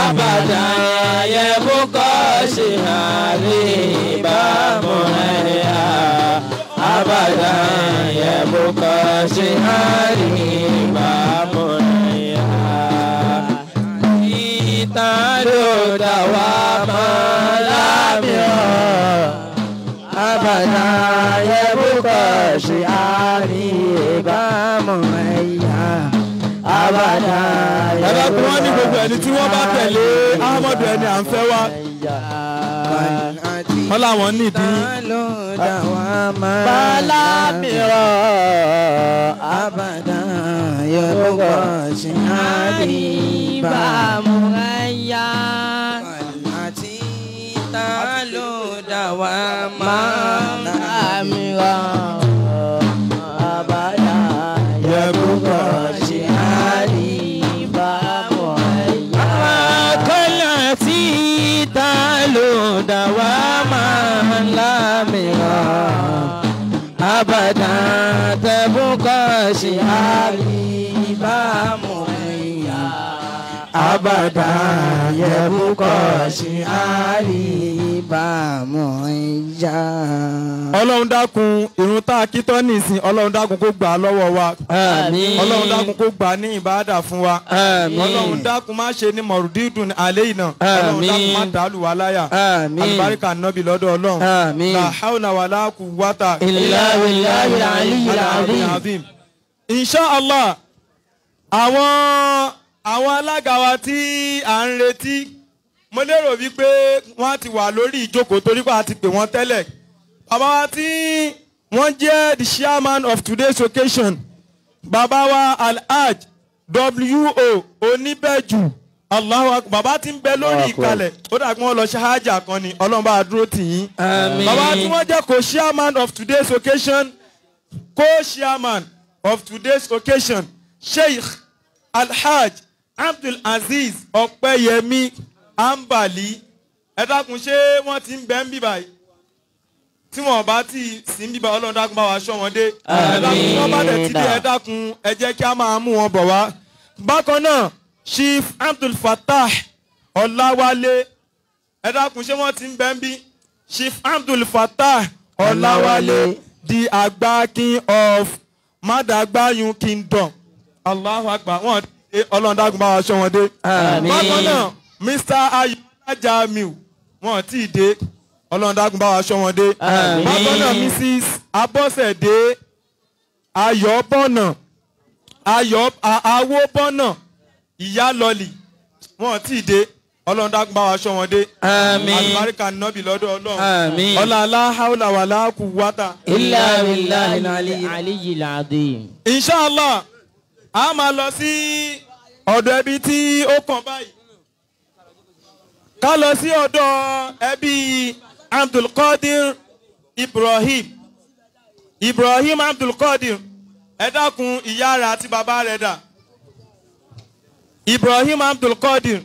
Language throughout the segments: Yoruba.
أبدا يبقى شهري بامريا أبدا يبقى شهري بامريا إتارو دواما لاميو أبدا يبقى شهري بامريا أبدا ẹ̀rọ wọn ní gbogbo ẹni tí wọ́n bá tẹ̀lé Ahmadu ẹni à ń fẹ́ wá wọ́n làwọn nídìí. bala mìíràn abàdá yọ̀bọ̀ ṣìhárì bàmúráyà àti ta ló dá wa máa mìíràn abàdá yọ̀bọ̀ ṣìhárì bàmúráyà. kọ́lá tí ta ló dá wa máa lámìíràn abàdá tẹ̀bùkọ̀ ṣìhárì bàmúráyà abàdá yẹ̀bùkọ̀ ṣìhárì bàmúráyà. Ọlọ́run dákun ìrun tá a kí tọ́ nísìn Ọlọ́run dákun kó gbà á lọ́wọ́ wa. Àmín. Ọlọ́run dákun kó gbà á ní ìbáàdà fún wa. Àmín. Ọlọ́run dákun má ṣe ní mọ̀rùdídùn àlẹ́ ìnà. Ọlọ́run dákun má dàálù wá láyà. Àmín. Àlùbáríkà nábì lọ́dọ̀ Ọlọ́run. Àmín. La hawla wala quwwata illa billahil aliyyil azim. Insha Allah àwọn alága wa tí à ń retí mo lérò wípé wọ́n ti wà lórí ìjókòó torí pé a ti pè wọ́n tẹ́lẹ̀. Bàbá wa tí wọ́n jẹ́ the chairman of today's occasion bàbá wa Alhaj W.O. Oníbẹ̀jù Allahu Akbar bàbá tí ń bẹ lórí ìkàlẹ̀ ó dàgbé wọn lọ ṣe hajj kan ni Ọlọ́run bá dúró tì yín. Àmín. Bàbá tí wọ́n jẹ́ co-chairman of today's occasion co-chairman of today's occasion Sheikh Alhaj Abdul Aziz Ọpẹ́yẹmí Ambali ẹ dákun ṣé wọ́n ti ń bẹ ń bí báyìí tí wọ́n bá ti sí ń bí báyìí Ọlọ́run dákun bá wa ṣọ́ wọn dé ẹ dákun tí wọ́n bá dẹ̀ ti dé ẹ dákun ẹ jẹ́ kí a máa mú wọn bọ̀ wá. Bákan náà Chief Abdul Fattah Ọláwálé ẹ dákun ṣé wọ́n ti ń bẹ ń bí Chief Abdul Fattah Ọláwálé the Agba King of Madagbayun Kingdom Allahu Akbar wọn dé Ọlọ́run dákun bá wa ṣọ́ wọn dé. Àmín. Bákan náà Mr. Ayọ̀lá Jamiu wọn tí ì dé Ọlọ́run dákun bá wa ṣọ́ wọn dé. Àmín. Bákan náà Mrs. Abọ́sẹ̀dé Ayọ̀bọ̀nà Awóbọ̀nà Ìyálọ́lì wọn tí ì dé Ọlọ́run dákun bá wa ṣọ́ wọn dé. Àmín. Àlùbáríkà nọ́bì lọ́dọ̀ Ọlọ́run. Àmín. Ọlá aláhàúlà wà láàkú wátà. illa billahil aliyyil azim. Inshallah a máa lọ sí ọ̀dọ̀ ẹbí tí ó kàn báyìí. Ká lọ sí ọ̀dọ̀ ẹbí Abdulkadir Ibrahim Abdulkadir ẹ dákun ìyá rẹ̀ àti bàbá rẹ̀ dà. Ibrahim Abdulkadir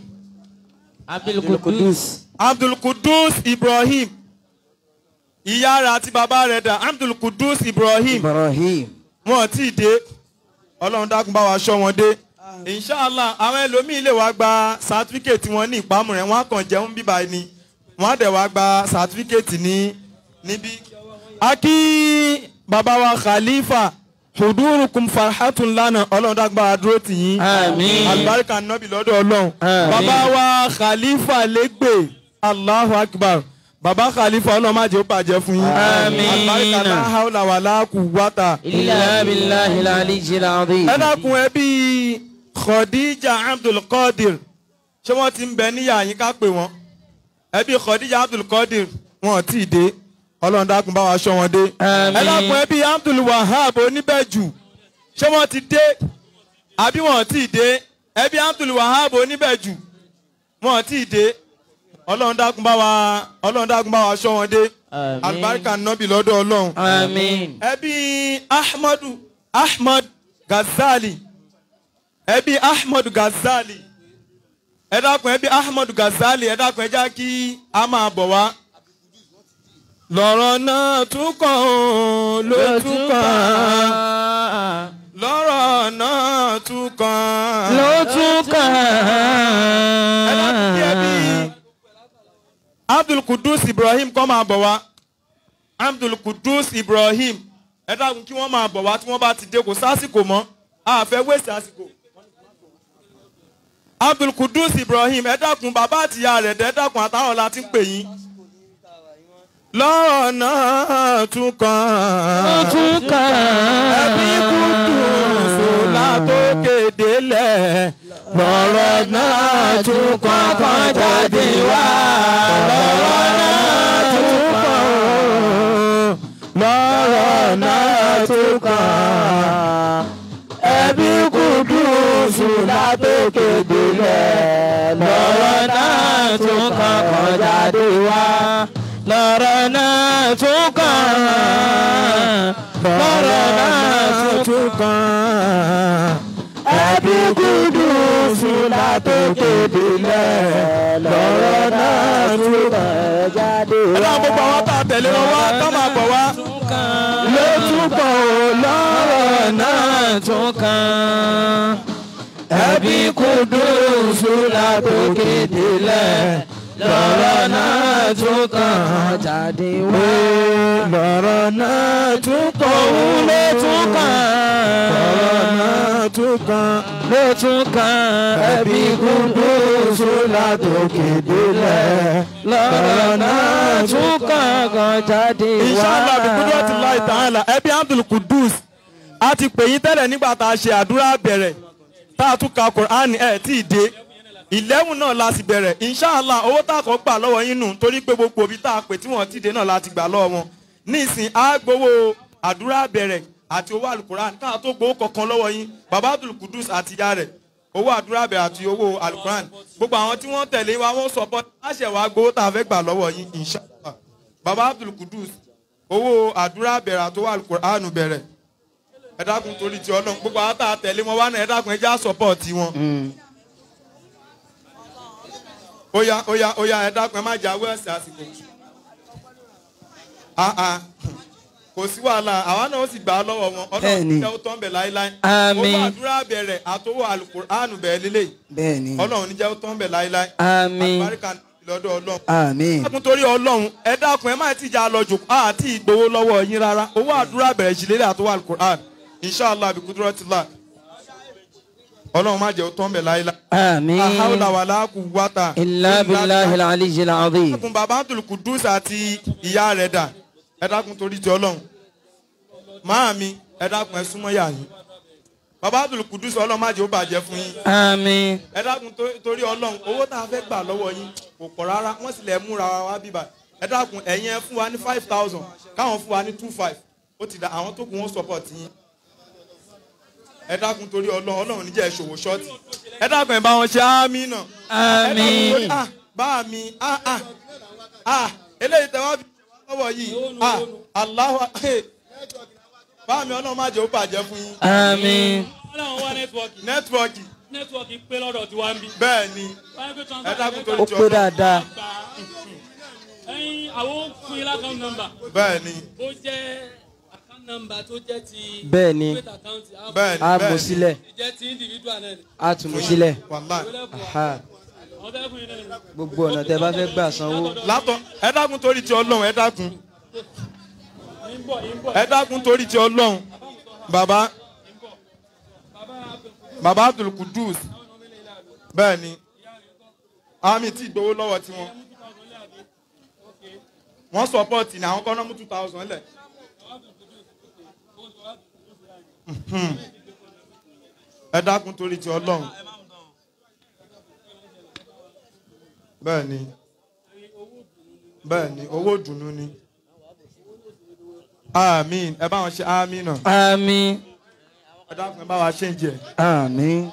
Abdulkudus Ibrahim ìyá rẹ̀ àti bàbá rẹ̀ dà. Abdulkudus Ibrahim wọn tí ì dé Ọlọ́run dákun bá wa ṣọ́ wọn dé. Inshallah àwọn ẹlòmíì lè wá gba certificate wọn ní ìpamọ́ rẹ̀ wọ́n á kàn jẹun bíbá ẹni wọ́n á dẹ̀ wá gba certificate níbí. A kí bàbá wa Khalifa hudurukum farhatun lana Ọlọ́run dákun bá wa dúró tì yín. Àmín. Àlùbáríkà nọ́bì lọ́dọ̀ Ọlọ́run. Àmín. Bàbá wa Khalifa lẹ́gbẹ̀ẹ́ Allahu Akbar bàbá Khalifa Ọlọ́run má jẹ́ ó bàjẹ́ fún yín. Àmín. Àlùbáríkà la hawla wala quwwata illa billahil aliyyil azim. ẹ dákun ẹbí Khadija Abdulkadir ṣé wọ́n ti ń bẹ níyà yín ká pè wọ́n ẹbí Khadija Abdulkadir wọn tí ì dé Ọlọ́run dákun bá wa ṣọ́ wọn dé. Àmín. ẹ dákun ẹbí Abdul Wahab Oníbẹ̀jù ṣé wọ́n ti dé àbí wọn tí ì dé ẹbí Abdul Wahab Oníbẹ̀jù wọn tí ì dé Ọlọ́run dákun bá wa ṣọ́ wọn dé. Àmín. Àlùbáríkà nọ́bì lọ́dọ̀ Ọlọ́run. Àmín. ẹbí Ahmad Ghazali ẹbí Ahmad Ghazali ẹ dákun ẹbí Ahmad Ghazali ẹ dákun ẹ já kí a máa bọ̀ wá. lọ́rọ̀ náà tún kàn ó ló tún kàn lọ́rọ̀ náà tún kàn ló tún kàn. ẹ dákun kí Abdul Kudus Ibrahim kọ́ máa bọ̀ wá. Abdul Kudus Ibrahim ẹ dákun kí wọ́n máa bọ̀ wá tí wọ́n bá ti dé kò sásìkò mọ́ a fẹ́ wéṣì àsìkò. Abdul Kudus Ibrahim ẹ dákun bàbá àtìyá rẹ̀ dẹ́ dákun àtàwọn la ti ń pè yín. lọ́rọ̀ náà tún kàn ẹbí Kudus látòkè délẹ̀ lọ́rọ̀ náà tún kàn kàn jáde wá lọ́rọ̀ náà tún kàn lọ́rọ̀ náà tún kàn ẹbí Kudus látòkè délẹ̀ lọ́rọ̀ náà tún kàn kàn jáde wá lọ́rọ̀ náà tún kàn lọ́rọ̀ náà tún kàn ẹbí Kudus látòkè délẹ̀ lọ́rọ̀ náà tún kàn jáde wá. ẹ̀rọ gbogbo àwọn tá a tẹ̀lé wọn wá ká máa bọ̀ wá. ló tún kàn ó lọ́rọ̀ náà tún kàn ẹbí Kudus látòkè délẹ̀ lọ́rọ̀ náà tún kàn jáde wá. lọ́rọ̀ náà tún kàn òun ló tún kàn. lọ́rọ̀ náà tún kàn ló tún kàn ẹbí Kudus látòkè délẹ̀. lọ́rọ̀ náà tún kàn jáde wá. Inshallah bí Qudratullahi ta'ala ẹbí Abdul Kudus a ti pè yín tẹ́lẹ̀ nígbà tá a ṣe àdúrà bẹ̀rẹ̀ tá a tún ka Quran ẹ̀ tí ì dé 11 náà la sì bẹ̀rẹ̀ Inshallah owó tá a kọ́ gbà lọ́wọ́ yín nù torí pé gbogbo òbí tá a pè tí wọ́n ti dé náà la ti gbà lọ́wọ́ wọn nísìn á gbowó àdúrà bẹ̀rẹ̀ àti owó alukuran káà tó gbowó kankan lọ́wọ́ yín baba Abdul Kudus àti ìyá rẹ̀ owó àdúrà bẹ̀rẹ̀ àti owó alukuran gbogbo àwọn tí wọ́n tẹ̀lé wa wọ́n support láṣẹ wa gbowó tá a fẹ́ gbà lọ́wọ́ yín Inshallah baba Abdul Kudus owó àdúrà bẹ̀rẹ̀ àti owó alukuran bẹ̀rẹ̀ ẹ dákun torí ti Ọlọ́run gbogbo àwọn tá a tẹ̀lé wọn wá náà ẹ dákun ẹ já support wọn. Oya ẹ dákun ẹ má jà wẹ́ẹ̀sì àsìkò. Kò sí wàhálà àwa náà ó sì gbà á lọ́wọ́ wọn Ọlọ́run jẹ́ ó tán bẹ̀ láíláí. Àmín. Owó àdúrà bẹ̀rẹ̀ àtọwọ́ àlùkùránù bẹ̀rẹ̀ lélẹ̀. Bẹ́ẹ̀ni. Ọlọ́run ní jẹ́ ó tán bẹ̀ láíláí. Àmín. Àlùbáríkà lọ́dọ̀ Ọlọ́run. Àmín. Ẹ dákun torí Ọlọ́run ẹ dákun ẹ má ti jà lọ jòkó àti ìgbowó lọ́wọ́ yín rárá owó àdúrà bẹ̀rẹ̀ ìṣìlélẹ̀ àtọwọ́ àlùkùránù Inshallah bí Qudratullahi. Ọlọ́run má jẹ́ ó tán bẹ̀ láíláí. Àmín. La hawla wala quwwata illa billahil aliyyil azim. ẹ dákun bàbá Abdul Kudus àti ìyá rẹ̀ dà ẹ dákun torí ti Ọlọ́run máàmi ẹ dákun ẹ súnmọ́ yà yín bàbá Abdul Kudus Ọlọ́run má jẹ́ ó bàjẹ́ fún yín Àmín. ẹ dákun torí Ọlọ́run owó tá a fẹ́ gbà lọ́wọ́ yín kò pọ̀ rárá wọ́n sì lè múra wa bíbà ẹ dákun ẹ̀yin ẹ fún wa ní 5,000 káwọn fún wa ní 2,500 ó ti dà àwọn tó kù wọ́n support yín ẹ dákun torí Ọlọ́run níjẹ́ ìṣòwò ṣọ́ọ̀tì ẹ dákun ẹ bá wọn ṣe àmín náà. Àmín. bá mi eléyìí tẹ wá fi lọ́wọ́ yìí Allahu bá mi Ọlọ́run má jẹ́ ó bàjẹ́ fún yín. Àmín. Ọlọ́run wá nẹ́tíwọ́ọ̀kì pé lọ́dọ̀ tí wá ń bí. bẹ́ẹ̀ ni ẹ dákun torí Ó pé dáadáa. ẹyin àwọn fún yín lákàún nọ́mbà. bẹ́ẹ̀ ni ó jẹ́ account number tó jẹ́ ti. Bẹ́ẹ̀ ni. bẹ́ẹ̀ ni A mú sílẹ̀. ìjẹ́ ti individual náà ni. A tún mú sílẹ̀. wàláì. Aha. àwọn fẹ́ fún yín náà ni. Gbogbo ọ̀nà tẹ́ bá fẹ́ gbà sanwó. látọ̀ ẹ dákun torí ti Ọlọ́run ẹ dákun ẹ dákun torí ti Ọlọ́run bàbá Abdul Kudus bẹ́ẹ̀ ni àmì tí ìgbowó lọ́wọ́ tiwọn wọ́n support ní àwọn kọ́nọ́mù 2,000 lẹ̀. ẹ dákun torí ti Ọlọ́run bẹ́ẹ̀ ni owó dùnú ni àmín ẹ bá wọn ṣe àmín náà Àmín. ẹ dákun ẹ bá wa ṣe ń jẹ. Àmín.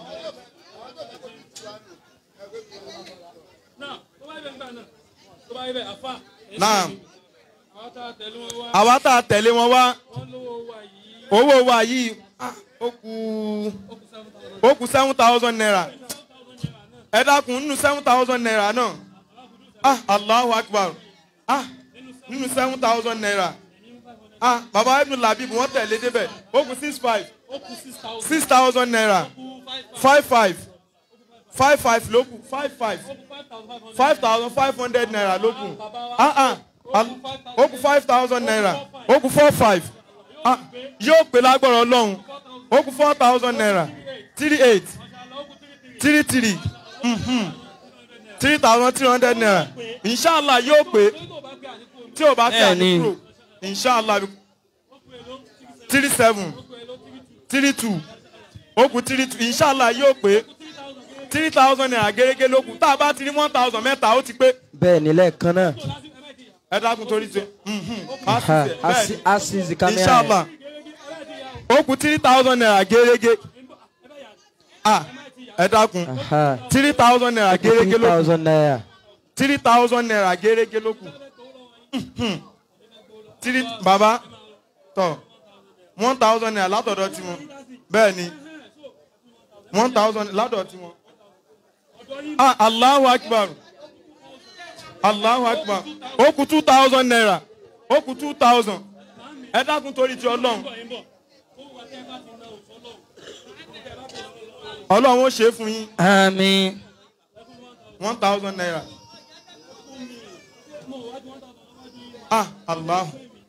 náà tó bá yẹ bẹ́ẹ̀ gbà náà tó bá yẹ bẹ́ẹ̀ àfà. náà àwọn tá a tẹ̀lé wọn wá. àwa tá a tẹ̀lé wọn wá wọ́n lówó wa yìí. owó wa yìí ó kù 7,000 naira ẹ dákun nínú 7,000 naira náà Allahu Akbar nínú 7,000 naira baba Ibn Labib wọ́n tẹ̀lé débẹ̀ ó kù 6,500 ó kù 6,000. 6,000 naira 5,500 55 ló kù 5,500 naira ló kù ó kù 5,000 naira ó kù 45 yóò pè lágbára Ọlọ́run ó kù 4,000 naira 38 33 3,300 naira inshallah yóò pè tí o bá fẹ́ àdúró inshallah 37 32 ó kù 32 inshallah yóò pè 3,000 naira gẹ́gẹ́ ló kù tá a bá ti rí 1,000 mẹ́ta ó ti pé. bẹ́ẹ̀ ni lẹ́ẹ̀kan náà. ẹ dákun torí ṣe. asizi kamera. inshallah ó kù 3,000 naira gẹ́gẹ́. ẹ dákun 3,000 naira gẹ́gẹ́ ló kù. 3,000 naira gẹ́gẹ́ ló kù. bàbá tọ 1,000 naira látọ̀dọ̀ tiwọn bẹ́ẹ̀ ni 1,000 látọ̀dọ̀ tiwọn. Allahu Akbar. Allahu Akbar. Ó kù 2,000 naira. Ó kù 2,000. Ẹ dákun torí ti Ọlọ́run. Ọlọ́run ó ṣe é fún yín. Àmín. 1,000 naira. Allah.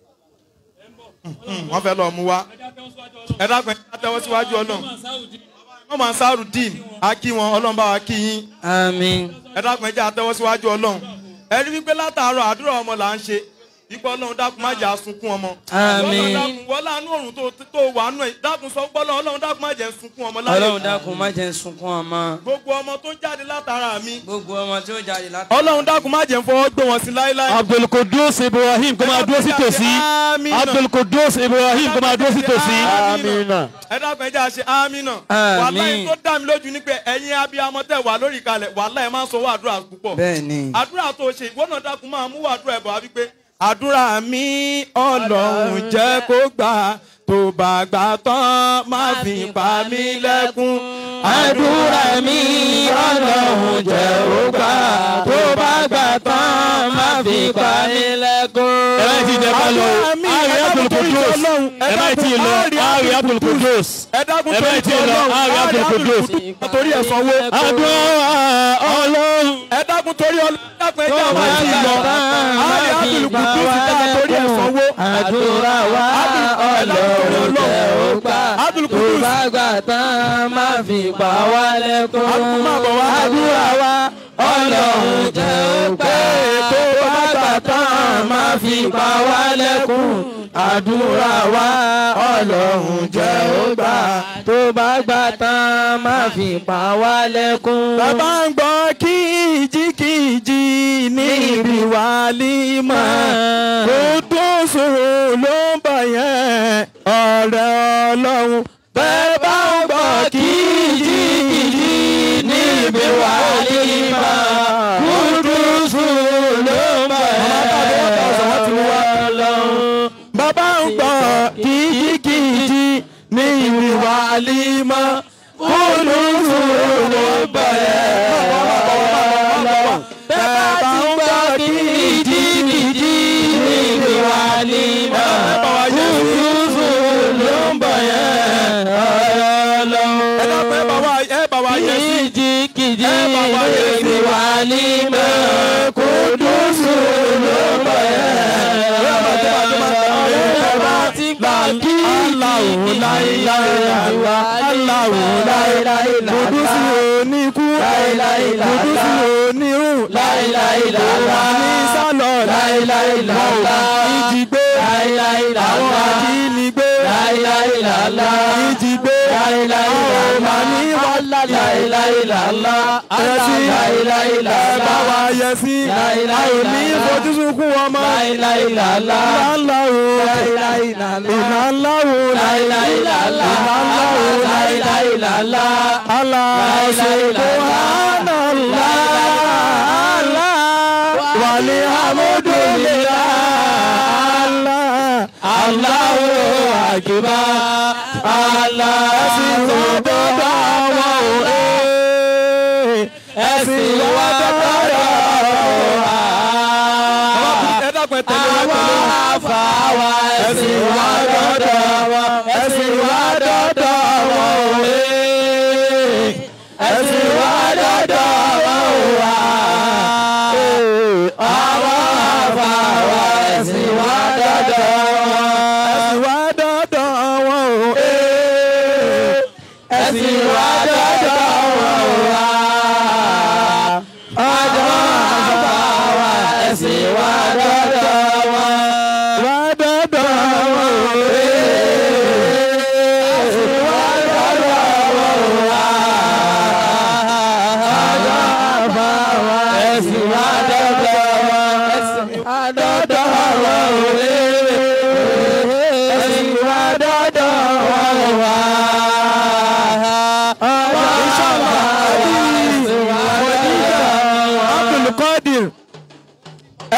Wọ́n fẹ́ lọ mú wa. Ẹ dákun ẹ tẹ́wọ́ síwájú Ọlọ́run. Wọ́n máa ń sáàrù dín a kí wọn Ọlọ́run bá wa kí yín. Àmín. Ẹ dákun ẹ jẹ́ àtẹ́wọ́ síwájú Ọlọ́run. Ẹ rí wípé látàárọ̀ àdúrà ọmọ là ń ṣe. Ipò Ọlọ́run dákun má jẹ́ asunkún ọmọ. Àmín. Wọ́n láàánú òrùn tó wà nù ẹ̀ dákun sọ pé Ọlọ́run dákun má jẹ́ sunkún ọmọ láyé. Ọlọ́run dákun má jẹ́ sunkún ọmọ. Gbogbo ọmọ tó jáde látara mi. Gbogbo ọmọ tí ó jáde látara. Ọlọ́run dákun má jẹ́ fọwọ́ gbé wọn sí láéláé. Abdulkudus Ibrahim kó máa dúró sí tòsí. Abdulkudus Ibrahim kó máa dúró sí tòsí. Amina. Ẹ dákun ẹ jẹ́ àṣẹ amina. Wàláhì tó dá mi lójú ní pé ẹ̀yin abiyamọ tẹ́ wà lórí kalẹ̀ wàláhì máa ń sọ wá àdúrà púpọ̀. bẹ́ẹ̀ni. Àdúrà tó ṣe ìwọ náà dákun máa mú àdúrà ẹ̀ bọ̀ wá wípé àdúrà mi Ọlọ́run jẹ́ kó gbà tó bá gbà tán má fi pa mí lẹ́kún. Àdúrà mi Ọlọ́run jẹ́ ó gbà tó bá gbà tán má fi pa mí lẹ́kún. Ẹ bá ti jẹ ká lọ ààrẹ Abdulkudus. Ẹ bá ti lọ ààrẹ Abdulkudus. Ẹ dákun Ẹ bá torí ti lọ ààrẹ Abdulkudus. torí ẹ̀ sanwó. Àdúrà Ọlọ́run. Ẹ dákun torí Ọlọ́run dákun ẹ jẹ́ àwọn àti lọ. Ààrẹ Abdulkudus dákun torí ẹ̀ sanwó. Àdúrà wa Ọlọ́run jẹ́ ó gbà tó bá gbà tán má fi pa wá lẹ́kún. Àdúrà wa Ọlọ́run jẹ́ ó gbà tó bá gbà tán má fi pa wá lẹ́kún. Àdúrà wa Ọlọ́run jẹ́ ó gbà tó bá gbà tán má fi pa wá lẹ́kún. Bàbá ń gbọ́ kìjikìji ní ibi wàlímà. Kò tó sòrò ló ń bà yẹn ọ̀rẹ́ Ọlọ́run. Bẹ́ẹ̀ bá ń gbọ́ kìjikìji ní ibi wàlímà. Kúdùsù ló ń bà yẹn Ọlọ́run. Bàbá ń gbọ́ kìjikìji ní ibi wàlímà. Kúdùsù ló ń bà yẹn Ọlọ́run. Bẹ́ẹ̀ bá ń gbọ́ kìjikìji ní ibi wàlímà. Kúdùsù ló ń bà yẹn Ọlọ́run. Ẹ bá wa yẹ sí. Kìjikìji ní ibi wàlímà. Kúdùsù ló ń bà yẹn Ọlọ́run. Allahu la ilaha illallah, Allahu la ilaha illallah. Kudusi oníkú, kudusi onírun, wà ní sálọ, ìjìgbé, àwọn àjínigbé, ìjìgbé, àwọn ní wàlá, ẹ̀sìn, ẹ̀bá wa yẹ sí, àìní ìfojúsùnkún ọmọ, ìlànláwo, ìlànláwo, Allahu Akbar, Allah ẹ̀sìn tó dọ́dọ̀ wọn ò ẹ̀sìn wa dọ́dọ̀ àwọn afáwa ẹ̀sìn wa dọ́dọ̀ wọn ẹ̀sìn wa dọ́dọ̀ wọn ò ẹ̀sìn wa dọ́dọ̀.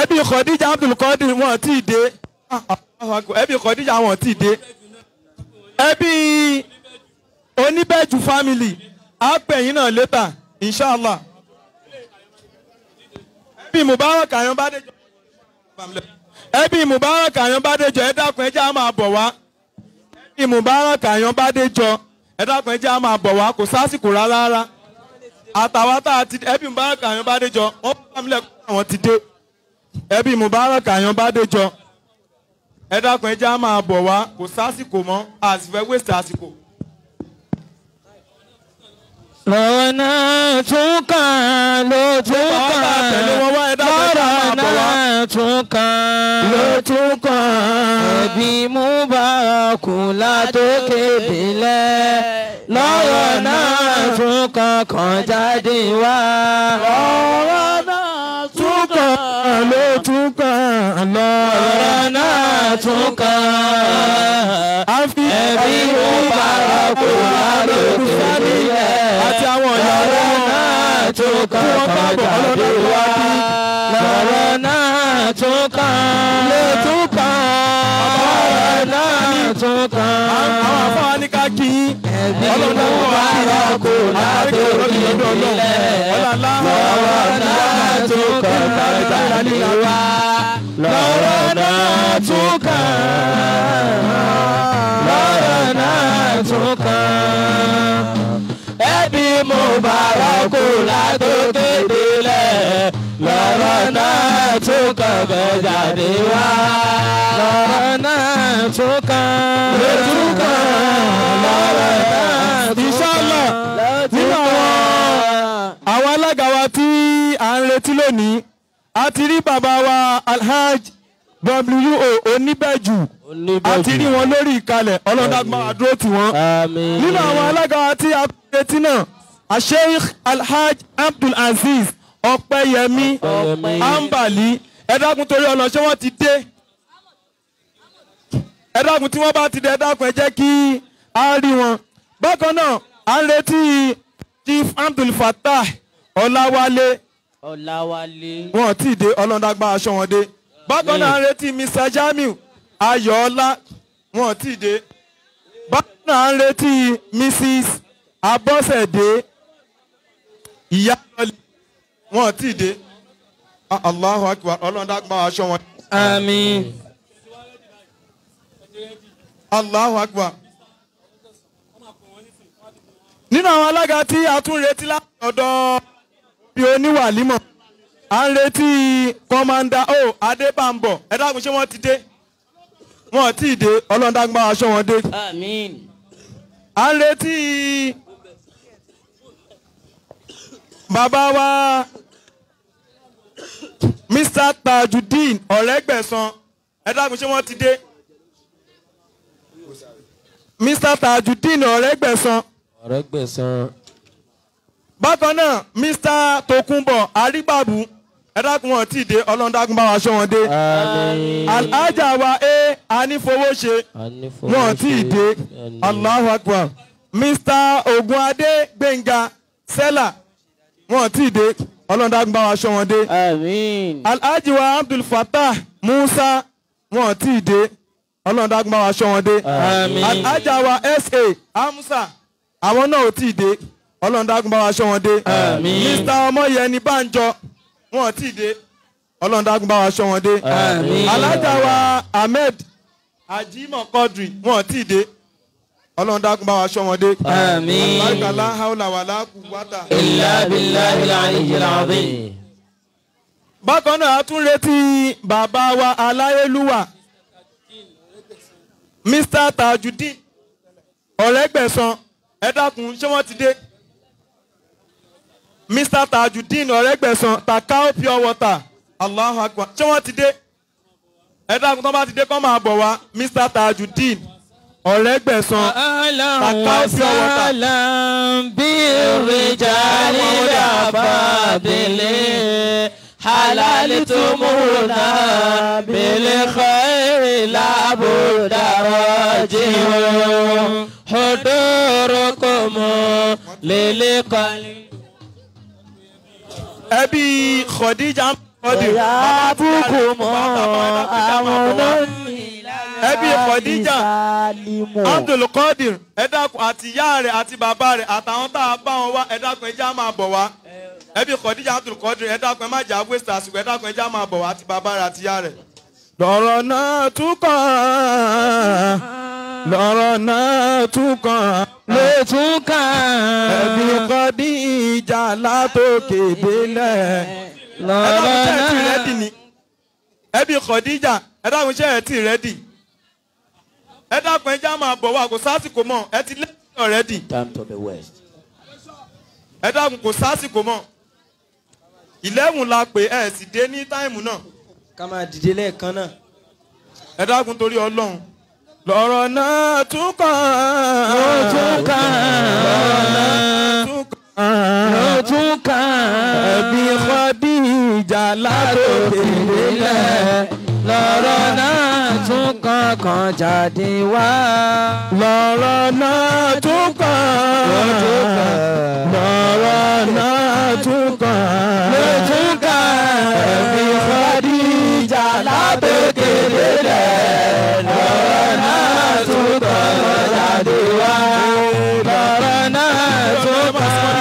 ẹbí Khadija Abdul Qadir wọn tí ì dé ẹbí Khadija wọn tí ì dé ẹbí Oníbẹ̀jú family àpẹ̀yìn náà later inshallah ẹbí Mubarak Ayanbadejo ẹbí Mubarak Ayanbadejo ẹ dákun ẹ jẹ́ á máa bọ̀ wá ẹbí Mubarak Ayanbadejo ẹ dákun ẹ jẹ́ á máa bọ̀ wá kò sásìkò rárá àtàwọn tá a ti ẹbí Mubarak Ayanbadejo wọn bá mi lẹ́kọ̀ọ́ àwọn ti dé ẹbí Mubarak Ayanbadejo ẹ dákun ẹ jẹ́ á máa bọ̀ wá kò sásìkò mọ́ àsìfẹ́ wéṣẹ̀ àsìkò. lọ́rọ̀ náà tún kàn ló tún kàn lọ́rọ̀ náà tún kàn ló tún kàn ẹbí Múbárakù látòkè délẹ̀ lọ́rọ̀ náà tún kàn kàn jáde wá lọ́rọ̀ náà tún kàn ló tún kàn lọ́rọ̀ náà tún kàn ẹbí Múbárakù látòkè délẹ̀ àti àwọn ìyàwó náà tó kàn jáde wá lọ́rọ̀ náà tó kàn lè tó kàn lọ́rọ̀ náà tó kàn. àwọn afáwa ní ká kí yín ẹbí Múbárakù látòkè délẹ̀ lọ́rọ̀ náà tó kàn jáde wá lọ́rọ̀ náà tó kàn lọ́rọ̀ náà tó kàn. ẹbí Múbárakù látòkè délẹ̀ lọ́rọ̀ náà tó kàn bẹ́ jáde wá lọ́rọ̀ náà tó kàn lọ́rọ̀ náà inshallah nínú àwọn alága wa tí à ń retí lónìí a ti rí bàbá wa Alhaji W.O. Oníbẹ̀jú a ti rí wọn lórí ìkàlẹ̀ ọlọ́dàgbà àdúró tì wọ́n. nínú àwọn alága wa tí a retí náà Sheikh Alhaji Abdul Aziz Ọpẹ́yẹmí Ambali ẹ dákun torí ọlọ́ṣẹ́ wọn ti dé ẹ dákun tí wọ́n bá ti dé ẹ dákun ẹ jẹ́ kí a rí wọn. bákan náà à ń retí Chief Abdul Fattah Ọláwálé wọn ti dé ọlọ́dàgbà aṣọ wọn dé. bákan náà à ń retí Mr. Jamiu Ayọ̀ọ́lá wọn ti dé. bákan náà à ń retí Mrs. Abọ́sẹ̀dé ìyá wọn ti dé. Allahu Akbar ọlọ́dàgbà aṣọ wọn. àmín. Allahu Akbar. nínú àwọn alága tí a tún retí láti ọ̀dọ̀ bí oníwàlímọ̀ à ń retí kọ́mándà O Adébámbọ̀ ẹ dákun ṣé wọ́n ti dé wọ́n ti dé ọlọ́dàgbà aṣọ wọn dé. àmín. à ń retí bàbá wa Mr. Tajudeen Ọ̀rẹ́gbẹ̀san ẹ dákun ṣé wọ́n ti dé. Mr. Tajudeen Ọ̀rẹ́gbẹ̀san. bákan náà Mr. Tokunbo Arígbàbù ẹ dákun wọn tí ì dé ọlọ́dàkùn bá wa ṣọ́ wọn dé. Alhaja wa Anífowóṣe wọn tí ì dé Allahu Akbar. Mr. Ogunade Gbẹ̀ngà Sẹ́là wọn tí ì dé ọlọ́dàkùn bá wa ṣọ́ wọn dé. Alhaji wa Abdul Fattah Musa wọn tí ì dé ọlọ́dàkùn bá wa ṣọ́ wọn dé. Alhaja wa S.A. Amusa àwọn náà ò tí ì dé ọlọ́dàkùn bá wa ṣọ́ wọn dé. Mr. Ọmọyẹni Bánjọ wọn tí ì dé ọlọ́dàkùn bá wa ṣọ́ wọn dé. Alhaja wa Ahmed Ajimo Quadri wọn tí ì dé ọlọ́dàkùn bá wa ṣọ́ wọn dé. Albarkala haula wala quwwata illa billahil aliyyil azim. bákan náà a tún retí bàbá wa Aláyélúwà Mr. Tajudeen Ọ̀rẹ́gbẹ̀san ẹ dákun ṣé wọ́n ti dé. Mr. Tajudeen Ọ̀rẹ́gbẹ̀san Takao pure water Allahu Akbar ṣé wọ́n ti dé. ẹ dákun tó bá ti dé kó máa bọ̀ wá Mr. Tajudeen Ọ̀rẹ́gbẹ̀san Takao pure water. bí rijali afadili halali tumuna bil khairi labudda rajiun hudurukum lil qalbi. ẹbí Khadija Kọ́dìr. àbùkù mọ́ àwọn olórí Ẹbí Khadija, Abdul Qadir, ẹ dákun àti ìyá rẹ̀ àti bàbá rẹ̀ àtàwọn tá a bá wọn wá ẹ dákun ẹ já máa bọ̀ wá. Ẹbí Khadija Abdul Qadir ẹ dákun ẹ má jà waste àsìkò ẹ dákun ẹ já máa bọ̀ wá àti bàbá rẹ̀ àti ìyá rẹ̀. Lọ́rọ̀ náà tún kàn, lọ́rọ̀ náà tún kàn, ló tún kàn. ẹbí Khadija látòkè délẹ̀. lọ́rọ̀ Ẹ dákun ṣé ẹ ti náà. rẹ́dì ni? Ẹbí Khadija ẹ dákun ṣé ẹ ti rẹ́dì? Ẹ dákun ẹ já máa bọ̀ wá kò sásìkò mọ́ ẹ ti lẹ́yìn already. Time to the west. Ẹ dákun kò sásìkò mọ́ 11 la pè ẹ sì dé ní táìmù náà. ká máa dìde lẹ́ẹ̀kan náà. Ẹ dákun torí Ọlọ́run. Lọ́rọ̀ náà tún kàn. ló tún kàn. Tún kàn. ló tún kàn. Ẹbí Khadija látòkè délẹ̀. lọ́rọ̀ náà tún kàn kàn jáde wá. Lọ́rọ̀ náà tún kàn. Lọ́rọ̀ náà tún kàn. ló tún kàn. Ẹbí Khadija látòkè délẹ̀. Lọ́rọ̀ náà tún kàn jáde wá. lọ́rọ̀ náà tún kàn.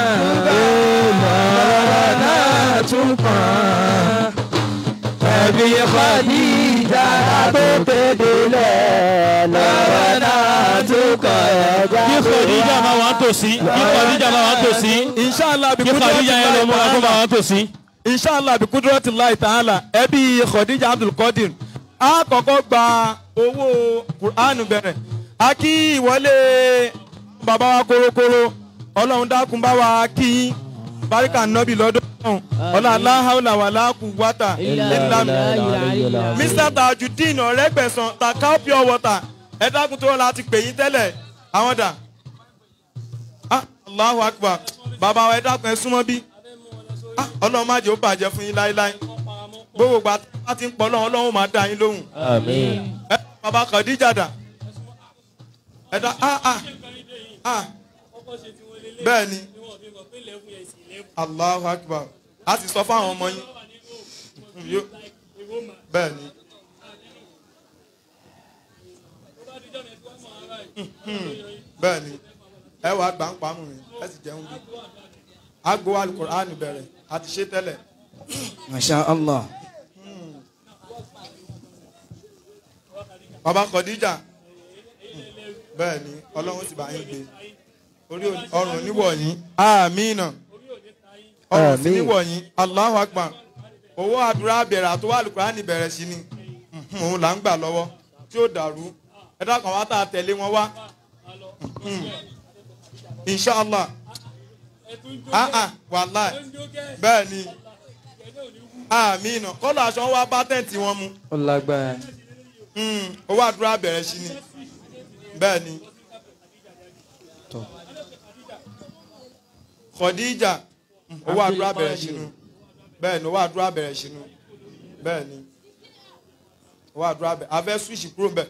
Lọ́rọ̀ náà tún kàn. Ẹbí Khadija látòkè délẹ̀. lọ́rọ̀ náà tún kàn ẹja Kí Khadija máa wà tòsí. Kí Khadija máa wà tòsí. Inshallah bí Kí Khadija yẹn lọ mú wa kó máa wà tòsí. Inshallah bí Qudratillahi ta'ala ẹbí Khadija Abdul Qadir a kọ́kọ́ gba owó Qur'an bẹ̀rẹ̀ a kí ìwọlé bàbá wa korokoro Ọlọ́run dákun bá wa kí baríkà nọ́bì lọ́dún ọ̀la aláhàlà wà láàkú wátà ìlànà Mr. Tajudeen Ọ̀rẹ́gbẹ̀sán Takao pure water ẹ dákun tó láti pè yín tẹ́lẹ̀ àwọn dà Allahu Akbar bàbá wa ẹ dákun ẹ súnmọ́ bí Ọlọ́run má jẹ́ ó bàjẹ́ fún yín láíláí gbogbo ìgbà tí wọ́n ti ń pọ̀ Ọlọ́run máa dá yín lóhùn. Àmín. Bàbá Khadija dà ẹ dá bẹ́ẹ̀ ni Allahu Akbar a sì sọ fáwọn ọmọ yín bẹ́ẹ̀ ni bẹ́ẹ̀ ni ẹ wàá gbà ń pamọ́ rẹ̀ ẹ sì jẹun bí agbo Al-Qur'an bẹ̀rẹ̀ a ti ṣe tẹ́lẹ̀. Masha Allah. Bàbá Khadija bẹ́ẹ̀ ni Ọlọ́run sì bá yín gbé orí ọrùn níwọ̀nyí àmínà ọrùn sí níwọ̀nyí Allahu Akbar owó àdúrà bẹ̀rẹ̀ àtọwọ́ Al-Qur'an bẹ̀rẹ̀ sí ni òun là ń gbà lọ́wọ́ tí ó dàrú ẹ dákun wá tá a tẹ̀lé wọn wá inshallah wàláì bẹ́ẹ̀ ni àmínà kọ́lọ̀ aṣọ wa bá tẹ̀ǹtì wọn mu Ó lágbára. owó àdúrà bẹ̀rẹ̀ sí ni bẹ́ẹ̀ ni Khadija owó àdúrà bẹ̀rẹ̀ sínú bẹ́ẹ̀ ni owó àdúrà bẹ̀rẹ̀ sínú bẹ́ẹ̀ ni owó àdúrà bẹ̀rẹ̀ abẹ́ switch kúrò bẹ́ẹ̀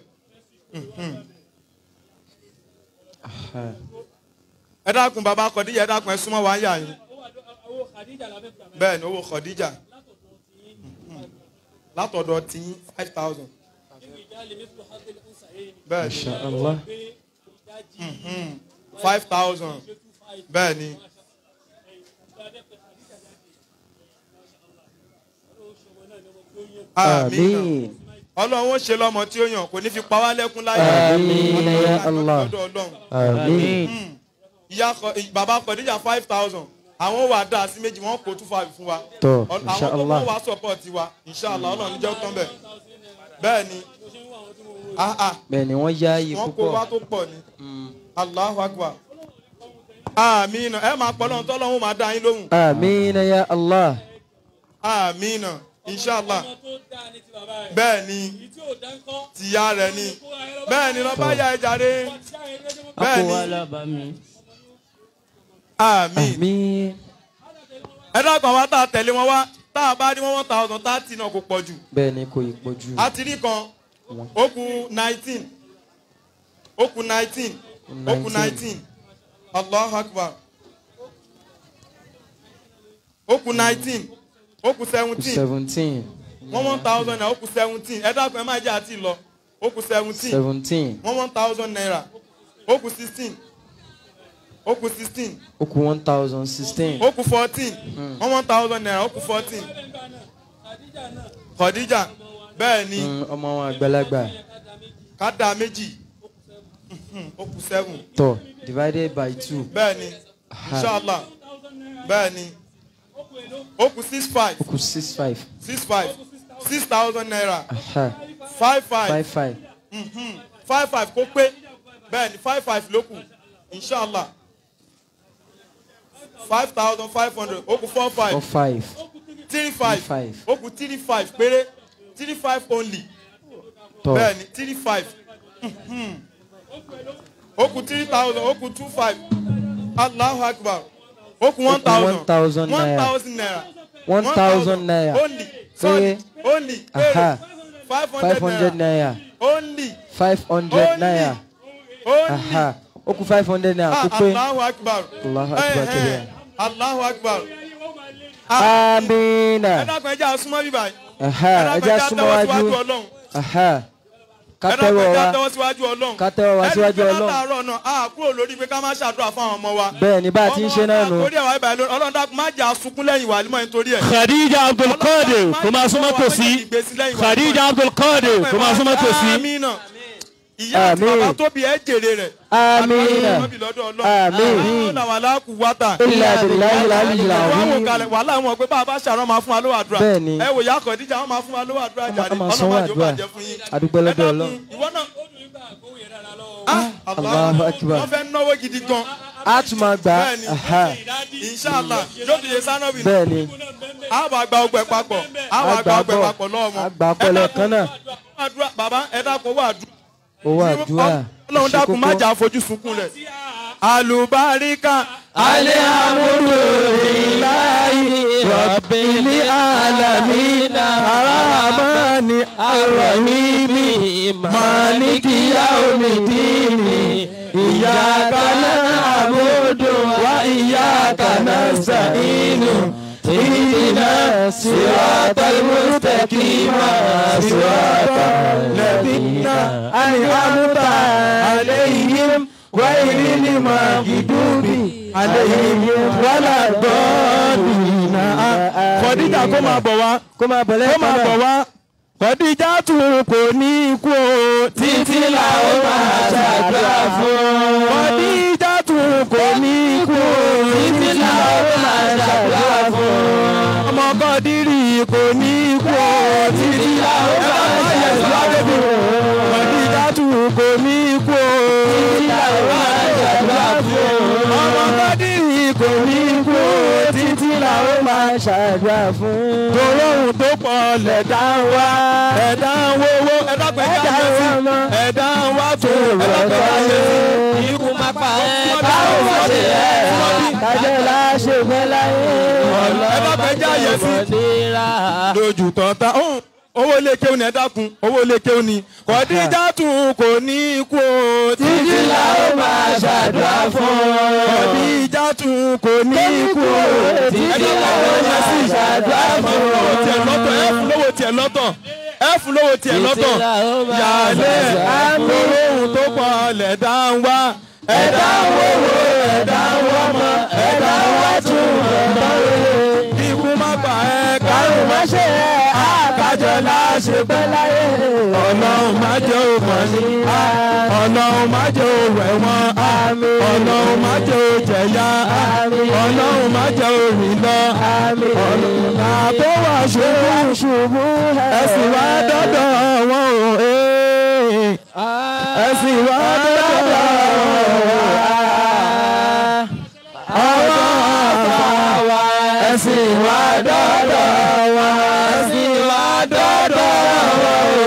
ẹ dákun bàbá Khadija ẹ dákun ẹ súnmọ́ wa ń yà yín bẹ́ẹ̀ ni owó Khadija látọ̀dọ̀ tí 5,000 bẹ́ẹ̀ ni Allah. 5,000 bẹ́ẹ̀ ni Àmín. Ọlọ́run ó ṣe lọ́mọ tí ó yàn kò ní fi pa wá lẹ́kún láyé. Àmín ya Allah. Àmín. Ìyá bàbá Khadija 5,000 àwọn wà dá sí méjì wọ́n kó 2,500 fún wa. Tọ́, àwọn tó inshallah. wá support wa inshallah Ọlọ́run jẹ́ tán bẹ́ẹ̀. Bẹ́ẹ̀ ni Bẹ́ẹ̀ ni wọ́n yá yìí wọ́n kó wá púpọ̀. tó pọ̀ ni. Allahu Akbar. Àmín. Ẹ máa pọ̀ lọ́run tọ́lọ́run máa dá yín lóhùn. Àmín ya Allah. Àmín. Inshallah. Bẹ́ẹ̀ ni tìyá rẹ̀ ni. Bẹ́ẹ̀ ni lọ́ba yá ẹ jàre. Bẹ́ẹ̀ ni. Àmín. Àmín. Ẹ dákun wá tá a tẹ̀lé wọn wá tá a bá rí wọn 1,030 náà kò pọ̀ jù. Bẹ́ẹ̀ ni kò ì pọ̀ jù. A ti rí kan ó kù 19 ó kù 19 ó kù 19 Allahu Akbar ó kù 19 ó kù 17. 17. wọ́n 1,000 naira ó kù 17. ẹ dákun ẹ má jẹ́ àti lọ ó kù 17. 17. wọ́n 1,000 naira ó kù 16. ó kù 16. Ó kù 1,016. ó kù 14. wọ́n 1,000 naira ó kù 14. Khadija bẹ́ẹ̀ ni Ọmọ wọn àgbàlagbà. ká dá méjì ó kù 7. Tọ́ divided by 2. bẹ́ẹ̀ ni inshallah bẹ́ẹ̀ ni ó kù 65. Ó kù 65. 65. 6,000 naira. Aha. 55. 55. 55 kó pé bẹ́ẹ̀ ni 55 ló kù inshallah 5,500 ó kù 45. 45. 35 ó kù 35 péré 35 only Tọ́ bẹ́ẹ̀ ni 35 ó kù 3,000 ó kù 25 Allahu Akbar ó kù 1,000 naira 1,000 naira. only sorry only Aha. 500 500 naira. only 500 naira. only Aha. Ó kù 500 naira. Kó pé. Allahu Akbar Allahu Akbar kẹ́lẹ́. Allahu Akbar Amina. ẹ dákun ẹ jẹ́ àsúnmọ́ bíbá yìí Aha. Ẹ jẹ́ súnmọ́ wájú. Aha. Ká tẹ́wọ́ wa. Ká tẹ́wọ́ wa síwájú Ọlọ́run. látàárọ̀ náà a kúrò lórí pé ká má ṣàdúrà fún àwọn ọmọ wa. Bẹ́ẹ̀ ni bá a ti ń ṣe náà nù. torí ẹ̀wà ibà lónìí Ọlọ́run dákun má jà sunkún lẹ́yìn wà límọ̀ nítorí ẹ̀. Khadija Abdul Qadir kò máa súnmọ́ tòsí. Khadija Abdul Qadir kò máa súnmọ́ tòsí. Amina. ìyá àti bàbá tó bí ẹ jèrè rẹ̀. Amina. Àmín. wàhálà kù wátà. Illa billahi al-aliyyil wọ́n wò azim. kalẹ̀ wàhálà wọn pé bá a bá ṣàrọ̀ máa fún wa lówó àdúrà. Bẹ́ẹ̀ ni. ẹ wò yá Khadija wọn máa fún wa lówó àdúrà jáde. Wọ́n máa sanwó Ọlọ́run má jẹ́ ó àdúrà. bàjẹ́ fún yín. A dúpẹ́ lọ́dọ̀ Ọlọ́run. ìwọ náà. Allahu Akbar. wọ́n fẹ́ náwó gidi gan. A tún máa gbà. Bẹ́ẹ̀ni. Aha. Inshallah yóò ti yẹ sanabi. Bẹ́ẹ̀ ni. a bá gba ọgbẹ papọ̀ a wá gba ọgbẹ papọ̀ lọ́wọ́ mọ́. A gbà pẹ̀lẹ́ kan náà. àdúrà bàbá ẹ dákun owó àdúrà. Owó àdúrà. Ọlọ́run dákun má jà fojú sunkún rẹ̀. Àlùbáríkà. Alhamdulillahi Rabbil alamin. Ar-Rahmani Ar-Rahimi. Maliki yawmiddin. Iyyaka na'budu wa iyyaka nasta'in. Ihdina siratal mustaqim. Siratal ladzina an'amta alayhim ghayril maghdubi alayhim waladdallin. Khadija kó máa bọ̀ wá. Kó máa bọ̀ lẹ́yìn kó máa bọ̀ wá. Khadija tún kò ní kú o. títí la ó máa ṣàdúrà fún. Khadija tún kò ní kú o. Títí la ó máa ṣàdúrà fún. ọmọ Kọ́dírì kò ní kú o. Títí la ó máa ṣàdúrà fún. Khadija tún kò ní kú o. Títí la ó máa ṣàdúrà fún. ọmọ Kọ́dírì kò ní kú o. Títí la ó máa ṣàdúrà fún. Tòlóhùn tó pọ̀ lẹ̀dá ń wá. Ẹ̀dá ń wówó. Ẹ̀dá pẹ̀já yẹ sí. Ẹ̀dá ń wá tó. Ẹ̀dá pẹ̀já yẹ sí. Ikú máa pa ẹ́ káwọn wọ́n ṣe ẹ́. Kájọ́ la ṣe fẹ́ láyé. Ẹ̀dá pẹ̀já yẹ sí. Lójú tọ̀ta. Owó ilé kéwù ni ẹ dákun. Owó ilé kéwù ni. Khadija tún kò ní kú o. Títí la ó máa ṣàdúrà fún. Khadija tún kò ní kú o. Títí la ó máa ṣàdúrà fún. Lówó tiẹ̀ lọ́tọ̀. Ẹ fún lówó tiẹ̀ lọ́tọ̀. Yàlẹ́ àmúlòhùn tó pọ̀ lẹ̀dá ń wá. Ẹ̀dá ń wówó, ẹ̀dá ń wọ́mọ, ẹ̀dá ń wá tún ẹ̀dá rere. Ikú má pa ẹ́ kárùn má ṣe ẹ́. Àkájọ láṣẹ pẹ́ láyé. Ọlọ́run má jẹ́ òmò ní. Ọlọ́run má jẹ́ òwẹ̀ wọn. Ọlọ́run má jẹ́ òjẹ̀yà. Ọlọ́run má jẹ́ òrìn lọ. Ọlọ́run àbó wà ṣubú. Ẹ̀sìn wá dọ́dọ̀ wọn o. Ẹ̀sìn wá dọ́dọ̀ wọn o. Àwọn àbá wa ẹ̀sìn wá dọ́dọ̀ wọn. Ẹ̀sìn wá dọ́dọ̀ wọn o.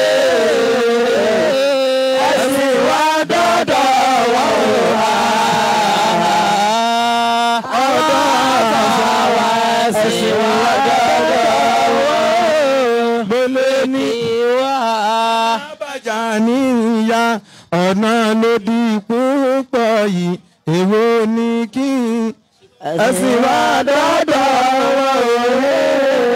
Ẹ̀sìn wá dọ́dọ̀ wọn o. Àwọn àbá wa ẹ̀sìn wá dọ́dọ̀ wọn o. Bólé ní wá. Bàjá ní ìyá ọ̀nà lòdì púpọ̀ yìí. Èwo ni kí ẹ̀sìn wá dọ́dọ̀ wọn o.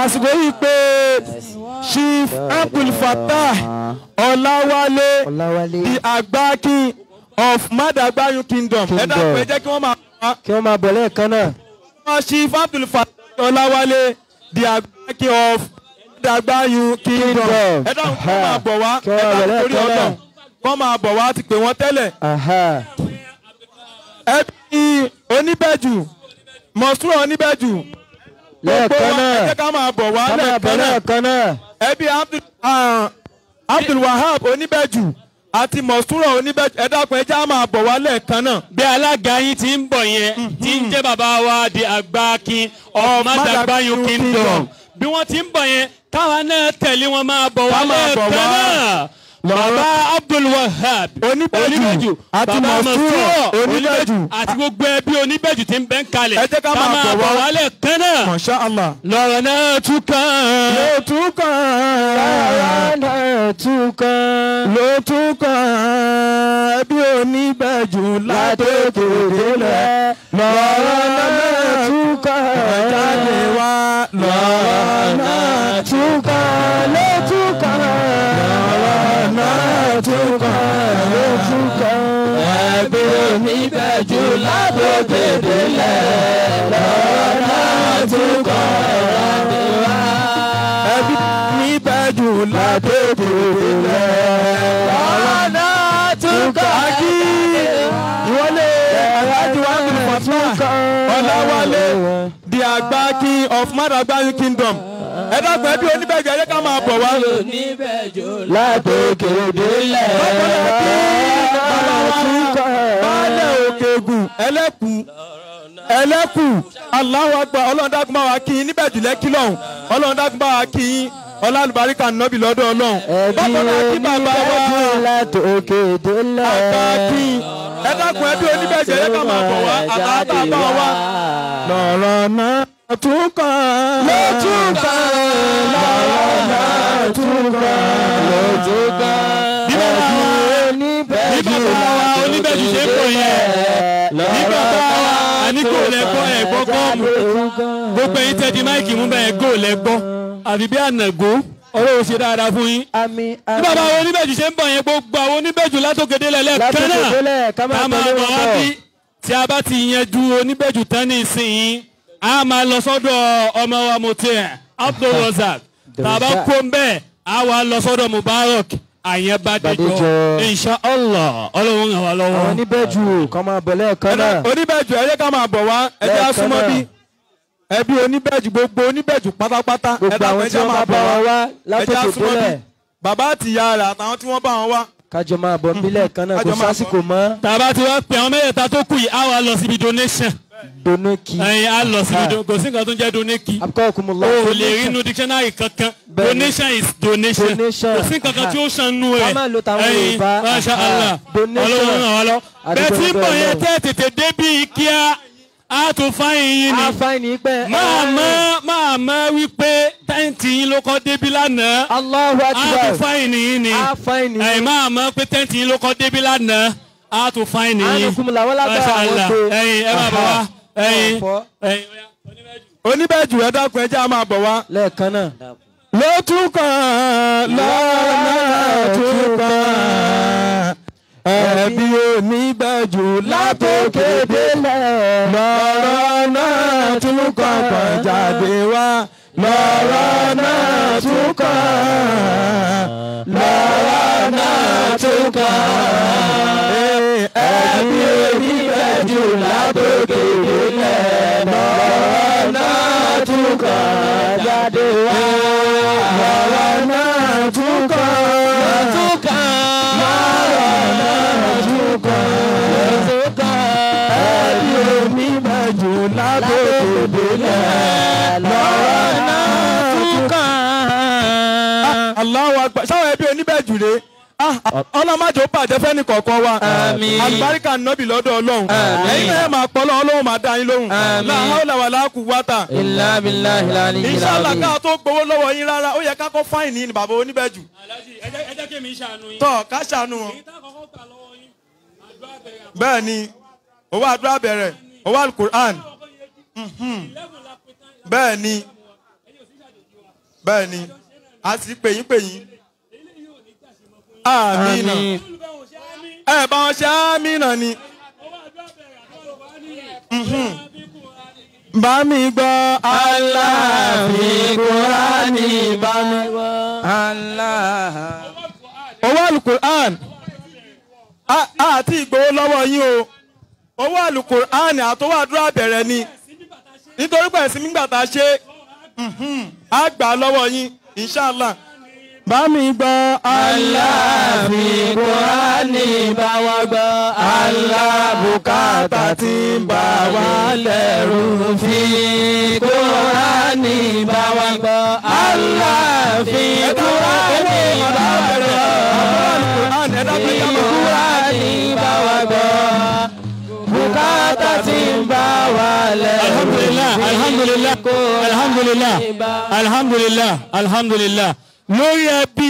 àsìkò yìí pé Chief Abdul Fattah Ọláwálé the Agbakin of Madagbayun Kingdom. Ẹ dákun ẹ jẹ́ kí wọ́n máa bọ̀. Kí wọ́n máa bọ̀ lẹ́ẹ̀kan náà. Chief Abdul Fattah Ọláwálé the Agbakin of Madagbayun Kingdom. Ẹ dákun kí wọ́n máa bọ̀ wá. Ẹ dákun torí ọ̀dọ̀ kọ́ máa bọ̀ wá ti pè wọ́n tẹ́lẹ̀. Ẹbí Oníbẹ̀jù Mọ̀súrọ̀ Oníbẹ̀jù lẹ́ẹ̀kan náà ẹ jẹ́ ká máa bọ̀ wá lẹ́ẹ̀kan náà. Ẹbí Abdul Wahab Oníbẹ̀jù àti Mọ̀súrọ̀ Oníbẹ̀jù ẹ dákun ẹ jẹ́ á máa bọ̀ wá lẹ́ẹ̀kan náà. bí alága yín ti ń bọ̀ yẹn tí ń jẹ́ bàbá wa di Agbakin of Madagbayun Kingdom bí wọ́n ti ń bọ̀ yẹn káwa náà tẹ̀lé wọn máa bọ̀ wá lẹ́ẹ̀kan náà. Bàbá Abdul Wahab Oníbẹ̀jù àti Mọ̀súrọ̀ Oníbẹ̀jù àti gbogbo ẹbí Oníbẹ̀jù tí ń bẹ́ ń kalẹ̀ ẹ jẹ́ ká máa bọ̀ wá lẹ́ẹ̀kan náà. Masha Allah. lọ́rọ̀ náà tún kàn. ló tún kàn. lọ́rọ̀ náà tún kàn. ló tún kàn. ẹbí Oníbẹ̀jù látòkè délẹ̀. lọ́rọ̀ náà tún kàn. jáde wá. lọ́rọ̀ náà tún kàn. ló tún kàn. lọ́rọ̀ náà tún kàn. ló tún kàn. ẹbí Oníbẹ̀jù látòkè délẹ̀. lọ́rọ̀ náà tún kàn. jáde wá. ẹbí Oníbẹ̀jù látòkè délẹ̀. lọ́rọ̀ náà tún kàn. Akí ìwọlé aláàjì wa ń bọ̀ fún Ọláwálé the Agbakin of Madagbayun Kingdom. Ẹ dákun ẹbí Oníbẹ̀jù ẹ jẹ́ ká máa bọ̀ wá. látòkè délẹ̀. Baálẹ̀ Òkègùn ẹlẹ́kù Allahu Akbar Ọlọ́run dákun bá wa kí yín Níbẹ̀jù lẹ́kí lọ́hùn Ọlọ́run dákun bá wa kí yín ọlálùbáríkà nọ́bì lọ́dọ̀ Ọlọ́run. ẹbí Oníbẹ̀jù látòkè délẹ̀. Agbakin ẹ dákun ẹbí Oníbẹ̀jù ẹ jẹ́ ká máa bọ̀ wá àtàtà bá wa. lọ́rọ̀ náà tún kàn. ló tún kàn. lọ́rọ̀ náà tún kàn. ló tún kàn. bí bàbá wa Oníbẹ̀jù ṣe ń bọ̀ yẹn bí bàbá wa àníkò lẹ́gbọ́ ẹ̀gbọ́ gọ́ọ̀mù gbogbo ẹ̀yin tẹ́ di máìkì mú bẹ́ẹ̀ gò lẹ́gbọ́ àbí bí ànàgó Ọlọ́run ṣe dáadáa fún yín. àmín bí bàbá wa Oníbẹ̀jù ṣe ń bọ̀ yẹn gbogbo àwọn Oníbẹ̀jù látòkè délẹ̀ lẹ́ẹ̀kan náà ká máa bọ̀ wá bí tí a bá ti yanjú Oníbẹ̀jù tán ní ìsinyìí a máa lọ sọ́dọ̀ ọmọ wa Mutiu Abdul Razak tàbá kó ń bẹ́ẹ̀ a wà lọ sọ́dọ̀ Mubarak Àyẹ̀bádéjọ insha Allah Ọlọ́run ràn wá lọ́wọ́. àwọn Oníbẹ̀jù kan máa bọ̀ lẹ́ẹ̀kan náà. Oníbẹ̀jù ẹ jẹ́ ká máa bọ̀ wá ẹ jẹ́ á súnmọ́ bí ẹbí Oníbẹ̀jù gbogbo Oníbẹ̀jù pátápátá gbogbo àwọn tí wọ́n máa bá wọn wá látòkè délẹ̀. bàbá àti ìyá rẹ̀ àtàwọn tí wọ́n bá wọn wá. kájọ máa bọ̀ nílẹ̀ kan náà kò sásìkò mọ́. tàbá tí wọ́n pè àwọn mẹ́tẹ̀ẹ̀ta tó kù yìí á wà lọ síbi donation. doneki. ẹyin á lọ síbi kò sí nǹkan tó ń jẹ́ doneki. abukọ́kùnmùlá. o lè rí inú dictionary kankan donation is donation kò sí nǹkan kan tí ó san nù rẹ̀. ká máa lo tàwọn Yorùbá. Masha Allah Ọlọ́run ràn wá lọ. bẹ́ẹ̀ tí ń bọ̀ yẹn tẹ́ tètè débi kíá a tún fáyín yín ni. a fáyín pẹ́. máa mọ̀ wípé tẹ́ǹtì yín ló kọ́ débi lánàá. Allahu Akbar. a tún fáyín yín ni. a fáyín yín. ẹ̀yin máa mọ̀ pé tẹ́ǹtì yín ló kọ́ débi lánàá. a tún fáyín yín. anukumula wọn lágbára àwọn tó. ẹ̀yin ẹ máa bọ̀ wá. ẹ̀yin Oníbẹ̀jù ẹ dákun ẹ jẹ́ á máa bọ̀ wá. lẹ́ẹ̀kan náà. ló tún kàn. lọ́rọ̀ náà tún kàn. ẹbí Oníbẹ̀jù látòkè délẹ̀. lọ́rọ̀ náà tún kàn kàn jáde wá. lọ́rọ̀ náà tún kàn. lọ́rọ̀ náà tún kàn. ẹbí Oníbẹ̀jù látòkè délẹ̀. lọ́rọ̀ náà tún kàn jáde wá. lọ́rọ̀ náà tún kàn. tún kàn. ẹbí Oníbẹ̀jù látòkè délẹ̀. lọ́rọ̀ náà tún kàn. Allahu Akbar sáwọn ẹbí Oníbẹ̀jù rè ọlọ́mọdé ó bàjẹ́ fẹ́ni kọ̀ọ̀kan wa àlùbáríkà nọ́bì lọ́dọ̀ Ọlọ́run ẹ̀yin náà máa pọ̀ Ọlọ́run máa dá yín lóhùn la hawla wala quwwata illa billahi al-aliyyil azim. inshallah ká tó gbowó lọ́wọ́ yín rárá ó yẹ ká kọ́ fáìní ní bàbá Oníbẹ̀jù. ẹ jẹ́ kí mi ṣàánú yín. tọ́ ká ṣàánú wọn. bẹ́ẹ̀ ni owó àdúrà bẹ̀rẹ̀ owó alukur'an bẹ́ẹ̀ ni bẹ́ẹ̀ ni a sì pè yín. Àmínà. Ẹ bá wọn ṣe àmínà ni. Bá mi gbọ́ Allah fi Kùránì bá mi gbọ́ Allah. Owó àlùkùránì àti ìgbowó lọ́wọ́ yín o. Owó àlùkùránì àtọwọ́ àdúrà bẹ̀rẹ̀ ni. Nítorí pé ẹ̀sìn nígbà tá a ṣe á gbà lọ́wọ́ yín inshallah. Bá mi gbọ́ Allah fi Kùránì bá wa gbọ́ Allah bùkátà tí ń bá wa lẹ́rù fi Kùránì bá wa gbọ́ Allah fi Kùránì bá wa gbọ́ Kùránì bá wa gbọ́ bùkátà tí ń bá wa lẹ́rù alhamdulillah lórí ẹbí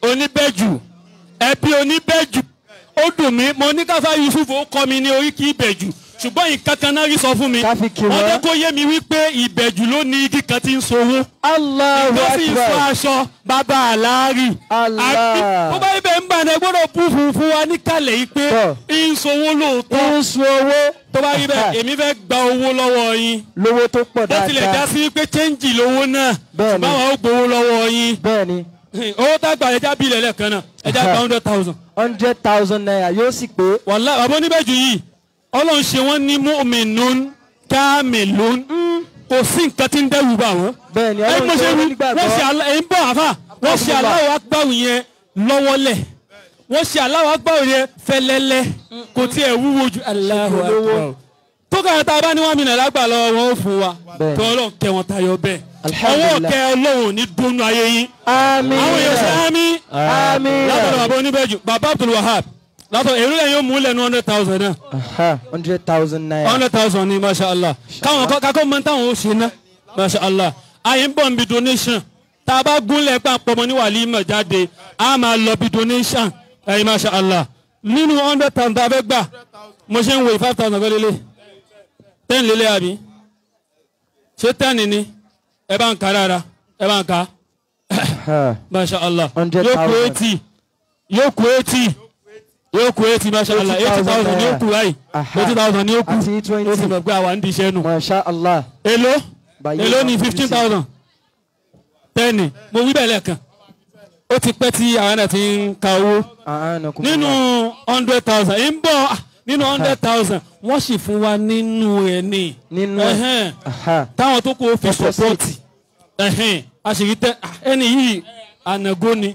oníbẹ̀jù ó dùn mí mo ní káfá Yusuf ó kọ́ mi ní orí kí ìbẹ̀jù ṣùgbọ́n nǹkan kan náà rí sọ fún mi wọ́n jẹ́ kó yé mi wípé ìbẹ̀jù ló ní igi kan tí ń sowó ìgbésí ìfọ aṣọ bàbá àlárí bó bá ibẹ̀ ń bà ní gbọ́dọ̀ bú fún wa níkàlẹ̀ yìí pé ń sowó lóòótọ́ tó bá rí bẹ́ẹ̀ èmi fẹ́ gba owó lọ́wọ́ yín lówó tó pọ̀ dáadáa ó tilẹ̀ já sí pé chẹ́ǹjì lówó náà báwa ó gbowó lọ́wọ́ yín owó tá a gbà ẹja bílẹ̀ lẹ́ẹ̀kan náà ẹja gba 100,000. 100,000 naira yóò sì pé. wàlá bàbá oníbẹ̀jù yìí ọlọ́run ṣe wọ́n ní mu'minun kamilun kò sí nǹkan tí ń dẹ́rù bá wọn. bẹ́ẹ̀ni ọlọ́run ṣe wọ́n nígbàgbọ́. wọ́n ṣe àfà wọ́n ṣe Allahu Akbar yẹn lọ́wọ́lẹ̀ wọ́n ṣe Allahu Akbar yẹn fẹ́lẹ́lẹ́ kò tiẹ̀ wúwo ju Allahu Akbar. tó kàrà tá a bá ní wọ́n mìíràn lágbà lọ́wọ́ wọn ó fún wa tó ọlọ́run kẹ́ wọn tayọ bẹ́ẹ̀ ọwọ́ kẹ́ ọlọ́run ní dúnú ayé yín. àmín àwọn èèyàn ṣe àmín látọ̀dọ̀ bàbá oníbẹ̀jù bàbá Abdul Wahab látọ̀ èrú yẹn yóò mú lẹ́nu 100,000 náà. 100,000 naira. 100,000 ni masha Allah káwọn kakọ́ mọ́ táwọn ó ṣe ná masha Allah àyè ń bọ̀ nbí donation tá a bá gúnlẹ̀ papọ̀ mọ́ ní wàlímọ̀ jáde a máa lọ bí donation ẹ̀yin masha Allah nínú 100,000 tá a fẹ́ gbà mo ṣe ń wòye 5,000 fẹ́ lélẹ̀ 10 lélẹ̀ àbí ṣé 10 ni ẹ bá ń ka rárá ẹ bá ń ka masha Allah yóò kú 80 yóò kú 80 masha Allah 80,000 ni ó kú báyìí 80,000 ni ó kú ó sì mọ̀ pé àwa ń di iṣẹ́ nù. masha Allah. èló ni 15,000 10 mo wí bẹ́ẹ̀ lẹ́ẹ̀kan ó ti pẹ́ tí àwọn náà ti ń ka owó nínú 100,000 ń bọ̀ nínú 100,000 wọ́n sì fún wa nínú ẹ̀ ní táwọn tó kó fi sọ́pọ́ọ̀tì àṣírí tẹ ẹni yìí ànàgó ni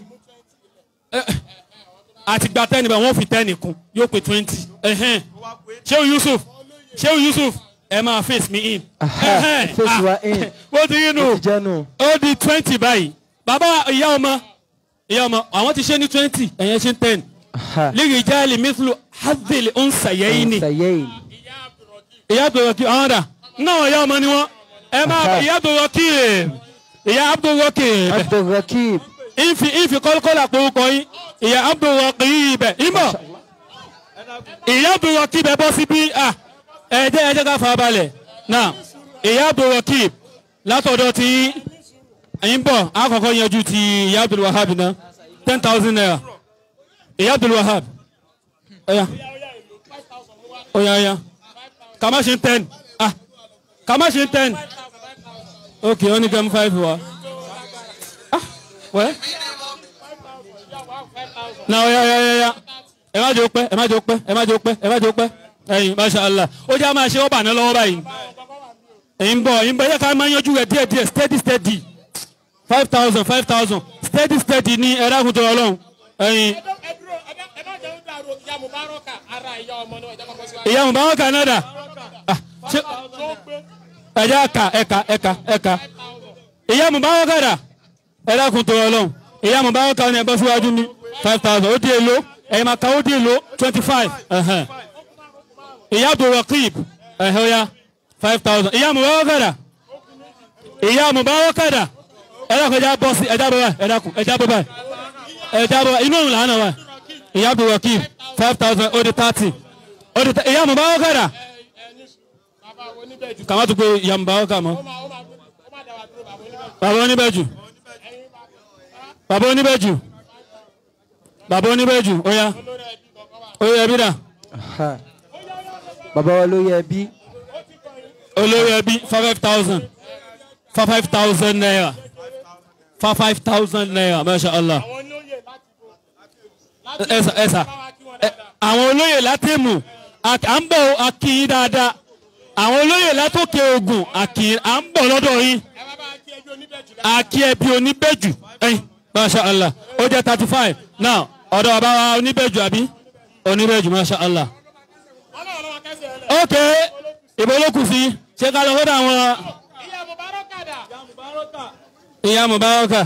àti gba 10 bá wọ́n fi 10 kún yóò pé 20 Shehu Yusuf ẹ máa face me in face wa in wọ́n ti rí nù ó di 20 báyìí bàbá ìyá ọmọ àwọn ti ṣe ní 20 ẹ̀yẹn ṣe 10 lẹ́yìn ìjáàlì mithlu hadhil unsayayni ìyá Abdulraqib àwọn dà náà ìyá ọmọ ni wọ́n ẹ máa ìyá Abdulraqib ìfi kọ́lọ́kọ́lọ́ àpòwòkọ́ yín ìyá Abdulraqib ìmọ̀ ìyá Abdulraqib ẹ bọ́ sí bí ẹ̀jẹ̀ ká fà balẹ̀ náà ìyá Abdulraqib látọ̀dọ̀ tí ẹ̀yin bọ̀ àkọ́kọ́ yanjú ti ìyá Abdul Wahab náà 10,000 naira ìyá Abdul Wahab ọ̀yà kàmá ṣe 10 kàmá ṣe 10 ok ó ní kẹ́mi 5 wa wẹ́ na ọ̀yà ẹ má jẹ́ ó pẹ́ ẹ̀yin masha Allah ó jẹ́ àmà ṣe ó bà ní lọ́wọ́ báyìí ẹ̀yin bọ̀ yẹ ká máa yanjú rẹ̀ díẹ̀ steady 5,000 steady ní ẹ̀rọ àkùtọ̀ ọlọ́run ẹ̀yin. ìyá Mubaraka náà dà ẹ̀ka ìyá Mubaraka dà ẹ̀rọ àkùtọ̀ ọlọ́run ìyá Mubaraka ní ẹ̀bọ́ síwájú ní 5,000 ó di èlò ẹ̀yin máa ka ó di èlò 25 ìyá Abdulraqib ẹ̀hẹ́yà 5,000 ìyá Mubaraka dà ẹ̀dá kan ẹja bọ́ sí ẹja bọ́ inú òun làánà wa ìyá Abdulraqib 5,000 ó di 30 ìyá Mubaraka dà kàmá tó pé ìyá Mubaraka mọ́ bàbá oníbẹ̀jù bàbá oníbẹ̀jù bàbá oníbẹ̀jù oya oya ẹbí dà. bàbá wa ló yẹ bí. olórí ẹbí 5,000 5,000 naira 5,000 naira masha Allah. ẹsà àwọn olóyè látẹ̀mù à ń bọ̀ akíyín dáadáa àwọn olóyè látòkè Ògùn akíyín à ń bọ̀ lọ́dọ̀ yín akí ẹbí oníbẹ̀jù ẹ̀yìn masha Allah ó jẹ́ 35 now ọ̀dọ̀ bàbá wa oníbẹ̀jù àbí oníbẹ̀jù masha Allah. ok ìbò ló kù sí ṣé ká lọ fọ́dọ̀ àwọn ìyá Mubaraka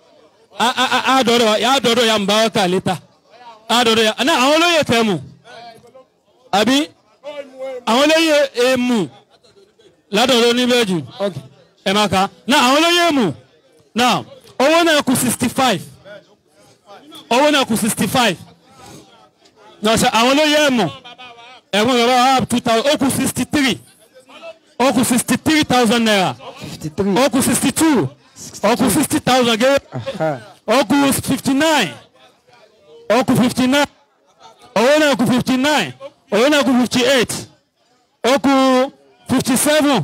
àádọ́dọ̀ ya Mubaraka létà àádọ́dọ̀ ya náà àwọn olóyè tẹ̀mù àbí àwọn olóyè èmù ládọ̀dọ̀ oníbẹ̀jù ẹ̀ máa ka náà àwọn olóyè èmù náà owó náà kù 65 owó náà kù 65 náà ṣe àwọn olóyè èmù ẹ̀gbọ́n bàbá wa 2,000 ó kù 63 ó kù 63,000 naira ó kù 62 ó kù 60,000 gẹ́gẹ́ ó kù 59 ó kù 59 owó náà kù 59 owó náà kù 58 ó kù 57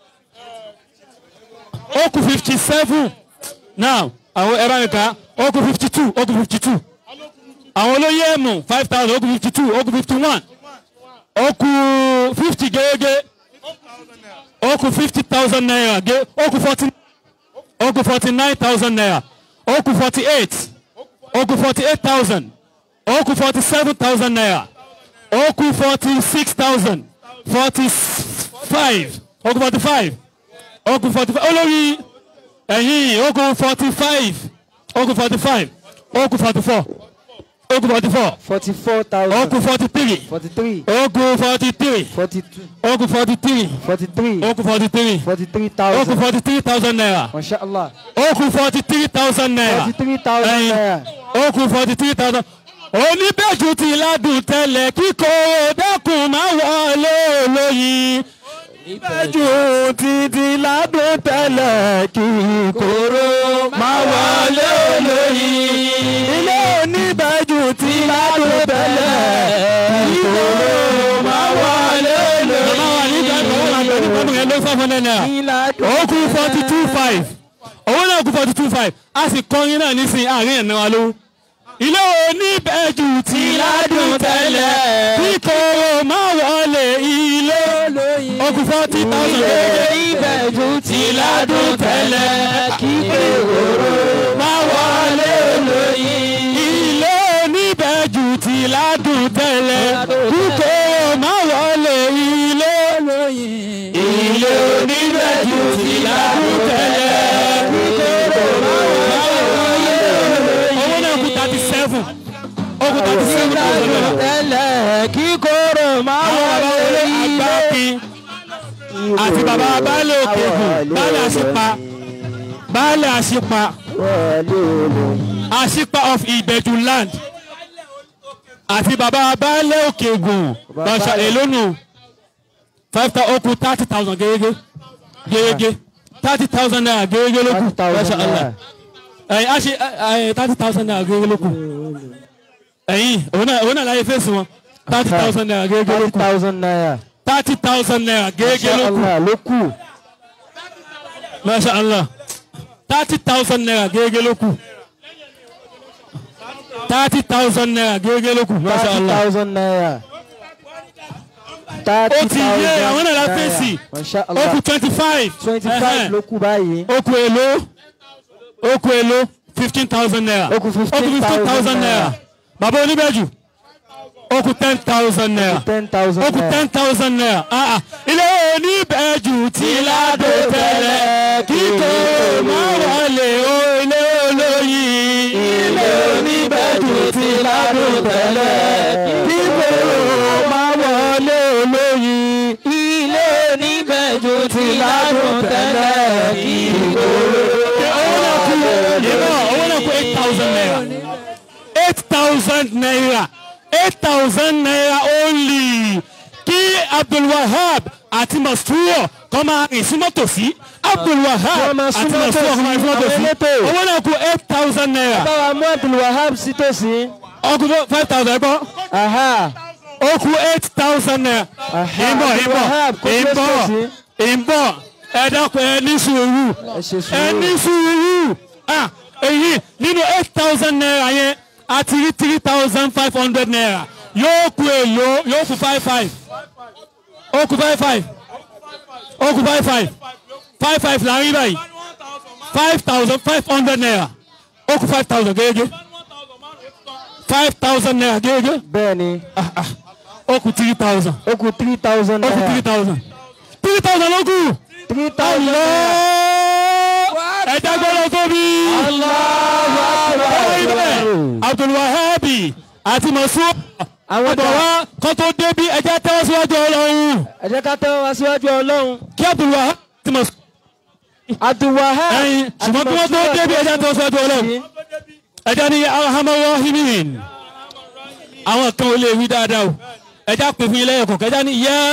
ó kù 57 now àwọn ẹ̀rọ nìkan ó kù 52 ó kù 52 àwọn olóyè ẹ̀mù 5,000 ó kù 52 ó kù 51 ó kù 50 gẹ́gẹ́ ó kù 50,000 naira gé ó kù 40 ó kù 49,000 naira ó kù 48 ó kù 48,000 ó kù 47,000 naira ó kù 46,000 45 ó kù 45 ó kù 45 olórí ẹ̀yìn ó kù 45 ó kù 45 ó kù 44 ó kù 44 44,000 ó kù 43 43 ó kù 43 42 ó kù 43 43 ó kù 43 43,000 ó kù 43,000 naira masha Allah ó kù 43,000 naira 43,000 naira ó kù 43,000 oníbẹ̀jù ti ládùn tẹ́lẹ̀ kíkó dẹ́kun máa wọlé olóyin oníbẹ̀jù ti ládùn tẹ́lẹ̀ kíkóró máa wọlé olóyin ilé oníbẹ̀jù ti ládùn tẹ́lẹ̀ kíkóró máa wọlé olóyin. ó kù 42,500 owó náà kù 42,500 a sì kọrin náà nísìnyí àárín ẹ̀ náà wà lówó. ilé oníbẹ̀jù ti ládùn tẹ́lẹ̀ kíkóró máa wọlé ilé ó kù 40,000. ilé oníbẹ̀jù ti ládùn tẹ́lẹ̀ kíkóró máa wọlé olóyin. ilé oníbẹ̀jù ti ládùn tẹ́lẹ̀ kíkóró máa wọlé ilé olóyin. ilé oníbẹ̀jù ti ládùn tẹ́lẹ̀ kíkóró máa wọlé olóyin. owó náà kù 37 ó kù 37,000 naira. tẹ́lẹ̀ kíkóró máa wọlé ilé. àti bàbá baálé Òkègùn baálé àṣìpa baálé àṣìpa àṣìpa of Ìbẹ̀jú land àti bàbá baálé Òkègùn bàṣà èlónù 5,000 ó kù 30,000 gẹ́gẹ́ 30,000 naira gẹ́gẹ́ ló kù bàṣà Allah ẹ̀yìn a ṣe 30,000 naira gẹ́gẹ́ ló kù ẹ̀yìn òun náà láyé fèsì wọn 30,000 naira gẹ́gẹ́ ló kù 30,000 naira 30,000 naira gẹ́gẹ́ ló kù. Masha Allah 30,000 naira gẹ́gẹ́ ló kù. 30,000 naira gẹ́gẹ́ ló kù. Masha Allah 30,000 naira ó ti yé àwọn náà la fèsì ó kù 25 ló kù báyìí. ó kù èlò 15,000 naira ó kù 15,000 naira bàbá oníbẹ̀jù ó kù 10,000 naira. 10,000 ó kù 10,000 naira. ilé oníbẹ̀jù ti ládùn tẹ́lẹ̀ kíkóró máa wọlé ilé olóyin. ilé oníbẹ̀jù ti ládùn tẹ́lẹ̀ kíkóró máa wọlé olóyin. ilé oníbẹ̀jù ti ládùn tẹ́lẹ̀ kíkóró máa wọlé olóyin. owó náà kù 8,000 naira. 8,000 naira. 8,000 naira only. Kí Abdulwahab àti Mastura kọ́ máa rìn sí mọ́tò sí. Abdul Wahab àti Masuwa ọkọ̀ máa fún ọ̀tọ̀ owó náà kù 8,000 naira. báwa mú Abdul Wahab sí tòsí. ọkùnrin 5,000 ẹ̀kọ́. ó kù 8,000 naira. ìbọ̀ ẹ dákun ẹ ní sùúrù èyí nínú 8,000 naira yẹn àti rí 3,500 naira yóò kù èlò yóò kù 55 ó kù 55 ó kù 55 55 là ń rí báyìí 5,500 naira ó kù 5,000 gẹ́gẹ́ 5,000 naira gẹ́gẹ́. bẹ́ẹ̀ni. ó kù 3,000. ó kù 3,000 naira. ó kù 3,000. 3,000 ló kù. 3,000 naira. ẹ̀dá gbọ́dọ̀ tóbi. Abdul Wahab àti Masuwa. àwọn ọ̀dọ́ wa kọ́ tó débi ẹ̀jẹ̀ tẹ́wọ́ síwájú Ọlọ́run. ẹ̀jẹ̀ ká tẹ́wọ́ wá síwájú Ọlọ́run. kí Abdul Wahab àti Masuwa. Abdul Wahab. ṣùgbọ́n kí wọ́n tó débi ẹ̀jẹ̀ tẹ́wọ́ síwájú Ọlọ́run. ẹ̀jẹ̀ ni Arhamar Rahimin. àwọn kan ò lè wí dáadáa o. ẹ̀jẹ̀ pè fún ilé ẹ̀kọ́ kẹjá ni yá.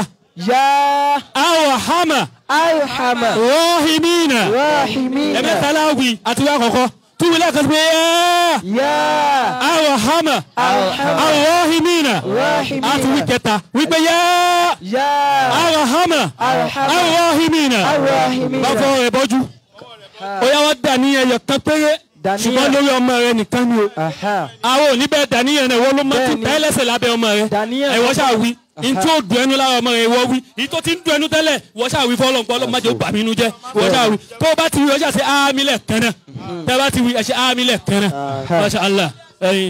Arhamar Rahimina. ẹ̀mẹ́ta láwì àti wí àkọ́kọ́. túwìlì àkọ́kọ́ pé yá. Arhamar Rahimina. àti wí kẹta wípé yá. Arhamar Rahimina. bá fọwọ́ rẹ̀ bọ́jú. ó yá wá dà ní ẹyọ kan péré. ṣùgbọ́n lórí ọmọ rẹ nìkan ni o. àwọn òní bẹ́ẹ̀ dàníyàn náà wọ́n ló máa ti tẹ́ lẹ́sẹ̀ lábẹ́ ọmọ rẹ. ẹ̀wọ́ ṣáà wí ntí ó dùn ẹnu lára ọmọ rẹ ìwọ wí èyí tó ti ń dùn ẹnu tẹ́lẹ̀ wọ́n ṣáà wí fọlọ́ nǹkan ọlọ́mọ májèlé bà mí inú jẹ́ wọ́n ṣáà wí tó o bá ti wí ọjà ṣe ámì lẹ́ẹ̀kan náà tẹ́ bá ti wí ẹ ṣe ámì lẹ́ẹ̀kan náà Masha Allah ẹyin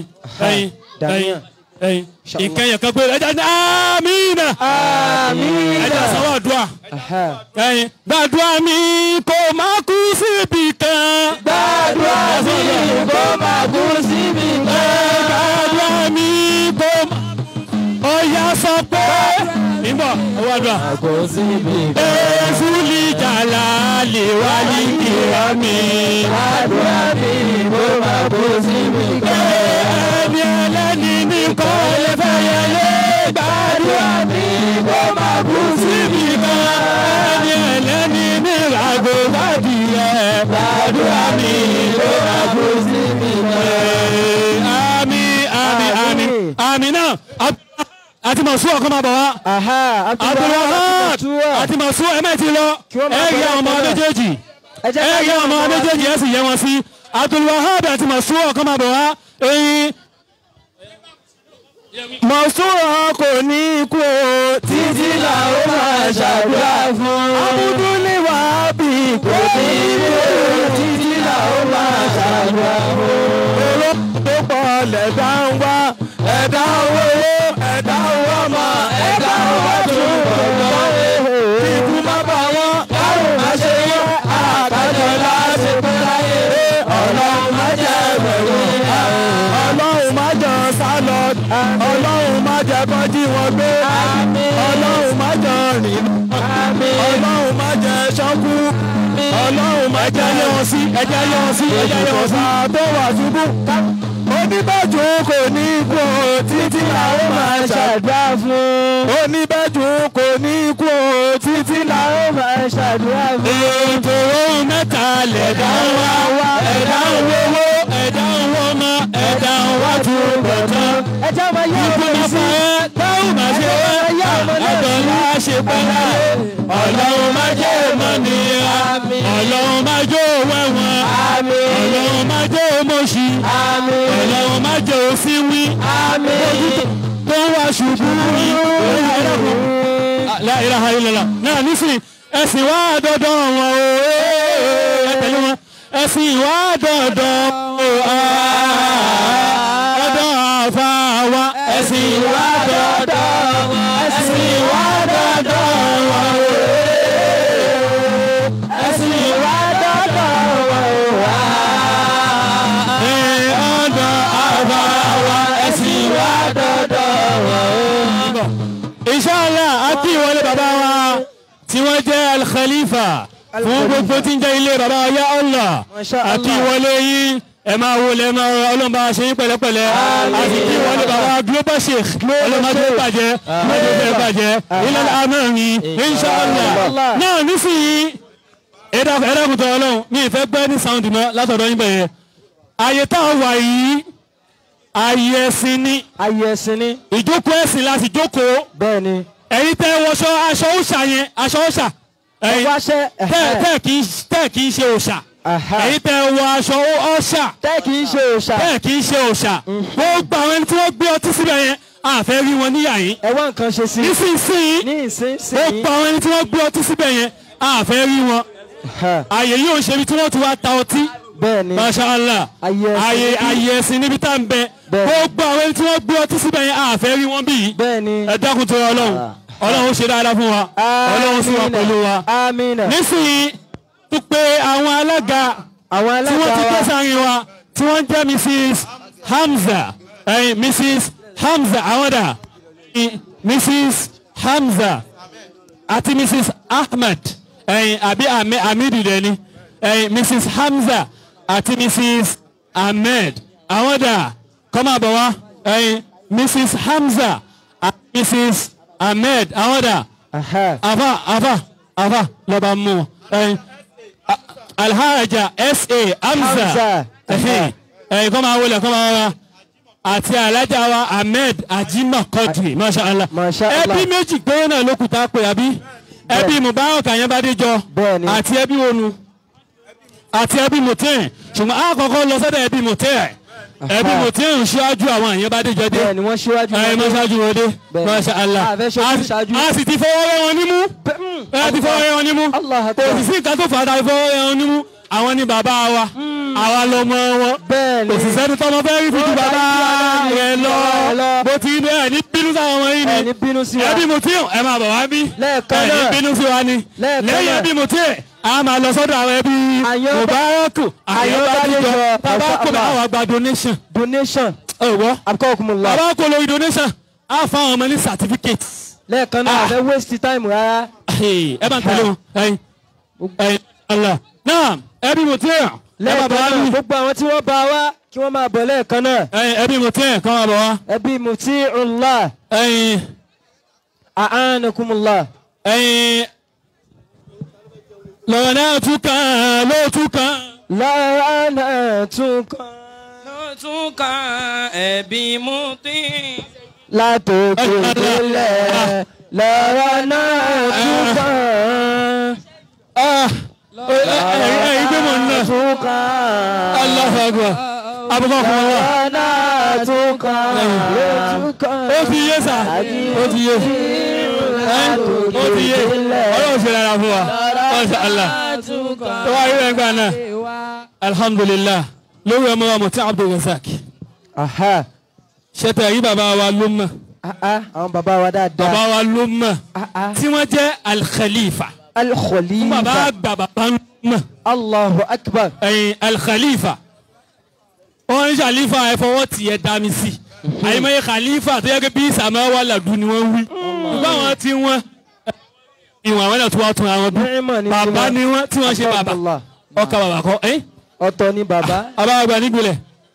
ìkẹyìn kan pé ẹja ní amínà ẹja sanwó àdúrà gbàdúrà mi kò má kú síbi kan gbàdúrà mi kò má kú síbi kan gbàdúrà mi kò má ọ̀yà sọ pé ìbọ̀ owó àdúrà kò síbi kan èsùlì jàlá lè wá ní kíra mi gbàdúrà mi kò má kú síbi kan ẹni ẹlẹ́ni ní kọ́ lè fẹ́ yẹlé gbàdúrà mi kò má kú síbi kan ẹni ẹlẹ́ni ní ìràgò gbàdìyẹ gbàdúrà mi kò má kú síbi kan. àmín náà àti Masuwa ọkọ máa bọ̀ wá. Abdul Wahab àti Masuwa ẹ mẹ́tì lọ ẹ rí àwọn ọmọ méjèèjì ẹ rí àwọn ọmọ méjèèjì ẹ sì yẹ wọn sí. Abdul Wahab àti Masuwa ọkọ máa bọ̀ wá. Masuwa kò ní ikú o títí làwọn máa ṣàdúrà fún. Abdul Wahab kò ní ikú o títí làwọn máa ṣàdúrà fún. olóòtú pọ̀ lẹ́dá ń wá ẹ̀dá owó ẹ̀dá owó ọmọ ẹ̀dá owó tún bọ̀ ikú má bà wọ́n káwọn má ṣe yẹ àkájọ láti pẹ́ láyé ọlọ́run má jẹ́ bẹ̀rù ọlọ́run má jẹ́ sálọ ọlọ́run má jẹ́ kọjí wọn gbé ọlọ́run má jẹ́ rìn ọlọ́run má jẹ́ ṣọ́kú ọlọ́run má jẹ́ yẹ wọn sí ẹjẹ́ yẹ wọn sí ẹjẹ́ yẹ wọn sí tó wà ṣubú oníbẹ̀jù kò ní kú títí làwọn máa ṣàdúrà fún. oníbẹ̀jù kò ní kú títí làwọn máa ṣàdúrà fún. ètò ohun mẹ́ta lẹ̀dá wá ẹ̀dá owó ẹ̀dá owó ọmọ ẹ̀dá wá tún bọ̀ tán. ẹjẹ́ máa yá ọmọ yìí sí. táwọn máa ṣe ọ̀dọ̀ ńlá ṣe pẹ́ láyé. ọlọ́run má jẹ́ mọ́ nira ọlọ́run má jó wẹ́wọ̀n ọlọ́run má jẹ́ mọ́ṣí ọlọ́run má jẹ́ òfin wí tó wá ṣubú wí. La ilaha illallah náà nísìnyí ẹ̀sìn wá dọ́dọ̀ wọn o ẹ tẹ̀lé wọn ẹ̀sìn wá dọ́dọ̀ ọ̀dọ̀ àfa wa ẹ̀sìn wá dọ́dọ̀ ẹ̀sìn wá dọ́dọ̀ wọn o ẹ̀sìn wá dọ́dọ̀ wọn o ọ̀dọ̀ àfa wa ẹ̀sìn wá dọ́dọ̀ wọn o. Inshallah àti ìwọlé bàbá wa tí wọ́n jẹ́ al-Khalifa fún gbogbo tí ń jẹ́ ilé bàbá ya Allah àti ìwọlé yìí ẹ máa wọlé ẹ máa ọlọ́mọba ṣe yín pẹ̀lẹ́pẹ̀lẹ́ àti kí ìwọlé bàbá Global Sheikh ọlọ́mọdé bàjẹ́ ọlọ́mọdé bàjẹ́ ilẹ̀ amẹ́rin Inshallah náà nísìnyí ẹ̀dàkùn tó ọlọ́run mi ìfẹ́ gbẹ́ ní sound mọ́ látọ̀dọ̀ yín bẹ̀yẹ. Àyè táwọn wà yìí ayé ẹ̀sìn ni. ayé ẹ̀sìn ni. ìjókòó ẹ̀sìn la sì jókòó. bẹ́ẹ̀ ni. ẹ̀yin tẹ́ wọṣọ aṣọ òòṣà yẹn aṣọ òòṣà. tẹ́ kì í ṣe òòṣà. ẹ̀yin tẹ́ wọ aṣọ òòṣà. tẹ́ kì í ṣe òòṣà. tẹ́ kì í ṣe òòṣà. gbogbo àwọn ẹni tí wọ́n gbé ọtí síbẹ̀ yẹn a fẹ́ rí wọn níyà yín. ẹ wá nǹkan ṣe sí. nísinsìnyí gbogbo àwọn ẹni tí wọ́n gbé ọtí síbẹ̀ yẹn a fẹ́ rí wọn. àyè yìí ò ń ṣe ibi tí wọ́n ti wá ta ọtí. bẹ́ẹ̀ni Masha Allah ayé ẹ̀sìn níbi tá à ń bẹ gbogbo àwọn ẹni tí wọ́n gbé ọtí síbẹ̀ yẹn a fẹ́ rí wọn bí yìí. bẹ́ẹ̀ni ẹ dákun tó ọlọ́run ṣe dáadáa fún wa ọlọ́run sì wà pẹ̀lú wa. nísìnyí tó pé àwọn alága tí wọ́n ti pèsè àárín wa tí wọ́n jẹ́ Mrs. Hamza Mrs. Hamza àwọn dà Mrs. Hamza àti Mrs. Ahmed àbí Hamidu dẹni Mrs. Hamza àti Mrs. Ahmed àwọn dà kọ́mọ àbọ̀ wá Mrs. Hamza àti Mrs. Ahmed àwọn dà àfà lọ́ba mú Alhaja S.A. Hamza kọ́mọ àwọlẹ̀ kọ́mọ àwọlẹ̀ àti alájà wa Ahmed Ajima Quadri Masha Allah ẹbí méjì péré náà ló kù tá a pè àbí ẹbí Mubarak Ayanbadejọ àti ẹbí Onu àti ẹbí Motin ṣùgbọ́n a kọ́kọ́ lọ sọ́dọ̀ ẹbí Motin ẹbí Motin ń ṣáájú àwọn Ayanbadejọ dé wọ́n ṣáájú wọn dé Masha Allah a sì ti fọwọ́ rẹ́ wọn nímú ti fọwọ́ rẹ́ wọn nímú kò sì sí ìka tó fà á ta fọwọ́ rẹ́ wọn nímú àwọn ni bàbá wa àwa lọmọ wọn òṣìṣẹ́ ní tọmọ fẹ́ rí fìdí bàbá rẹ lọ bó ti ní ẹ̀ ní bínú sáwọn ọmọ yìí ni ẹbí Motin ẹ máa bọ̀ wá bí ẹ ní bínú sí wa ni lẹ́yìn ẹbí Motin a máa lọ sọ́dọ̀ àwọn ẹbí Mubarak Ayanbadejọ bàbá kò bá wà gba donation ọ̀wọ́ bàbá kò lórí donation a fa àwọn ọmọ ní certificate. lẹ́ẹ̀kan náà àfẹ́ waste time rárá. ẹ bá ń tẹ̀lé wọn ẹyin Allah náà ẹbí Motin lẹ́ẹ̀kan náà gbogbo àwọn tí wọ́n bá wá kí wọ́n máa bọ̀ lẹ́ẹ̀kan náà. ẹbí Motin kan máa bọ̀ wá. ẹbí Motinullah. a'anakumullah. lọ́rọ̀ náà tún kàn ló tún kàn. lọ́rọ̀ náà tún kàn. ló tún kàn ẹbí Motin. látòkè délẹ̀ lọ́rọ̀ náà tún kàn. ìgbé mọ̀ náà. tún kàn. Allahu Akbar. abúkọ̀ fún wa. lọ́rọ̀ náà tún kàn. ló tún kàn. ó ti yé sà ó ti yé ó ti yé ọlọ́run ṣe dára fún wa Masha Allah tó wá rí rẹ̀ gbà náà alhamdulillah lórí ọmọ wa Motin Abdulrasaq ṣètò yí bàbá wa ló mọ̀ àwọn bàbá wa dáadáa bàbá wa ló mọ̀ tí wọ́n jẹ́ al-Khalifa al-Khalifa bàbá àgbà bàbá ló mọ̀ Allahu Akbar al-Khalifa wọ́n ń ṣàlífà ẹ̀fọwọ́ tiẹ̀ dá mi sí àyèmáyé khalifa tó yẹ kí bí sàmà wà làdú ni wọ́n wí nígbà wọn tí wọ́n ìwọ̀n àwọn náà tó wá tún àwọn dún bàbá ni wọ́n tí wọ́n ṣe bàbá ọkà bàbá kọ́ ọ̀tọ̀ ni bàbá. bàbá àgbà nígbìlẹ̀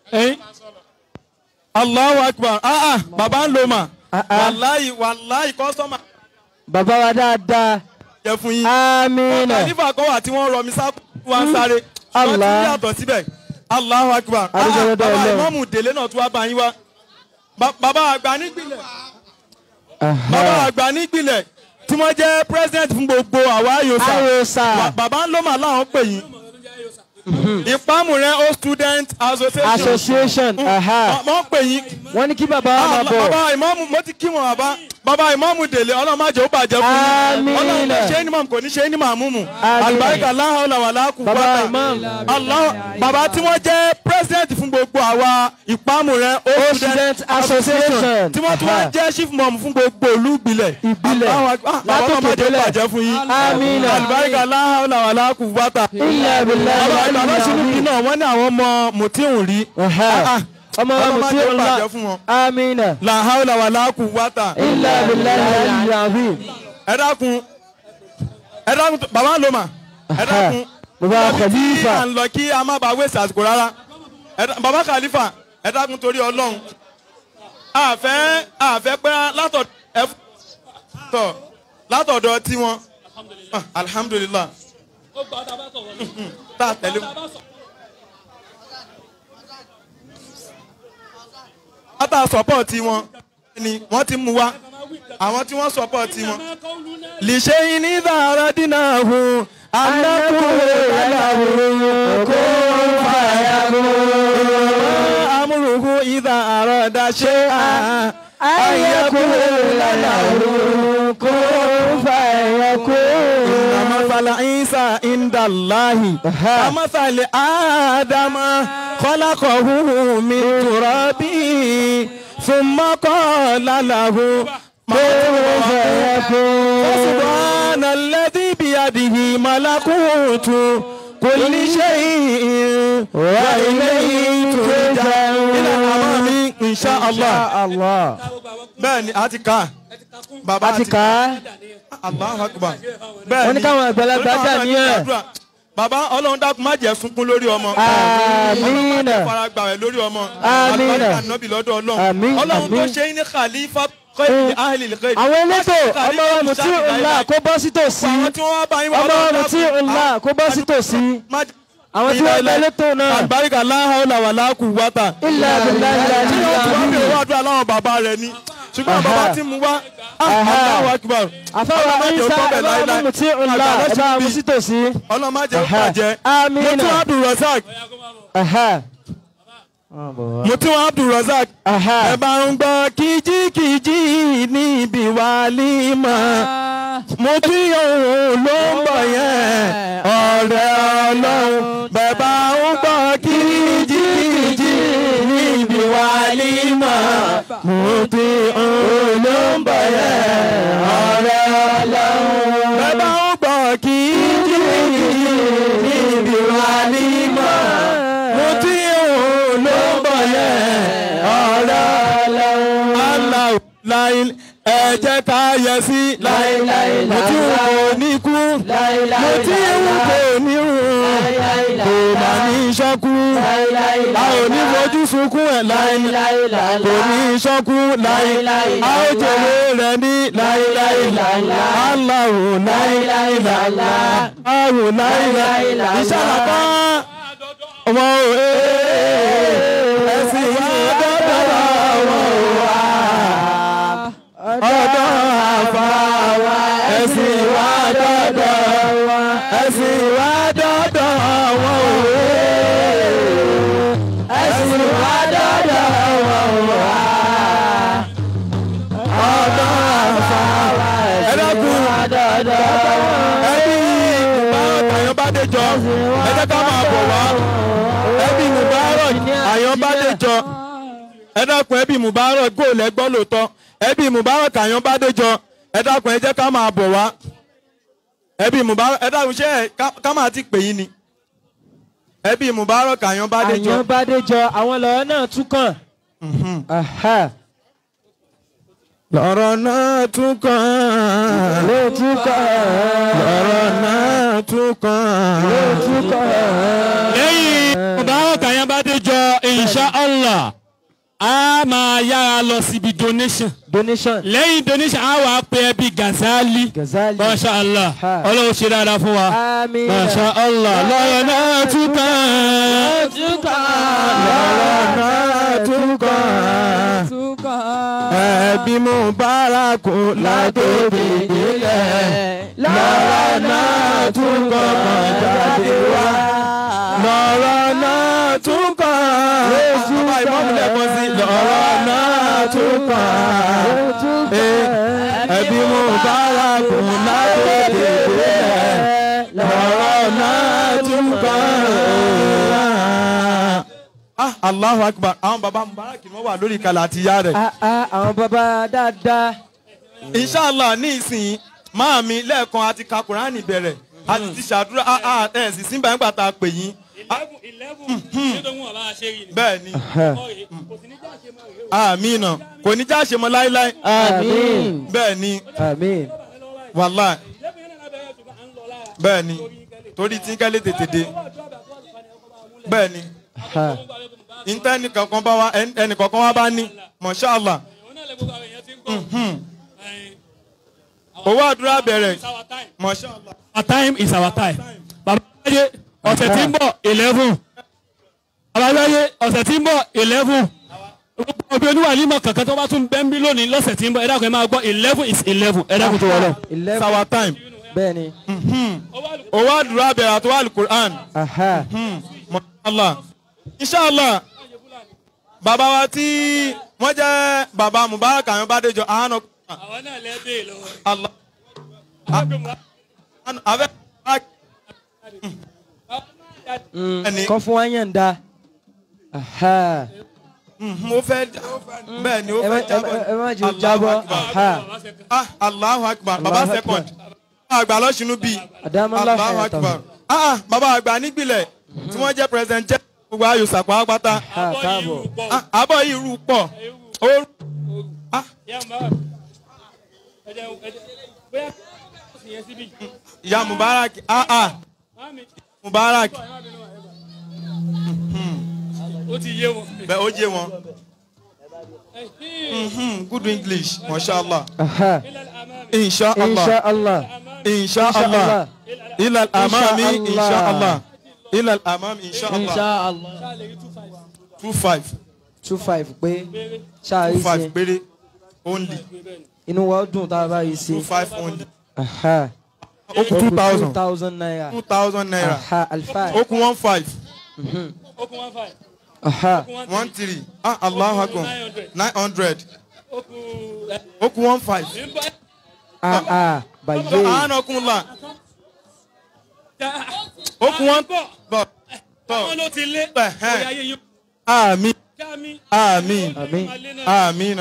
Allahu Akbar bàbá ń lo mà wàláyì kọ́sọ́mà. bàbá wa dáadáa. jẹ fún yín. amiina. khalifa kọ́ wà tí wọ́n rọ mi sáà wá sáré. wọ́n ti yàtọ̀ síbẹ̀. Allahu Akbar. bàbá ìmọ̀mù délé náà tún wá bá yín wá. bàbá àgbà nígbìlẹ̀ bàbá àgbà nígbìlẹ̀ tí wọ́n jẹ́ president fún gbogbo àwa Ayosa bàbá ń lọ mà láwọn pè yín ìpamọ́ rẹ̀ o student association wọ́n pè yín wọ́n ní kí bàbá wa máa bọ̀ bàbá ìmọ̀mù mo ti kí wọn bàbá ìmọ̀mù délé ọlọ́run má jẹ́ ó bàjẹ́ fún yín ọlọ́run lè ṣe é ní mọ̀mù kò ní ṣe é ní màmúmù àlùbáríkà láhàólà wà láàkú wọ́tà bàbá tí wọ́n jẹ́ president fún gbogbo àwa ìpamọ́ rẹ̀ o student association tí wọ́n tún wá jẹ́ chief mom fún gbogbo olúgbilẹ̀ látòkè délẹ̀ bàjẹ́ fún yín àmín àlùbáríkà láhàólà wà láàkú wọ́tà bàbá sínú náà wọ́n ní àwọn ọmọ Motin rí ọmọ Motinullah amina la hawla wala quwwata illa billahi al-azim. ẹ dákun bàbá loma ẹ dákun bàbá Khalifa à ń lọ kí a má ba wéṣẹ àsìkò rárá bàbá Khalifa ẹ dákun torí Ọlọ́run àfẹ́ pé látọ̀dọ̀ tiwọn alhamdulillah tá a tẹ̀lé. wọ́n tá a sọ́pọ̀tì wọn ni wọ́n ti mú wa àwọn tí wọ́n sọ́pọ̀tì wọn. lè ṣe yín ní ìdára dínà hù anákùnrin lálàrú kó fàyàgò. amúrùkù ìdá àròdà ṣe ayẹkùnrin lálàrú kó fàyàgò. مثل عيسى عند الله كمثل آدم خلقه من تراب ثم قال له كن فيكون فسبحان الذي بيده ملكوت كل شيء وإليه ترجعون إلى الأمام إن شاء الله. bẹ́ẹ̀ni a ti kà bàbá a ti kà Allahu Akbar. bẹ́ẹ̀ni wọ́n ní káwọn àgbàlagbà dà ní ẹ̀. bàbá Ọlọ́run dákun má jẹ́ sunkún lórí ọmọ. àmín. faragbà rẹ̀ lórí ọmọ. àmín. àlùbáríkà nọ́bì lọ́dọ̀ Ọlọ́run. àmín. Ọlọ́run tó ṣe é ní khalifa khairi ahli al-khair. àwọn elétò ọmọ wa Mutiullah kó bọ́ sí tòsí. àwọn tí wọ́n bá yín ọmọ wa Mutiullah kó bọ́ sí tòsí. àwọn tí wọ́n bẹ létò náà. àlùbáríkà la hawla wala quwwata. illa billahi tí wọ́n ti wá bèrè wá dúrà láwọn bàbá rẹ̀ ni ṣùgbọ́n bàbá tí mu wá Allahu Akbar. àfọwọ́ Ìsá ọmọ Mutiullah ẹ bá mu sí tòsí. ọlọ́mọ jẹ́ ó bàjẹ́. àmín. Mutiu Abdulrasaq. Mutiu Abdulrasaq. ẹ bá ń gbọ́ kìjikìji níbi wàlímà. Mutiu ló ń bọ̀ yẹn ọ̀rẹ́ Ọlọ́run. bẹ́ẹ̀ bá ń gbọ́ kìjikìji níbi wàlímà. Mutiu ló ń bọ̀ yẹn ọ̀rẹ́ Ọlọ́run. bẹ́ẹ̀ bá ń gbọ́ kìjikìji níbi wàlímà. Mutiu ló ń bọ̀ yẹn ọ̀rẹ́ Ọlọ́run. Allahu láìl ẹ jẹ́ ká yẹ sí Mutiu kò ní kú Mutiu kò ní rùn kò má ní ṣọ́kú a ò ní fojú sunkún ẹ̀ kò ní ṣọ́kú a ó jèrè rẹ̀ ní Allahu ìṣàlàkọ́ wọn ò ẹ̀sìn wá dọ́dọ̀ wọn ò ọ̀dọ̀ àbá wa ẹ̀sìn wá dọ́dọ̀ wọn ẹ̀sìn wá dọ́dọ̀ wọn ò ẹ̀sìn wá dọ́dọ̀ wọn ò ọ̀dọ̀ àbá wa ẹ̀sìn wá dọ́dọ̀ wọn. ẹbí Mubarak Àyànbádéjọ ẹ jẹ́ ká máa bọ̀ wá ẹbí Mubarak Àyànbádéjọ ẹ dákun ẹbí Mubarak góòlù ẹgbọ́n lóòótọ́ ẹbí Mubarak Àyànbádéjọ ẹ dákun ẹ jẹ́ ká máa bọ̀ wá ẹbí Mubarak ẹ dákun ṣé ká máa ti pè yín ni ẹbí Mubarak Àyànbádéjọ. Àyànbádéjọ àwọn lọ́rọ̀ náà tún kàn. lọ́rọ̀ náà tún kàn ló tún kàn. lọ́rọ̀ náà tún kàn ló tún kàn. lẹ́yìn Mubarak Àyànbádéjọ insha Allah a máa yára lọ síbi donation. lẹ́yìn donation a wà pé ẹbí Gazali. Masha Allah Ọlọ́run ṣe dáadáa fún wa. àmín. Masha Allah lọ́rọ̀ náà tún kàn. lọ́rọ̀ náà tún kàn ẹbí Mubarak látòkè délẹ̀ lọ́rọ̀ náà tún kàn jáde wá lọ́rọ̀ náà tún kàn ọba ìmọ̀mùlẹ̀kọ́ sí lọ́rọ̀ náà tún kàn ẹbí Mubarak látòkè délẹ̀ lọ́rọ̀ náà tún kàn. Allahu Akbar àwọn baba Mubarak ni wọ́n wà lórí ìkàlà àti ìyá rẹ̀. àwọn baba dáadáa. Inshallah ní ìsìn máa mi lẹ́ẹ̀kan àti ka Kùránì bẹ̀rẹ̀ àti ti ṣàdúrà ẹ̀sìn sí báyìí gbàtà pè yín. bẹ́ẹ̀ ni àmín kò ní já ṣe mọ́ láíláí. àmín. bẹ́ẹ̀ ni àmín. wàláì bẹ́ẹ̀ ni torí tí ń kẹ́lé tètè dé bẹ́ẹ̀ ni níta ẹnìkankan bá wa ẹnìkankan wa bá ní Masha Allah owó àdúrà bẹ̀rẹ̀ Masha Allah. Our time is our time. Baba Aje ọ̀sẹ̀ tí ń bọ̀ 11 àbájáyé ọ̀sẹ̀ tí ń bọ̀ 11 ọbẹ̀ oníwàlímọ̀ kankan tó bá tún bẹ́ ń bí lónìí lọ́sẹ̀ tí ń bọ̀ ẹ dákun ẹ máa gbọ́ 11 is 11 ẹ dákun tó wọlé. It's our time. bẹ́ẹ̀ni. owó àdúrà bẹ̀rẹ̀ àti owó alukur'an. inshallah bàbá wa tí wọ́n jẹ́ bàbá Mubarak àwọn Bádéjọ àánú. àwọn náà lẹ́bẹ̀ẹ́ lọ́wọ́. Allah. kọ́ fún wa yẹn da. mo fẹ́ bẹ́ẹ̀ ni ó fẹ́ jábọ̀. ẹ má jù jábọ̀. Allahu Akbar baba second àgbà lọ́sùnú bíi Adamallah Allahu Akbar baba àgbà nígbìlẹ̀ tí wọ́n jẹ́ president jẹ́ gbogbo ayò sàpá pátá àbọ̀ yìí rú pọ̀ ìyá Mubarak Mubarak ó ti yé wọn. bẹ́ẹ̀ ó yé wọn. Good English, mashallah. Inshallah. Inshallah. Ilal amami, inshallah. Ilal amami, inshallah. 25. 25 pé ṣáà rí 25 sí. péré only. Inú wa dùn tá a bá rí sí. 25 only. Ó kù 2,000. 2,000 naira. 2,000 naira. Alfa. Ó kù 15. ó kún 15. 13. Allahu Akbar. 900. Ó kù 15. Bàyè. Àánú kún la. Ó kù 1. àwọn ló ti lé. Àmín. Àmín. Àmín. Àmín.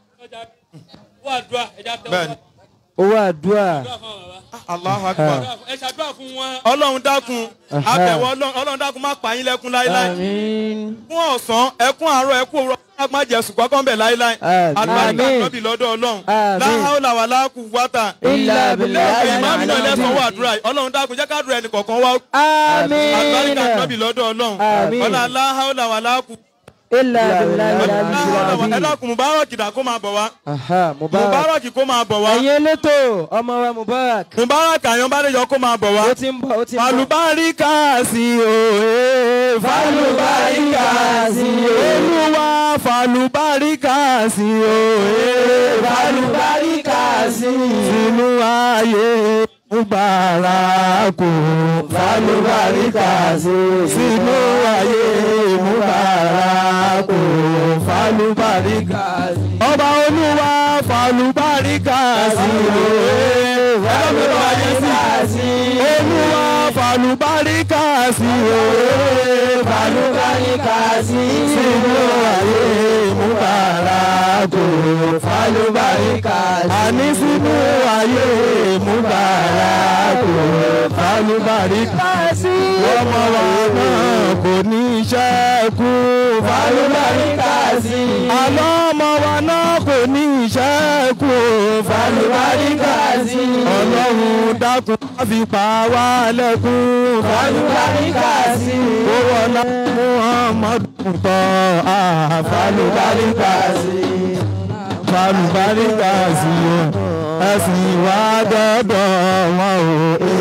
Bẹ́ẹ̀ni. Owó àdúrà. Allahu Akbar. ẹ ṣàdúrà fún wọn. Ọlọ́run dákun. Abẹ̀wò Ọlọ́run dákun má pa yín lẹ́kún láíláí. Àmín. Fún ọ̀sán, ẹkún àárọ̀, ẹkún òwúrọ̀, má jẹ sùn kọ́kọ́ ń bẹ̀ láíláí. Àlùbáríkà lọ́bì lọ́dọ̀ Ọlọ́run. La hawla wala quwwata. Illa billahi Ìmáàmù náà lẹ́sàn-án wà àdúrà yìí. Ọlọ́run dákun jẹ́ ká dùn ẹnì kọ̀ọ̀kan wá. Àmín. Àlùbáríkà lọ́bì lọ́dọ̀ Ọlọ́run. Ọlá la hawla wala quwwata. Illa billahi Ẹ dákun Mubarak dà kó máa bọ̀ wá. Mubarak. Mubarak kó máa bọ̀ wá. Ẹ̀yin elétò ọmọ wa Mubarak. Mubarak àyàn Bádéjọ kó máa bọ̀ wá. Ó ti ń bọ̀, ó ti ń bọ̀. Fàlùbáríkà sí òye. Fàlùbáríkà sí òye. Olúwa fàlùbáríkà sí òye. Fàlùbáríkà sí Sínú ayé Mubaraku. Fàlùbáríkà sí Sínú ayé Mubaraku. Fàlùbáríkà sí. Ọba Olúwa fàlùbáríkà sí òye. Fàlùbáríkà sí. Olúwa fàlùbáríkà sí òye. Fàlùbáríkà sí Sínú ayé Mubaraku. Fàlùbáríkà sí. Àní sínú ayé Mubaraku. Fàlùbáríkà sí. Ọmọ wa náà kò ní ṣẹ́kù. Fàlùbáríkà sí. Àlọ́ ọmọ wa náà kò ní ṣẹ́kù. Fàlùbáríkà sí. Ọlọ́run dákun má fi pa wá lẹ́kún. Fàlùbáríkà sí. Ó wọlá Muhammadu tọ́ Fàlùbáríkà sí. Fàlùbáríkà sí o. Ẹ̀sìn wá dọ́dọ̀ wọn o.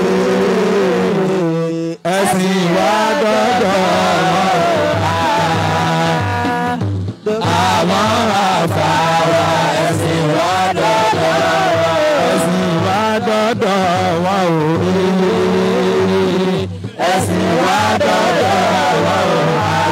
Ẹ̀sìn wá dọ́dọ̀ wọn o. Àwọn àfàwà ẹ̀sìn wá dọ́dọ̀ wọn o. Ẹ̀sìn wá dọ́dọ̀ wọn o. Ẹ̀sìn wá dọ́dọ̀ wọn o.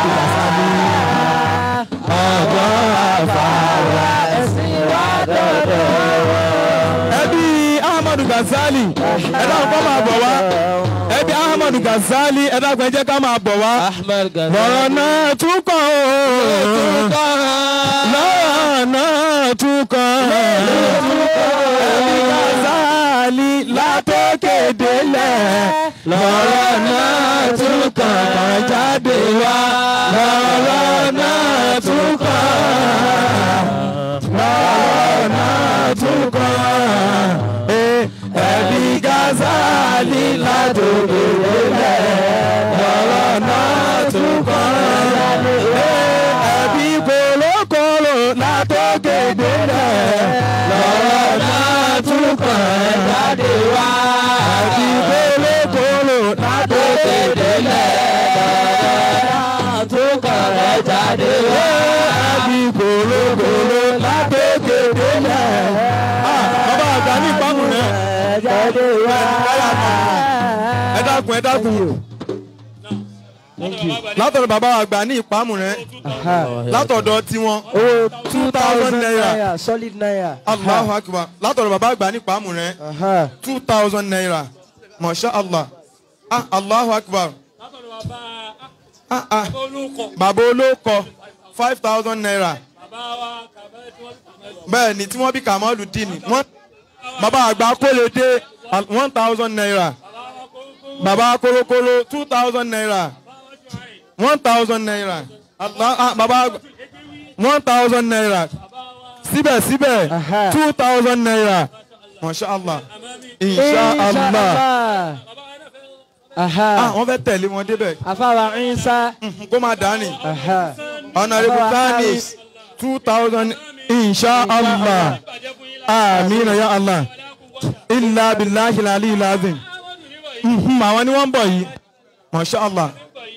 Ọ̀dọ́ àfàwà ẹ̀sìn wá dọ́dọ̀ wọn. Ẹbí Ahmadu Ghazali ẹ dákun kó máa bọ̀ wá. Ẹbí Ahmadu Ghazali ẹ dákun ẹ jẹ́ ká máa bọ̀ wá. Lọ́rọ̀ náà tún kàn ó. Lọ́rọ̀ náà tún kàn ó. Ẹbí Ghazali látòkè délẹ̀. Lọ́rọ̀ náà tún kàn jáde wá. Lọ́rọ̀ náà tún kàn. Lọ́rọ̀ náà tún kàn. Ẹbí Ghazali látòkè délẹ̀. Lọ́rọ̀ náà tún kàn. Ẹbí Kòlókòló látòkè délẹ̀. Lọ́rọ̀ náà tún kàn jáde wá. Ẹbí Kòlókòló látòkè délẹ̀. dákun ẹ dákun. látọ̀dọ̀ bàbá àgbà ní ìpamù rẹ̀ látọ̀dọ̀ tiwọn owó 2,000 naira solid naira. Allahu Akbar látọ̀dọ̀ bàbá àgbà ní ìpamù rẹ̀ 2,000 naira Masha Allah Allahu Akbar bàbá olóko 5,000 naira bẹ́ẹ̀ ni tí wọ́n bí Kamalu Dini bàbá àgbà Kólódé 1,000 naira bàbá Kolokolo 2,000 naira 1,000 naira bàbá 1,000 naira síbẹ̀síbẹ̀ 2,000 naira Masha Allah Insha Allah wọ́n fẹ́ tẹ̀lé wọn débẹ̀. àfàwà Ìsá. kó máa dání. Honorable Sani 2,000 Insha Allah amina ya Allah illa billahi al-ali al-azim. àwọn ni wọ́n ń bọ̀ yìí Masha Allah.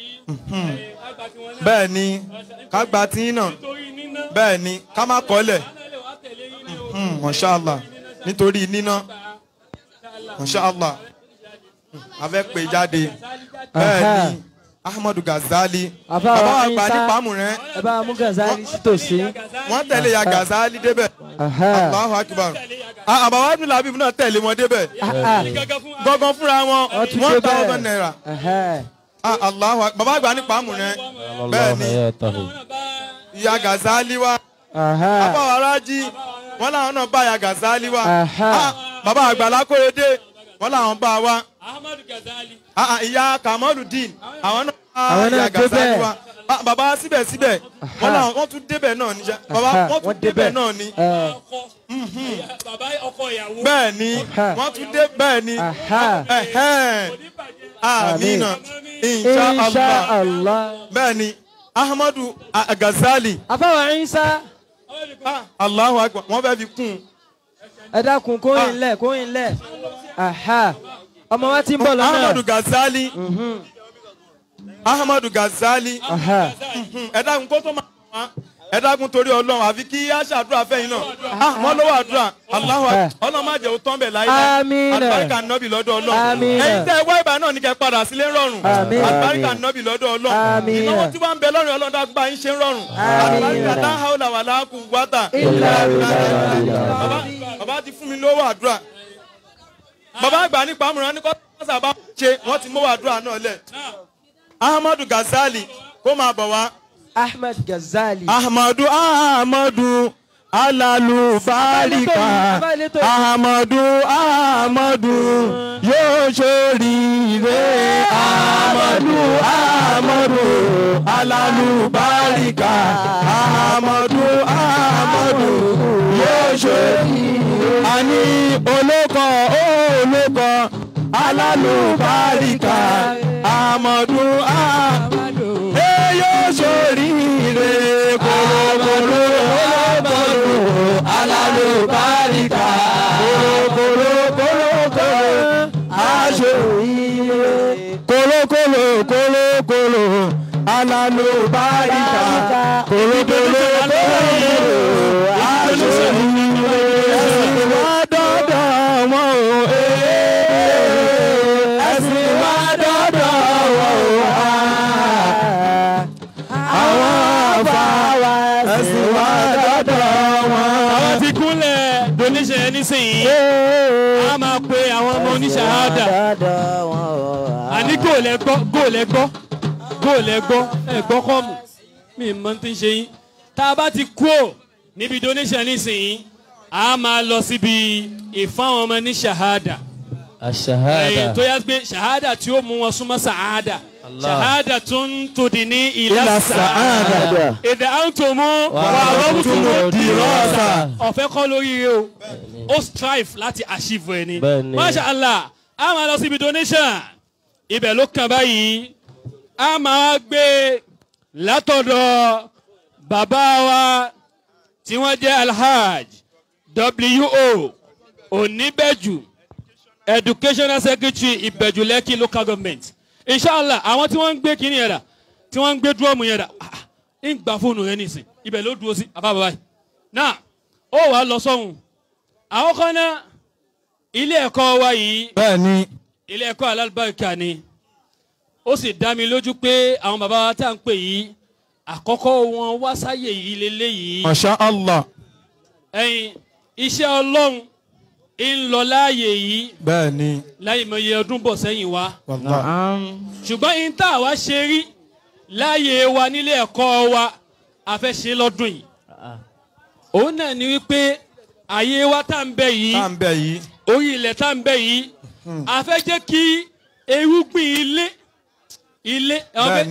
bẹ́ẹ̀ ni ká gba tí náà bẹ́ẹ̀ ni ká má kọ́lẹ̀ Masha Allah nítorí níná Masha Allah a fẹ́ pè jáde bẹ́ẹ̀ ni Ahmadu Ghazali bàbá àgbà ní pàmù rẹ̀ ẹ bá mú Ghazali sítòsí. wọ́n tẹ̀lé ya Ghazali débẹ̀ Allahu Akbar àbáwá Abdul Habib náà tẹ̀lé wọn débẹ̀ gọ́gán fúnra wọn 1,000 naira Allahu Akbar bàbá àgbà ní pàmù rẹ̀ bẹ́ẹ̀ ni ya Ghazali wa àbáwá Rájí wọ́n làwọn náà bá ya Ghazali wa bàbá àgbà Lákòrédé wọ́n làwọn bá wa ìyá Kamalu Dini àwọn náà ìyá Ghazali wa bàbá síbẹ̀síbẹ̀ wọ́n tún débẹ̀ náà níjà bàbá wọ́n tún débẹ̀ náà ní. bẹ́ẹ̀ ni wọ́n tún dé bẹ́ẹ̀ ni amina Insha Allah bẹ́ẹ̀ ni Ahmadu Ghazali. àfàwà Ìsá. Allahu Akbar wọ́n fẹ́ fi kún. ẹ dákun kóyìn lẹ̀ kóyìn lẹ̀. ọmọ wa ti ń bọ̀ lọ́nà. Ahmadu Ghazali Ahmadu Ghazali ẹ dákun kó tó máa wá ẹ dákun torí Ọlọ́run àfi kí á ṣàdúrà fẹ́yìn náà wọ́n lówó àdúrà Allahu Ọlọ́run má jẹ́ ó tán bẹ̀ láyé àlùbáríkà nọ́bì lọ́dọ̀ Ọlọ́run ẹ̀yin tẹ́ wá ìbá náà ní kẹ́ padà sílé rọrùn àlùbáríkà nọ́bì lọ́dọ̀ Ọlọ́run ìnáwó tí wọ́n ń bẹ lọ́rùn Ọlọ́run dágbà ń ṣe ń rọrùn àlùbáríkà la hawla wala quwwata bàbá ti fún mi lówó àdúrà bàbá àgbà nípa àmúran ní kọ́ sábà ṣe wọ́n ti mówó àdúrà náà lẹ̀. Ahmadu Ghazali kó máa bọ̀ wá. Ahmed Ghazali. Ahmadu alalubarika Ahmadu yóò ṣoríire Ahmadu alalubarika Ahmadu yóò ṣoríire. àní olóko alalubarika Ahmadu yóò ṣoríire kòròkòrò alalubarika kòròkòrò aṣoríire kòròkòrò alalubarika kòròkòrò aṣoríire wá dọ́dọ̀ wọn o ẹ̀sìn wá dọ́dọ̀ wọn o àwọn àfáwà ẹ̀sìn wá dọ́dọ̀ wọn. àwọn ti kúnlẹ̀ donation nísìnyí a máa pe àwọn ọmọ oníṣàhádà àní góòlẹ́gbọ́ ẹ̀gbọ́ kọ́mù mi mọ́ tí ń ṣe yín tá a bá ti kú ò níbi donation nísìnyí a máa lọ síbi ìfáwọn ọmọ ní ṣàhádà. Aṣahada. tó yá pé ṣàhádà tí ó mú wọn súnmọ́ sàádà. ṣàhádà tó ń tòdì ní ìlà sàádà. èdè àǹtòmú wà rọ́bùtùmù dìrọ́sà. ọ̀fẹ́ kọ́ lórí rẹ o ó strive láti achieve ẹ ni. Masha Allah a máa lọ síbi donation ibẹ̀ ló kàn báyìí a máa gbé látọ̀dọ̀ bàbá wa tí wọ́n jẹ́ Alhaj W.O. Oníbẹ̀jù Educational Secretary Ìbẹ̀jù Lẹ́kì Local Government. Inshallah àwọn tí wọ́n ń gbé kínní yẹn dà tí wọ́n ń gbé dúrọ́ọ̀mù yẹn dà ń gba fóònù rẹ nìsín ibẹ̀ ló dúró sí àbá bàbá yìí. Náà ó wàá lọ sọ́hun àwọn kan náà ilé ẹ̀kọ́ wa yìí bẹ́ẹ̀ni ilé ẹ̀kọ́ alálùbáríkà ni ó sì dá mi lójú pé àwọn bàbá wa tá à ń pè yìí àkọ́kọ́ wọn wá sáyè yìí lélẹ́yìí. Masha Allah. ẹ̀yin iṣẹ́ Ọlọ́run ń lọ láàyè yìí. bẹ́ẹ̀ ni. láyé mọ iye ọdún bọ̀ sẹ́yìn wa. Wallahi. ṣùgbọ́n in tá a wá ṣe rí láàyè wa nílé ẹ̀kọ́ wa a fẹ́ ṣe lọ́dún yìí. òun náà ni wípé àyè wa tá à ń bẹ yìí. tá à ń bẹ yìí. orí ilẹ̀ tá à ń bẹ yìí. a fẹ́ jẹ́ kí irúgbìn ilé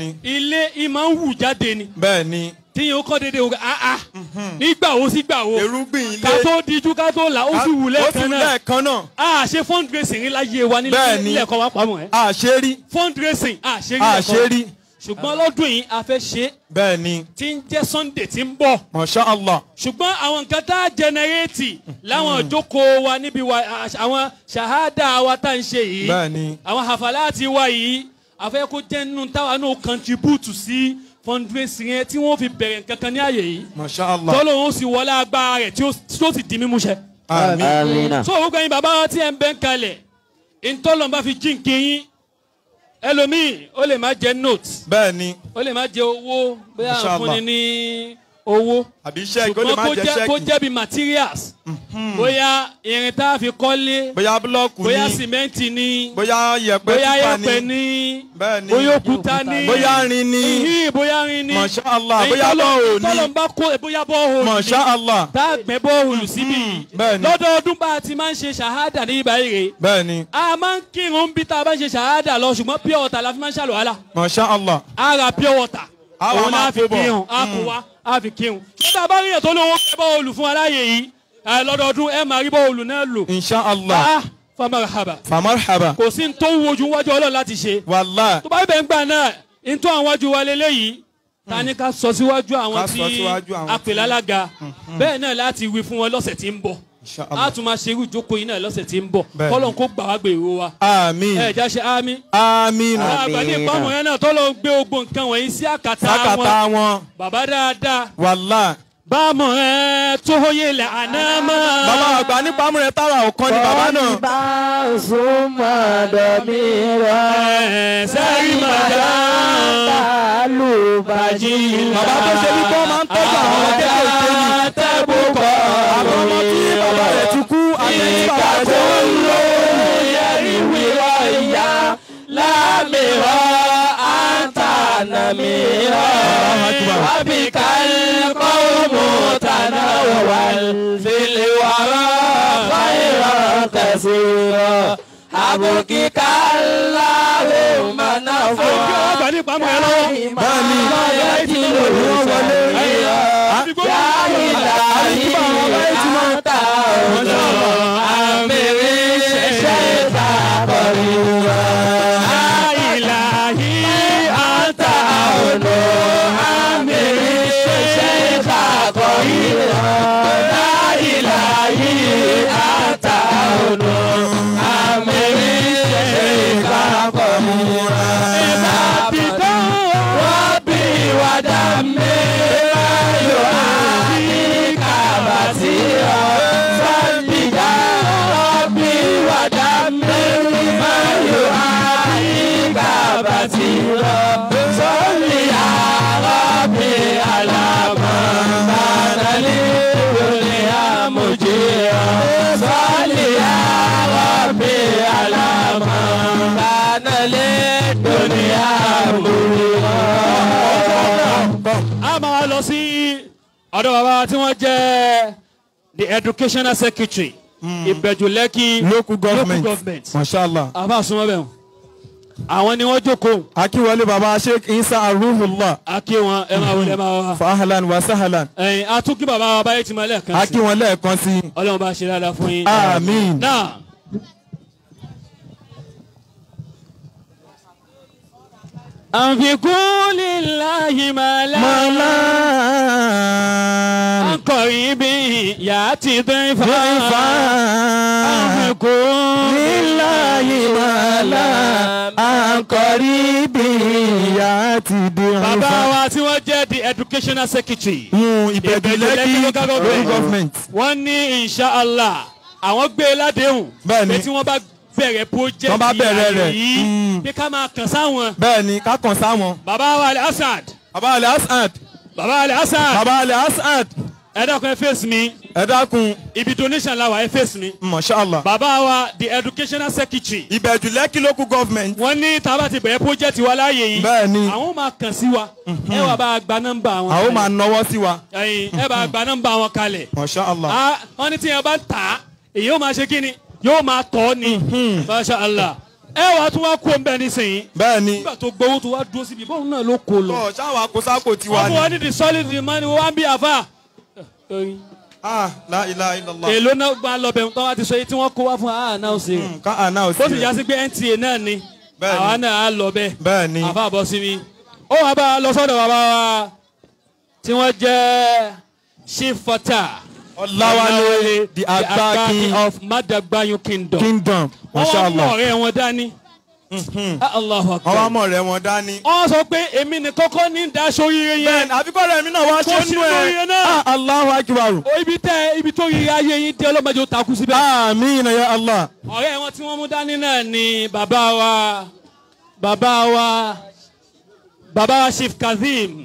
ìmọ̀ ń wù jáde ni. bẹ́ẹ̀ ni. tíyẹn ó kọ́ dédé òun nígbà wo sígbà wo. irúgbìn ilé. ká tó díjú ká tó là ó sì wù lẹ́ẹ̀kan náà. ó sì wù lẹ́ẹ̀kan náà. a ṣe fundraising láyé wa nílé ẹ̀kọ́ wa pamọ́ ẹ̀. a ṣe rí. fundraising a ṣe rí. a ṣe rí. ṣùgbọ́n lọ́dún yìí a fẹ́ ṣe. bẹ́ẹ̀ ni. tí ń jẹ́ Sunday tí ń bọ̀. Masha Allah. ṣùgbọ́n àwọn nǹkan tá a jẹnẹrétì láwọn ìjókòó wa níbi àwọn ṣàhádà wa tá à ń ṣe yìí. bẹ́ẹ̀ ni. àwọn hàfàláàtì wa yìí a fẹ́ kó jẹ́ nínú táwa náà contribute sí fundraising yẹn tí wọ́n fi bẹ̀rẹ̀ nǹkan kan ní àyè yìí. Masha Allah. tọ́lọ́ wọn sì wọlé agbára rẹ̀ tí ó sì di mímú ṣẹ. àmín. so gbogbo ẹ̀yin bàbá tí ẹ̀ ń bẹ́ ń kalẹ̀ ntọ́lọ́ bá fi jíǹkì yín ẹlòmíì ó lè má jẹ note. bẹ́ẹ̀ ni. ó lè má jẹ owó bóyá àfúnni ní owó. àbí ṣẹ́ẹ̀kì ó lè má jẹ ṣẹ́ẹ̀kì. kó jẹ́ bí materials. bóyá irin tá a fi kọ́lé. bóyá búlọ́ọ̀kù ni. bóyá sìmẹ́ǹtì ni. bóyá yẹ̀pẹ̀ ni. bẹ́ẹ̀ ni. bóyá òkúta ni. bóyá rin ni. bóyá rin ni. Masha Allah. bóyá bọ́ọ̀hù ni. tọ́lọ̀ ń bá kó bóyá bọ́ọ̀hù ni. Masha Allah. tá a gbẹ́ bọ́ọ̀hù síbi. bẹ́ẹ̀ ni. lọ́dọọdún bá a ti máa ń ṣe ṣàhádà ní ibà ire. bẹ́ẹ̀ ni. a máa ń kírun bí tá a bá ń ṣe ṣàhádà lọ ṣùgbọ́n pure water la fi máa ń ṣàlùwàlà. Masha Allah. a ra pure water. àwọn máa fi bọ̀. a kò wá a fi kírun. nígbà bá ríyàn tó lówó kẹ́ bọ́ọ̀lù fún aláyè yìí lọ́dọọdún ẹ máa rí bọ́ọ̀lù náà lò. Insha Allah. famarhaba. famarhaba. kò sí ní tó ń wojú wájú Ọlọ́run láti ṣe. Wallahi. tó bá bẹ̀ ń gbà náà ní tó àwọn wájú wa lélẹ́yìí ta ni ká sọ síwájú àwọn tí a pè lálága bẹ́ẹ̀ náà láti wí fún wọn lọ́sẹ̀ tí ń bọ̀. a tún máa ṣerú ìjókòó yìí náà lọ́sẹ̀ tí ń bọ̀ kọ́lọ́n kó gbà wá gbèrò wa. àmín. ẹ já ṣe àmín. àmín. àgbàdo ìpamọ́ yẹn náà tọ́lọ́ gbé ogbó nǹkan wọ̀nyí sí àkàtà wọn. bàbá dáadáa. Wallahi. bámu ẹ tó yé lẹ àná mọ́. bàbá àgbà nípa amúrẹ tára ọ̀kan ni bàbá náà. bá a sún mọ́ dọ̀mí rẹ̀. sẹ́yìn màdá. tàlùbàjì. bàbá tó ṣe wípé wọ́n máa ń tọ́jú àwọn ọmọ kéékèèké ni. àtẹ̀bùkọ̀ àwọn ọmọ tí bàbá rẹ̀ ti kú àti tí bàbá rẹ̀ ti kú. yẹ̀rì wíwọ́ ìyá lámìíràn àǹtànàmìíràn. wàbíkà kọ́ọ̀mù tànà wàlfìlì wàrà fàìrà kẹsìrọ̀. àbùkíkà láhùn mọ̀nà fún wa. àgbà ní ìpamọ́ yẹn lọ́wọ́. bẹ́ẹ̀ni. yẹ kí ló ń wọlé yíyá. yáyí láyí àtà ọ̀nà àmìrí ṣẹ̀ṣẹ̀ ìtàkọ̀rí wa. yáyí láyí àtà ọ̀nà àmìrí ṣẹ̀ṣẹ̀ ìtàkọ̀rí wa. yáyí láyí àtà ọ̀nà àmìrí ṣẹ̀ṣẹ̀ ìtàkọ̀rí wa. ọ̀dọ̀ bàbá tí wọ́n jẹ́ the educational secretary Ìbẹ̀jú Lẹ́kì local government. Mashallah. àbá súnmọ́ bẹ́ẹ̀ àwọn ni wọ́n jókòó. akíwọlé baba Sheikh Isa Aruhullah. akí wọn ẹ máa wọlé ẹ máa wá. fahalan wa sahalan. ẹyin atúnkí bàbá wa báyìí ti máa lẹ́ẹ̀kan sí. akí wọn lẹ́ẹ̀kan sí. Ọlọ́run bá ṣe dáadáa fún yín. àmín. náà. àfikún lillahi màlá. akọ̀rin bí yàá ti dẹ́ fà. àfikún lillahi màlá. akọ̀rin bí yàá ti dẹ́ fà. bàbá wa tí wọ́n jẹ́ the educational secretary. Ìbẹ̀jú Lẹ́kì local government. wọ́n ní inshallah àwọn gbé ládéhùn. bẹ́ẹ̀ni pé tí wọ́n bá bẹ̀rẹ̀ project Tán bá bẹ̀rẹ̀ rẹ̀. yìí pé ká máa kàn sáwọn. bẹ́ẹ̀ ni ká kàn sáwọn. bàbá wa Al-Asad. bàbá Al-Asad. bàbá Al-Asad. bàbá Al-Asad. ẹ dákun ẹ face mi. ẹ dákun. ibi donation la wà ẹ face mi. Mashallah. bàbá wa the educational secretary. Ìbẹ̀jú Lẹ́kì local government. wọ́n ní tá a bá ti bẹ̀rẹ̀ project wa láàyè yìí. bẹ́ẹ̀ ni. àwọn máa kàn sí wa. ẹ wà bá a gba nọ́mbà wọn. àwọn máa nọwọ́ sí wa. ẹ bá a gba nọ́mbà wọn kalẹ̀. Mashallah. wọ́n ní tí yẹn bá tà èyí yóò máa ṣe kí ni yóò máa tọ́ ni. Mashallah. ẹ wàá tún wá kó ń bẹ nísìnyí. bẹ́ẹ̀ ni. nígbà tó gbowó tó wá dúró síbi bóun náà ló kó lọ. ọ̀ ṣáwa kó sáko tiwa wọ́n ni. fún wa ní the solid money wọ́n bí àfa. La ilaha illallah. èló náà gba lọ́bẹ̀ tó wá ti sọ yìí tí wọ́n kó wá fún wa náà ṣe. ká àná ò sí ó sì rẹ̀. já sí pé NTA náà ni Bẹ́ẹ̀ ni. àwa náà á lọ bẹ́ẹ̀. bẹ́ẹ̀ ni. àfa bọ́ sí mi. ó wàá bá a lọ sọ́dọ̀ bàbá wa tí wọ́n jẹ́ Chief Fatah Ọláwálé the Agbakin of Madagbayu Kingdom. Kingdom. wọ́n wá mú Mashallah. ọ̀rẹ́ wọn dání. Allahu Akbar. àwọn ọmọ rẹ̀ wọn dání. wọ́n sọ pé èmi ní kọ́kọ́ ní daṣọ yíyẹ bẹ́ẹ̀ yẹn. ni àbíkọ́ rẹ̀ mi náà wá ṣe Kó sínú oríire náà. Allahu Akbar. ibi tó yíyẹ ayé yín dé ọlọ́mọdé ó takú síbẹ̀. Àmín ya Allah. ọ̀rẹ́ wọn tí wọ́n mú dání náà ni bàbá wa Chief Kazeem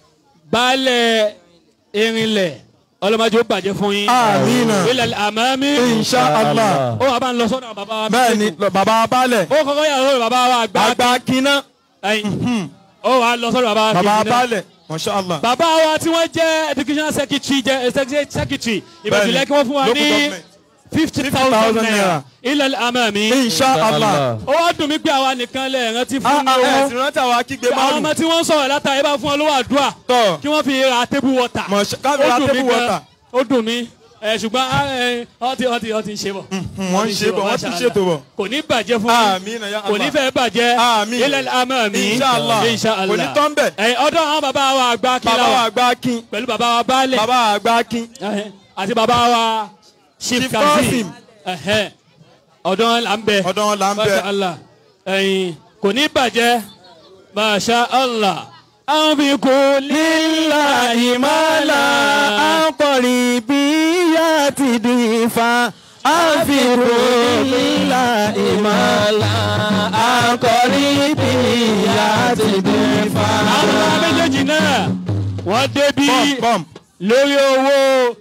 baálẹ̀ Erinlẹ̀ ọlọ́mọdé ó bàjẹ́ fún yín. Àmín. ilẹ̀ àmàmí. Insha Allah. ó wà bá ń lọ sọ́dọ̀ bàbá wa. bẹ́ẹ̀ ni bàbá balẹ̀. ó kọ́kọ́ yà lọ́dọ̀ bàbá wa Agbakin náà. ẹ̀yìn ó wà lọ sọ́dọ̀ bàbá wa bàbá kejì náà. balẹ̀. Mashallah. bàbá wa tí wọ́n jẹ́ educational secretary ìbẹ̀jùlẹ̀ kí wọ́n fún wa Local ní government. 50,000 naira ilẹ̀ àmàmí. Insha Allah. ó wá dùn mí pé àwa nìkan lẹ̀ rántí fún ẹ̀sìn owó. rántí àwọn kígbe àwọn márùn. ọmọ tí wọ́n ń sọ̀rọ̀ látàrí bá fún ọ lówó àdúrà Tọ́. kí wọ́n fi ra table water. káfí ra Ó dùn mí table gan. water. ó dùn mí ṣùgbọ́n ọ ti ń ṣe bọ̀. wọ́n ń ṣe bọ̀ wọ́n ti ń ṣètò bọ̀. kò ní bàjẹ́ fún Àmín ya Allah. kò ní fẹ́ bàjẹ́ Àmín. ilẹ̀ àmàmí. Insha Allah. Insha Allah. Kò ní tán bẹ̀. ọ̀dọ̀ àwọn bàbá wa àgbà kí bàbá la wà Agbakin. pẹ̀lú bàbá wa baálẹ̀ bàbá Agbakin. àti bàbá wa Chief Chief Kazeem ọ̀dọ̀ wọn là ń bẹ. ọ̀dọ̀ wọn là ń bẹ. Masha Allah kò ní bàjẹ́ Masha Allah. àwọn fi kú lillahi ma la akọrin bí yá ti di fa. àfikún lillahi ma la akọrin bí yá ti di fa. àwọn méjèèjì náà wọ́n débi Bọ́m. lórí owó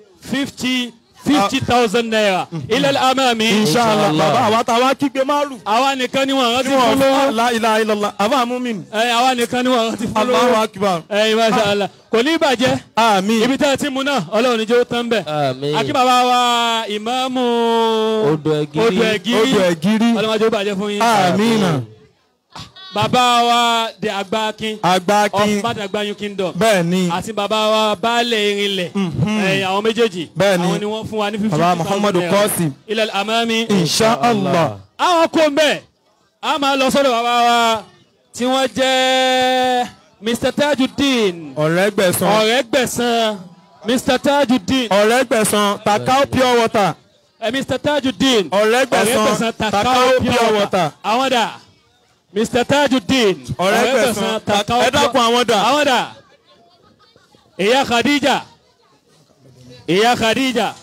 50,000 naira ilẹ̀ àmàmí. Inshallah. bàbá àwa táwa kígbe márùn. àwa nìkan ni wọ́n rántí tí fún wọ́n lówó. fún la ilaha illallah. àbá múmin. àwa nìkan ni wọ́n rántí fún Allahu lówó. Akbar. Masha Allah kò ní bàjẹ́. Àmín. ibi tẹ́ ẹ ti mú náà ọlọ́run ní jẹ́ ó tán bẹ̀. Àmín. akí bàbá wa ìmáàmù Odò Ẹ̀gírí. Odò Ẹ̀gírí. ọlọ́run jẹ́ ó bàjẹ́ fún yín. Àmín. bàbá wa the Agbakin Agbakin. of Madagbayu Kingdom bẹ́ẹ̀ ni. àti bàbá wa baálẹ̀ Erinlẹ̀ àwọn méjèèjì Bẹ́ẹ̀ ni. àwọn ni wọ́n fún wa ní 50,000 bàbá Muhammadu Qasim. ilẹ̀ àmàmí. Insha Allah. àwọn kò mbẹ a máa lọ sọ́dọ̀ bàbá wa tí wọ́n jẹ́ Mr. Tajudeen ọ̀rẹ́ gbẹ̀san. ọ̀rẹ́ gbẹ̀san Mr. Tajudeen ọ̀rẹ́ gbẹ̀san. Takao pure water. Mr. Tajudeen ọ̀rẹ́ gbẹ̀san. Takao pure water. àwọn dà Mr. Tajudeen ọ̀rẹ́ gbẹ̀san. ẹ dákun àwọn dà. àwọn dà ìyá Khadija ìyá Khadija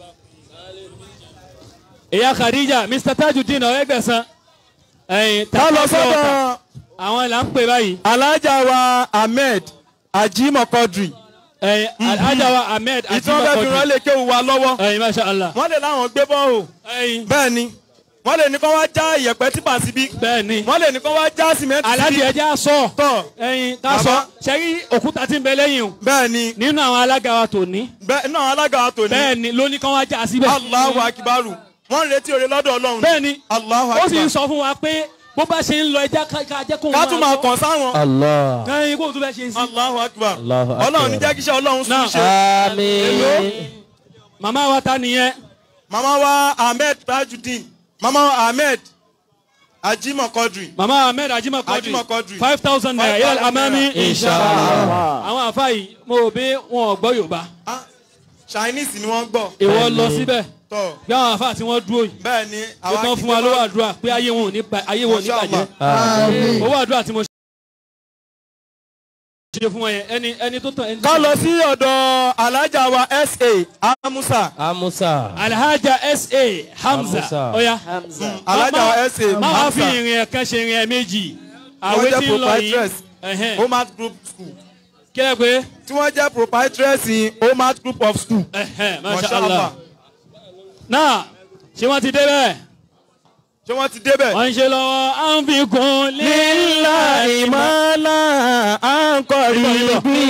ìyá Khadija Mr. Tajudeen ọ̀rẹ́ gbẹ̀san ká lọ sọ́dọ̀ àwọn là ń pè báyìí. alájà wa Ahmed Ajimo Quadri. Alhaja wa Ahmed ìtàn bẹ́ẹ̀ fi rán lè kéwu wa lọ́wọ́. Masha Allah. wọ́n lè láwọn gbé bọ́ọ̀. bẹ́ẹ̀ ni wọ́n lè ní kó wá já ìyẹ̀pẹ̀ tìpà síbí. bẹ́ẹ̀ ni wọ́n lè ní kó wá já sìmẹ́ntì síbí. Alhaji ẹja sọ tọ̀. ká sọ sẹ́rí òkúta tí ń bẹ lẹ́yìn o bẹ́ẹ̀ ni nínú àwọn alága wa tòní bẹ́ẹ̀ náà alága wa tòní. bẹ́ẹ̀ ni ló ní kán wá já síbẹ̀. Allahu Akbaru. wọ́n ń retí oore lọ́dọ̀ Ọlọ́run. bẹ́ẹ̀ ni Allahu ó sì ń Akbar. sọ fún wa pé bó bá ṣe ń lọ ẹja ká jẹ́ kó ká tún máa kàn sáwọn. Allah. kẹ́yìn kó tún bẹ́ẹ̀ ṣe sí. Allahu Akbar. Allahu Akbar. Ọlọ́run ní jẹ́ kí iṣẹ́ Ọlọ́run sùn Náà. ṣe. Àmín. màmá wa ta nìyẹn mama wa Ahmed Tajudeen. mama wa Ahmed Ajimo Quadri. màmá Ahmed Ajimo Quadri Ajimo Quadri. 5,000 naira ilẹ̀ àmàmí. Inshallah. àwọn àfa yìí mo rò pé wọn ò gbọ́ Yorùbá Ah, Chinese ni wọ́n gbọ́. ìwọ lọ síbẹ̀ tọ̀. bí àwọn àfa tí wọ́n dúró yìí. bẹ́ẹ̀ ni ó kàn fún wa lówó àdúrà pé ayé wọn ò ní bàjẹ́ Masha Allah. owó àdúrà tí mo ṣe fún yẹn ẹni tó tàn. ká lọ sí ọ̀dọ̀ alájà wa SA Amusa. Amusa. Alhaja SA Hamza. Oya. alájà wa SA Hamza. máa fi ìrìn ẹ̀kan ṣe ìrìn ẹ̀ méjì. àwẹ̀ tí ń lọ yìí. Omat Group School. kí ẹ pé. tí wọ́n jẹ́ proprietress in Omat Group of School. Masha Allah. náà ṣé wọ́n ti dé bẹ́ẹ̀. ṣé wọ́n ti débẹ̀. wọ́n ń ṣe lọ́wọ́ à ń fi kún lílà ìmọ̀lá à ń kọrí bí.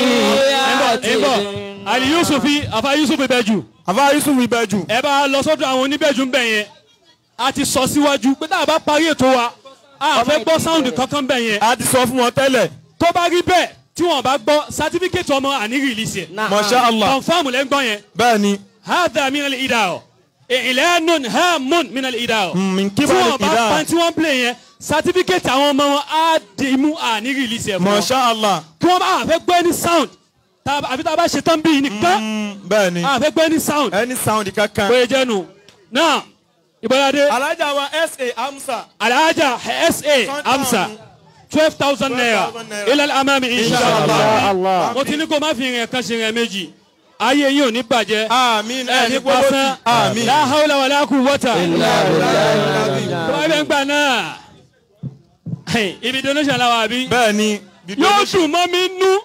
Ali Yusufi afa Yusuf Ìbẹ̀jú. àfa Yusuf Ìbẹ̀jú. ẹ bá lọ sọ́dọ̀ àwọn oníbẹ̀jú ń bẹ̀ yẹn a ti sọ síwájú pé tá a bá parí ètò wa a fẹ́ gbọ́ sáwùndì kankan bẹ̀ yẹn. a ti sọ fún wọn tẹ́lẹ̀. tó bá rí bẹ́ẹ̀ tí wọ́n bá gbọ́ sátífíkẹ́tì ọmọ àní rìlísì ẹ̀. Masha Allah. kọ̀nfàmù lẹ́ ń gbọ́ yẹn. bẹ́ẹ̀ni. hadha min al-idaa ìlẹ́nùn hàmùn min al-idaa. min tí kíbà wọ́n bá ìdá. pa tí wọ́n play yẹn sátífíkẹ́tì àwọn ọmọ wọn á dì mú àní rìlísì ẹ̀ fún wọn. Masha Allah. kí wọ́n bá fẹ́ gbọ́ ẹni sound àbí tá a bá ṣe tán bíi nìkan bẹ́ẹ̀ni. a fẹ́ gbọ́ ẹni sound. ẹni sound kankan. bóyá jẹ́ nu náà ìbọ̀dàdé. alájà wa SA Amsa. Alhaja SA Amsa 12,000 naira ilal amami inshallah. mo ti ní kó má fi ìrìn kan ṣe ìrìn méjì ayé yín ò ní bàjẹ́. àmín ẹni pàṣẹ. àmín. la hawla wala quwwata. tó bá bẹ ń gbà náà ibi donation la wà bí. bẹ́ẹ̀ni. yóò dùn mọ́ mi nú.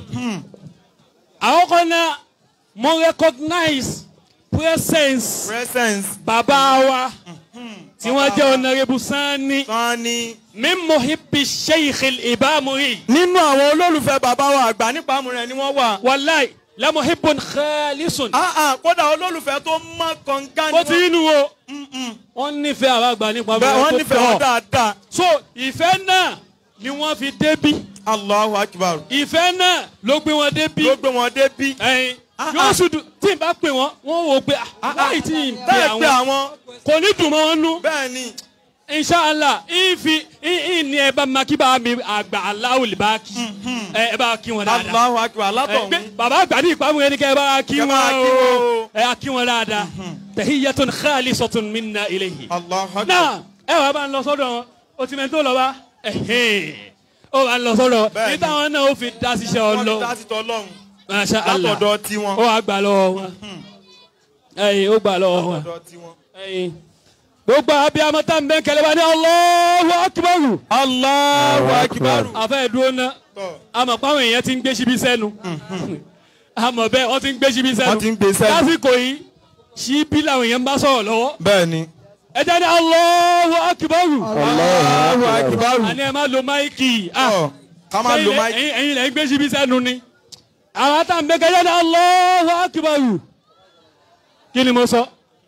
àwọn kan náà mo recognize presence bàbá wa tí wọ́n jẹ́ Honorable Sani min muhibbi Sheikh al-Ibamuri. nínú àwọn olólùfẹ́ bàbá wa àgbà nípa àmúrẹ̀ ni wọ́n wà. Wallahi la muhibbun khalisun. kódà olólùfẹ́ tó mọ́ kọ̀ǹgá ni ó ti inú o wọ́n nífẹ̀ẹ́ àwọn àgbà nípa àmúrẹ̀ tó tọ̀. wọ́n nífẹ̀ẹ́ wọn dáadáa. so ìfẹ́ náà ni wọ́n fi débí. Allahu Akbar. ìfẹ́ náà ló gbé wọn débí. ẹyin yóò ṣùdù tí n bá pè wọ́n wọ́n wò pé láì tí n pè àwọn kò ní dùn mọ́ wọn nú. bẹ́ẹ̀ni. inshallah ìní ẹ bá ma kí bá mi àgbà aláwòlì bá kí ẹ bá kí wọn dáadáa. Allahu Akbar alátọ̀ mi. bàbá àgbà ní ìpamọ́ yẹn ni kẹ́ ẹ bá kí wọn o ẹ kí wọn dáadáa. tahiyyatun khalisatun minna ilayhi. Allahu Akbar. náà ẹ wàá bá ń lọ sọ́dọ̀ wọn o ti mẹ́tò lọ bá ó bá ń lọ sọ́dọ̀ níta wọn náà ó fi dá síṣẹ́ Ọlọ́run. Masha Allah. látọ̀dọ̀ tiwọn. ó wàá gbà lọ́wọ́ wọn. ẹyin ó gbà lọ́wọ́ wọn. ẹyin gbogbo abiyamọ tá n bẹ kẹlẹ bá ní Allahu Akbar. Allahu Akbar. àfẹ́ ìdúró ná àmọ̀ páwọn èèyàn ti ń gbé síbi sẹ́nu. àmọ̀ bẹ́ẹ̀ wọ́n ti ń gbé síbi sẹ́nu. wọ́n ti ń gbé sẹ́nu. lásìkò yìí síbí làwọn èèyàn ń bá sọ̀rọ̀ lọ́wọ́. bẹ́ẹ̀ni. ẹ jẹ́ ní Allahu Akbar. Allahu Akbar. àní ẹ má lo máìkì. ká má lo máìkì. ẹ̀yin lẹ́ ń gbé síbi sẹ́nu ni. àwọn tá n bẹ kẹlẹ ní Allahu Akbar. kí ni mo sọ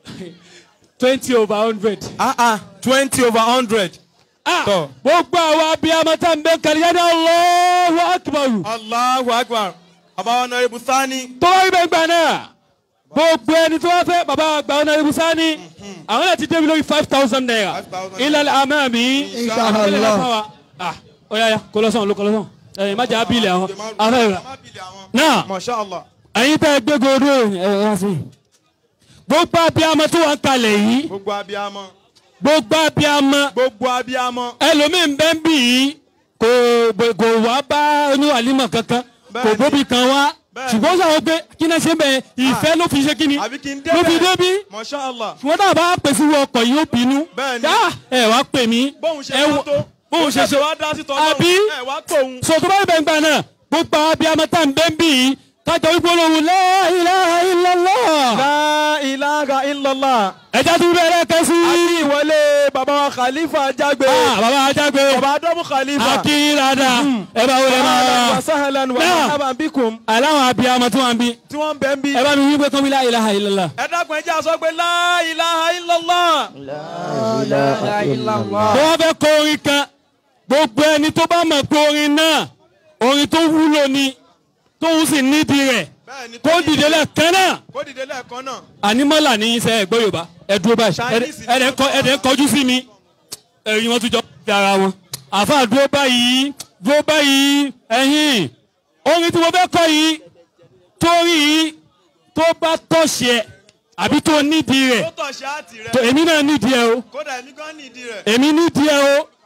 20/100. 20/100. gbogbo àwọn abiyamọ tá n bẹ kẹlẹ ní Allahu Akbar. Allahu Akbar. bàbá Honorable Sani. tó wáyé bẹ́ẹ̀ gbà náà gbogbo ẹni tó wá fẹ́ bàbá àgbà Honorable Sani àwọn náà ti débi lórí 5,000 naira ilal amami. Inshallah. ọ̀ya kò lọ sọ̀n ló kò lọ sọ̀n ẹ̀yin má jẹ́ abílẹ̀ àwọn afẹ́ rẹ̀ náà Masha Allah. ẹ̀yin tẹ́ gbé gòdó ẹ̀yà sí gbogbo abiyamọ tó wà ń kalẹ̀ yìí gbogbo abiyamọ. gbogbo abiyamọ gbogbo abiyamọ. ẹlòmíín bẹ́ẹ̀ ń bì yìí kò wá bá oníwàlímọ̀ kankan kò bóbi kan wá ṣùgbọ́n sọ pé kí náà ṣe bẹ́ẹ̀ ìfẹ́ ló fi ṣe kí ni ló fi débi Masha Allah. ṣùgbọ́n tá a bá pèsè ọkọ̀ yìí ó bínú ẹ wá pè mí bóun ṣe wá tó bóun ṣe ṣe wá dá sí tọ́lọ́ àbí ẹ wá tóun. sọ̀tún bá ibẹ̀ ń gbà náà gbogbo àwọn abiyamọ tá à ń bẹ́ ń bì yìí kájọ ìpolówó la ilaha illallah. La ilaha illallah. ẹja tún bẹ̀rẹ̀ kẹ́sí. a ní ìwọlé bàbá wa Khalifa Jagbe. bàbá Jagbe. bàbá Adamu Khalifa. akiri dada. ẹ bá wọlé máa. wa sahlan wa marhaban bikum. aláwọ̀ abiyamọ tí wọ́n bí. tí wọ́n bẹ̀ ń bí. ẹ bá mi wí pé kọ́mi la ilaha illallah. ẹ dákun ẹ jẹ́ a sọ pé la ilaha illallah. La ilaha illallah. wọ́n fẹ́ kọ orin kan gbogbo ẹni tó bá mọ̀ pé orin náà orin tó wúlò ni tóun sì nídìí rẹ̀ kó dìde lẹ́ẹ̀kan náà. kó dìde lẹ́ẹ̀kan náà. ànímọ́là ní iṣẹ́ ẹ̀gbọ́ Yorùbá ẹ dúró báyìí ẹ̀dẹ̀ ń kọjú sí mi ẹ̀yin wọn tún jọ fi ara wọn. àfa dúró báyìí ẹ̀yin orin tí mo fẹ́ kọ yìí torí yìí tó bá tọ̀ṣì ẹ̀ àbí tó nídìí rẹ̀ tó tọ̀ṣì àti rẹ̀. èmi náà nídìí ẹ o. kódà èmi gan nídìí rẹ̀. èmi nídìí ẹ o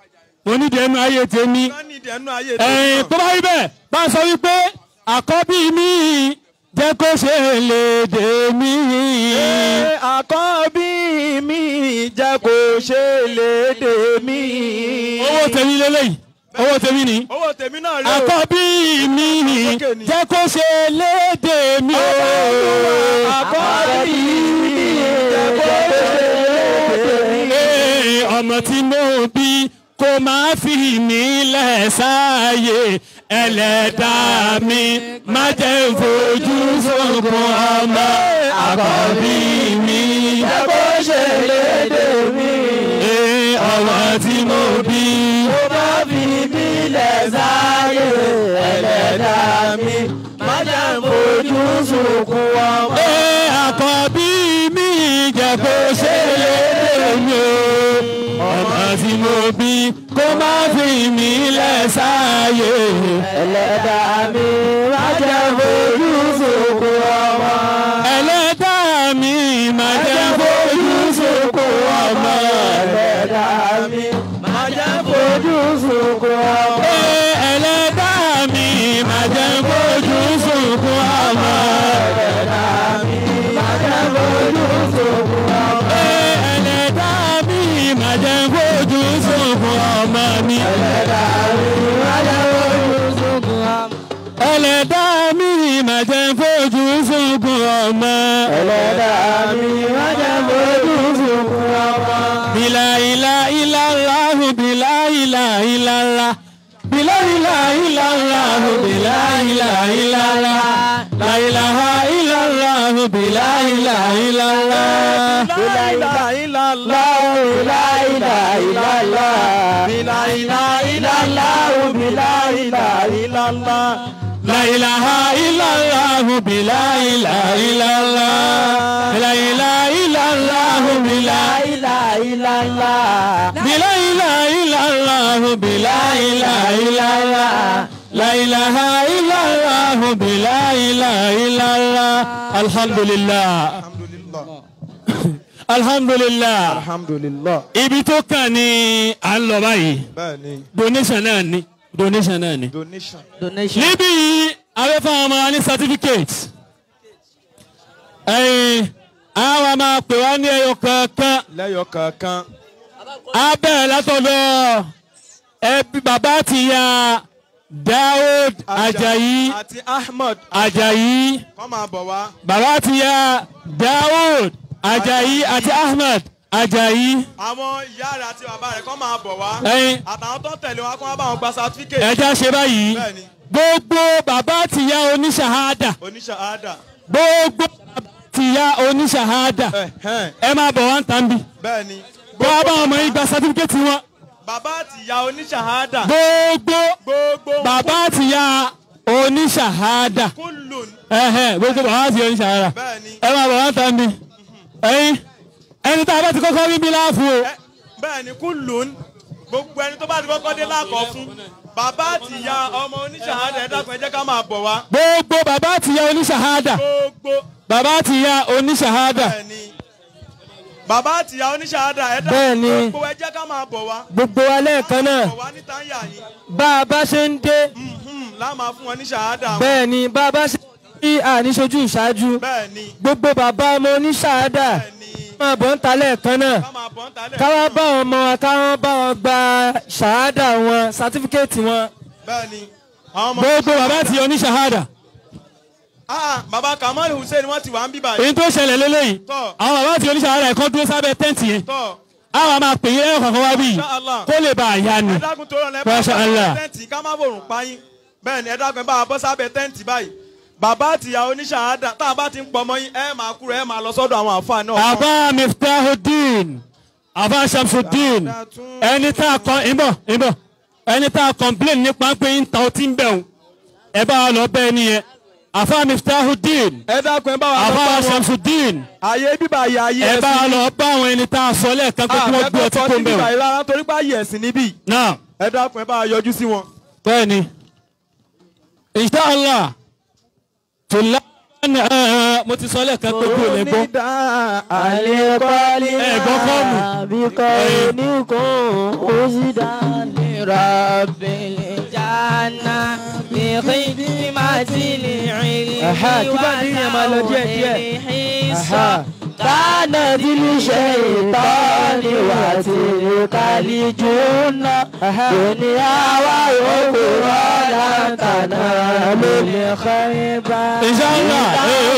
mo nídìí ẹnu ayé tèmi. Tó bá rí bẹ́ẹ̀ bá a sọ wípé àkọ́bí mi jẹ́ kó ṣe lédè mi. Àkọ́bí mi jẹ́ kó ṣe lédè mi. Owó tèmi lélẹ́yìí. Owó tèmi ni. Owó tèmi náà rẹ̀ o. Àkọ́bí mi jẹ́ kó ṣe lédè mi. Àkọ́bí mi jẹ́ kó ṣe lédè mi. Ọmọ tí mo bí kó máa fi mí lẹ̀ sáàyè ẹlẹ́dàá mi má jẹ́ fojú sunkún ọmọ. Àkọ́bí mi jẹ́ kó ṣe lédè mi. Ọmọ tí mo bí kó máa fi mí lẹ̀ sáàyè ẹlẹ́dàá mi má jẹ́ fojú sunkún ọmọ. Àkọ́bí mi jẹ́ kó ṣe lédè mi. Ọmọ tí mo bí kó má fi mí lẹ̀ sáàyè ẹlẹ́dàá mi má jẹ́ fojú sunkún ọmọ. ẹlẹ́dàá mi má jẹ́ fojú sunkún ọmọ. ẹlẹ́dàá mi má jẹ́ fojú sunkún ọmọ. ẹlẹ́dàá mi má jẹ́ fojú sunkún ọmọ. ẹlẹ́dàá mi má jẹ́ fojú sunkún ọmọ. ẹlẹ́dàá mi má jẹ́ fojú sunkún ọmọ mi. ẹlẹ́dàá mi má jẹ́ fojú sunkún ọmọ. ẹlẹ́dàá mi má jẹ́ fojú sunkún ọmọ. Bila ilaha illallah, bila ilaha illallah, bila ilaha illallah, bila ilaha illallah, la ilaha illallah, bila ilaha illallah, La ilaha illallah, la ilaha illallah, la ilaha illallah, la ilaha illallah. la ilaha illallah, bila ilaha illallah, la ilaha illallah, bila La ilaha illallah, bila ilaha illallah, la ilaha illallah, bila ilaha illallah. Alhamdulillah. Alhamdulillah. Alhamdulillah. Ibi tó kàn ní à ń lọ báyìí. Bẹ́ẹ̀ni. Donation náà ni. Donation náà ni. Donation. Níbí yìí, àwọn fún ọmọ wa ní certificate. Àwọn máa pè wá ní ẹyọ kankan. Lẹ́yọ̀ kankan. A bẹ̀rẹ̀ látọ̀dọ̀ ẹbí bàbá àti ìyá Daoud Ajayi. Àti Ahmed. Ajayi. Kọ́ máa bọ̀ wá. Bàbá àti ìyá Daoud Ajayi àti Ahmed Ajayi. Àwọn ìyá rẹ̀ àti bàbá rẹ̀ kọ́ máa bọ̀ wá. Àtàwọn tó ń tẹ̀lé wọn kọ́ máa bá wọn gba certificate. Ẹja ṣe báyìí. Bẹ́ẹ̀ni. Gbogbo bàbá àti ìyá oníṣàhádà. Oníṣàhádà. Gbogbo bàbá àti ìyá oníṣàhádà. Ẹ máa bọ̀ wá ń tàn bí. Bẹ́ẹ̀ni. Bọ́ bá ọmọ yìí gba certificate wọn. Bàbá àti ìyá oníṣàhádà. Gbogbo Gbogbo. bàbá àti ìyá oníṣàhádà. Kullun. Gbogbo bàbá àti ìyá oníṣàhádà. Bẹ́ẹ̀ni. Ẹ máa bọ̀ wá ń tàn bí. Ẹni tá a bá ti kọ́kọ́ rí bí láàfù o. Bẹ́ẹ̀ni kullun. Gbogbo ẹni tó bá ti kọ́kọ́ dé láàkọ́ fún. Bàbá àti ìyá ọmọ oníṣàhádà ẹ dákun ẹ jẹ́ ká máa bọ̀ wá. Gbogbo bàbá àti ìyá oníṣàhádà. Gbogbo. Bàbá àti ìyá oníṣàhádà. Bẹ́ẹ̀ni. Bàbá àti ìyá oníṣàhádà ẹ dákun. Bẹ́ẹ̀ni. Gbogbo ẹ jẹ́ ká máa bọ̀ wá. gbogbo wa lẹ́ẹ̀kan náà Bọ̀ wá níta ń yà yín. bá a bá ṣe ń dé Láàmà fún wọn ní ṣàhádà wọn. bẹ́ẹ̀ ni bá a bá ṣe ń rí àníṣojú ìṣáájú Bẹ́ẹ̀ni. gbogbo bàbá ọmọ oníṣàádà Bẹ́ẹ̀ni. máa bọ̀ ń ta lẹ́ẹ̀kan náà Ká máa bọ̀ ń talẹ̀. káwá bá wọn ọmọ wa káwọn bá wọn gba ṣàádà wọn sátífíkẹ́ẹ̀tì wọn. Bẹ́ẹ̀ni. Àwọn ọmọ. Gbogbo bàbá àti ìyá oníṣàhádà. Bàbá Kamal Hussein wọ́n ti wà ń bí báyìí. Èyí tó ṣẹlẹ̀ lélẹ́yìí. Tọ́. Àwọn bàbá àti oníṣàhádà ẹ̀kọ́ dúró sábẹ́ tẹ́ǹtì yẹn. Tọ́. Àwọn máa pè é ẹ̀rọ kankan wá bí Insha Allah. kó lè bá a yá ni. Ẹ dákun tó rọ̀ lẹ́ Masha Allah. tẹ́ǹtì ká má bòrùn páyín. Bẹ́ẹ̀ni ẹ dákun ẹ bá wa bọ́ sábẹ́ tẹ́ǹtì báyìí. Bàbá àti ìyá oníṣàhádà tá a bá ti ń pọ̀ mọ́ yín ẹ máa kúrò ẹ máa lọ sọ́dọ̀ àwọn àfáà náà. Àbá Miftahuddin, Àbá Shamsuddin, ẹni tá a kọ ìbọ̀, ẹni tá a complain nípa pé ń ta ọtí ń bẹ̀ òun. Ẹ bá wa lọ bẹ́ẹ̀ nìyẹn. Àbá Miftahuddin, Ẹ dákun ẹ bá wa lọ Àbá bá wọn. Shamsuddin, Àyè bíbà ayé ayé ẹ bá wa lọ bá àwọn ẹni tá a sọ lẹ́ẹ̀kan pé kí wọ́n gbé ọtí kó ń bẹ̀ bíbà òun. yìí rárá torí pé ayé ẹ̀sìn níbí. Náà, Ẹ dákun ẹ bá wa yọjú sí wọn. bẹ́ẹ̀ ni. Inshallah, tòlá mo ti sọ lẹ́ẹ̀kan pé kò lè gbọ́. àlékọ́lé ẹ̀gbọ́n fọ́ọ̀mù. àbíkọ́ oníkun ó sì dá nira bẹ̀lẹ̀ jáná bìkìdí máa ti lè rìn ìwà كان ذي الشيطان وتلك الجنة دنيا وأخرى لن تنالوا الخير إن شاء الله.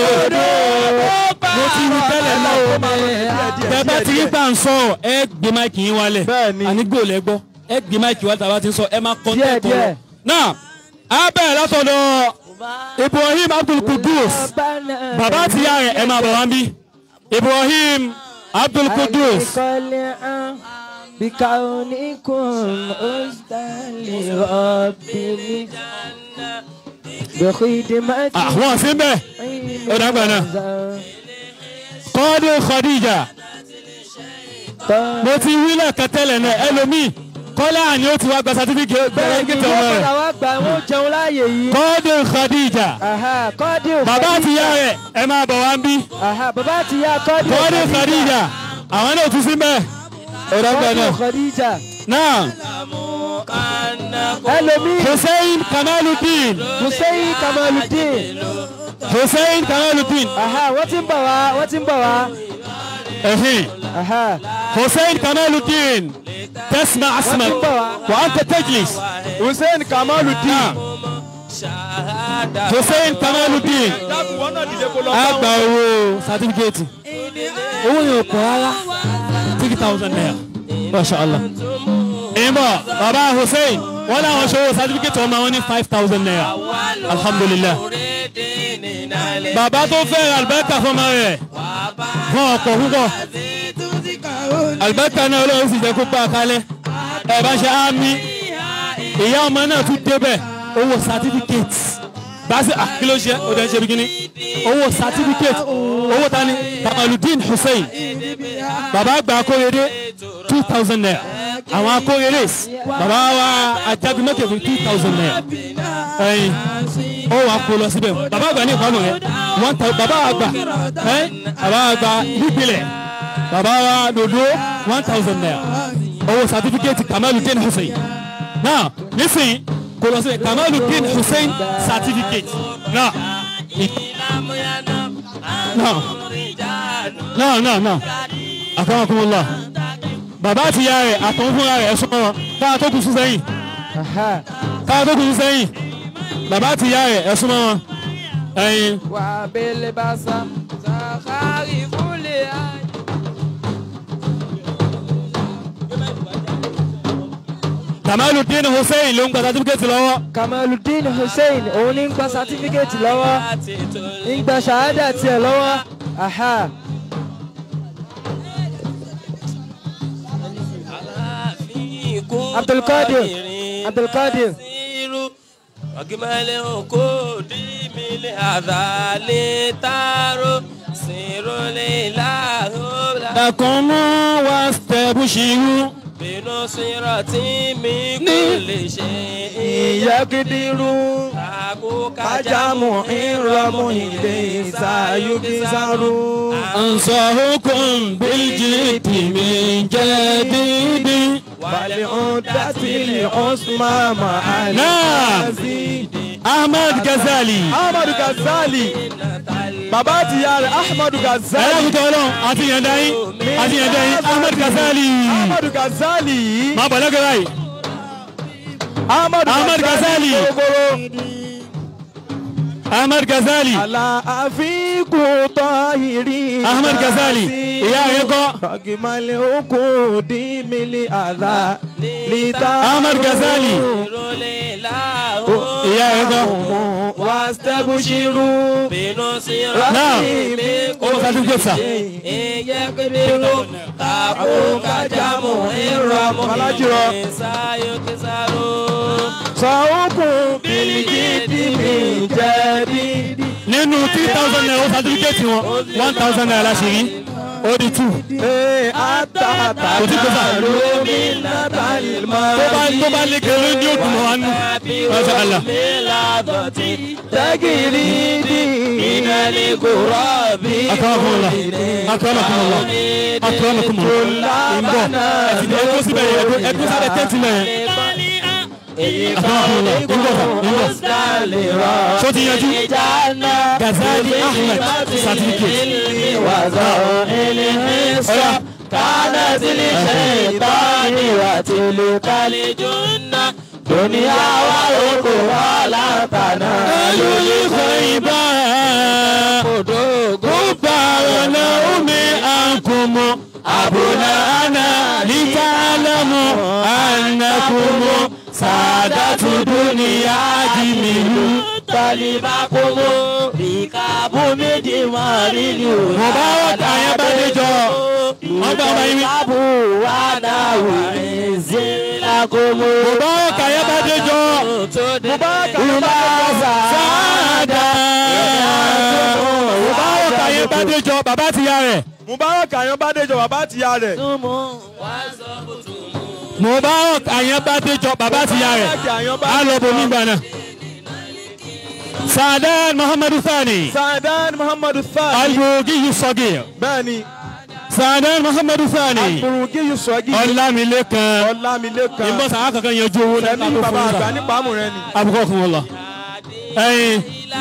mo ti rí tẹ́lẹ̀ náà tẹ́ bá ti rí bá ń sọ ẹ gbé máìkì yín wálẹ̀ àní gbòòlù ẹ gbọ́ ẹ gbé máìkì wálẹ̀ tàbá ti ń sọ ẹ máa kọ́ńtẹ́ẹ̀tì rẹ̀ náà á bẹ̀rẹ̀ látọ̀dọ̀ Ibrahim Abdul Qudus bàbá àti ìyá rẹ̀ ẹ máa bọ̀ wá ń bí. Ibrahim Abdul Qudus. بكونكم أسدا لربي بخدمة wọ́n sí mbẹ́ ó dàgbà náà. Kọ́dé Khadija mo ti wí lẹ́ẹ̀kan tẹ́lẹ̀ náà ẹlòmíì kọ́lá àní ó ti wá gba sátífíkẹ́tì ọmọ rẹ̀. Kọ́dé Khadija bàbá àti ìyá rẹ̀ ẹ máa bọ̀ wá ń bí. Kọ́dé Khadija àwọn náà tún sí mbẹ́ ó dàgbà náà. náà Hussein Kamaluddin. Hussein Kamaluddin. Hussein Kamaluddin. wọ́n ti ń bọ̀ wá wọ́n ti ń bọ̀ wá. Hussein Kamaluddin تسمع اسمك وأنت تجلس. Hussein Kamaluddin. Hussein Kamaluddin. àgbà owó sátífíkẹ́tì owó yóò pọ̀ rárá 3,000 naira. Masha Allah. ìmọ̀ bàbá Hussein wọ́n láwọn ṣòwò sátífíkẹ́tì ọmọ wọn ní 5,000 naira. Alhamdulillah. bàbá tó fẹ́ àlùbáríkà fọmọ rẹ̀ fún ọ̀pọ̀ púpọ̀ àlùbáríkà náà Ọlọ́run sì jẹ́ kó pa àkálẹ̀ ẹ̀ bá ṣe àmì ìyá ọmọ náà tún débẹ̀ owó sátífíkẹ́tì báṣẹ kí ló ṣe ó dẹ̀ ṣe bí kíní owó sátífíkẹ́tì owó tani Kamaluddin Hussein bàbá àgbà akóredé 2,000 naira àwọn akóredé bàbá wa ajagunmọ́kẹ́ fún 2,000 naira ẹ̀yìn ó wàá kó lọ síbẹ̀ bàbá àgbà ní ìpamọ́ rẹ̀ bàbá àgbà bàbá àgbà nípìnlẹ̀ bàbá wa dòdò 1,000 naira owó sátífíkẹ́tì Kamaluddin Hussein náà nísìnyí kó lọ síbẹ̀ Kamaluddin Hussein certificate náà náà akramakumullah bàbá àti ìyá rẹ̀ àtọ̀hún fúnra rẹ̀ ẹ̀sùn wọn káà tó kù sí sẹ́yìn bàbá àti ìyá rẹ̀ ẹ̀sùn wọn ẹ̀yìn. wà á bẹ̀lẹ̀ bá sá sàkárì fúnlẹ̀ ayé. Kamaluddin Hussein ló ń gba sátífíkẹ́tì lọ́wọ́. Kamaluddin Hussein òun ní ń gba sátífíkẹ́tì lọ́wọ́ ń gba ṣàhádà tiẹ̀ lọ́wọ́. Abdulkadir. Ọ̀gímọ̀lẹ́ òkú dìmílẹ̀ àdàlẹ́ tààrọ̀ sírọ̀lẹ́ làhùn. Dàkúnmú wá stẹ̀bù ṣìrú. Bínú sírọ̀tì mi kò lè ṣe ìyẹ́gídírú kájámù ìrọ̀mù ilé ìsàyùkísàrú. Ansahukum biljiti min jadidi. Wàlẹ̀ ọ̀dásílẹ̀ Osman Mahali. Ahmad Ghazali. Ahmad Ghazali. Bàbá àti ìyá rẹ̀ Ahmad Ghazali. Ẹlẹ́kùtọ̀ ọlọ́run àti ìyẹ̀dáyín Ahmad Ghazali. Ahmad Ghazali. Máa bọ̀ lẹ́gẹ̀rẹ́ yìí. Ahmad Ghazali. Ahmad Ghazali. Àlàáfíkùn tọ́hìrì. Ahmad Ghazali. Ìyá rẹ̀ kọ́. Ọ̀gìmọ̀lẹ̀ okùn dìmílì àlá. Ahmad Ghazali. Ìyá rẹ̀ kọ́. Wàstẹ́bùṣirú. Náà ó certificate sà. ìyẹ́kẹ́dẹ́rú àkókájámù ìrọ̀mù ìsáyókísàrú. Sọ̀húnkùn bìlìjìdì mi jẹ̀bi. Nínú 3,000 naira ó certificate wọn 1,000 naira láṣìírí ó di 2. kò tí kò sà. tó bá lé kéré ní òdùn mọ́ wa nù. Masha Allah. Akramakumullah. Akramakumullah. Akramakumullah. Ìbọ̀ ẹ̀kọ́ síbẹ̀ yẹn ẹ̀kọ́ sábẹ̀ tẹ́tí mẹ́rin. Ṣó ti yanjú? Gazali Ahmed certificate. كانت للشيطان وتلك الجنة دنيا وأخرى لا تنال الخيبة كبرنا عنكم أبناءنا لتعلموا أنكم سادة دنيا جميل طالبكم ركاب مدمار مبارك يا بديجو ركاب وداو عزلكم مبارك يا بديجو مبارك سادة مبارك يا بديجو bàbá ti ya rẹ̀. Mubarak Ayanbadejo bàbá ti ya rẹ̀. Mubarak Ayanbadejo bàbá ti ya rẹ̀. A lọ bomi gbana. Saadan Muhammadu Thani. Saadan Muhammadu Thani. Al-Burugi Yusogir. Bẹ́ẹ̀ni. Saadan Muhammadu Thani. Al-Burugi Yusogir. Ọlámilékan. Ọlámilékan. Ìbọn sàá kankan yanjú owó náà. Sẹ́mi bàbá àgbà nípa àmú rẹ ni. Abukọ̀ kun wọ́n lọ. Ẹyin.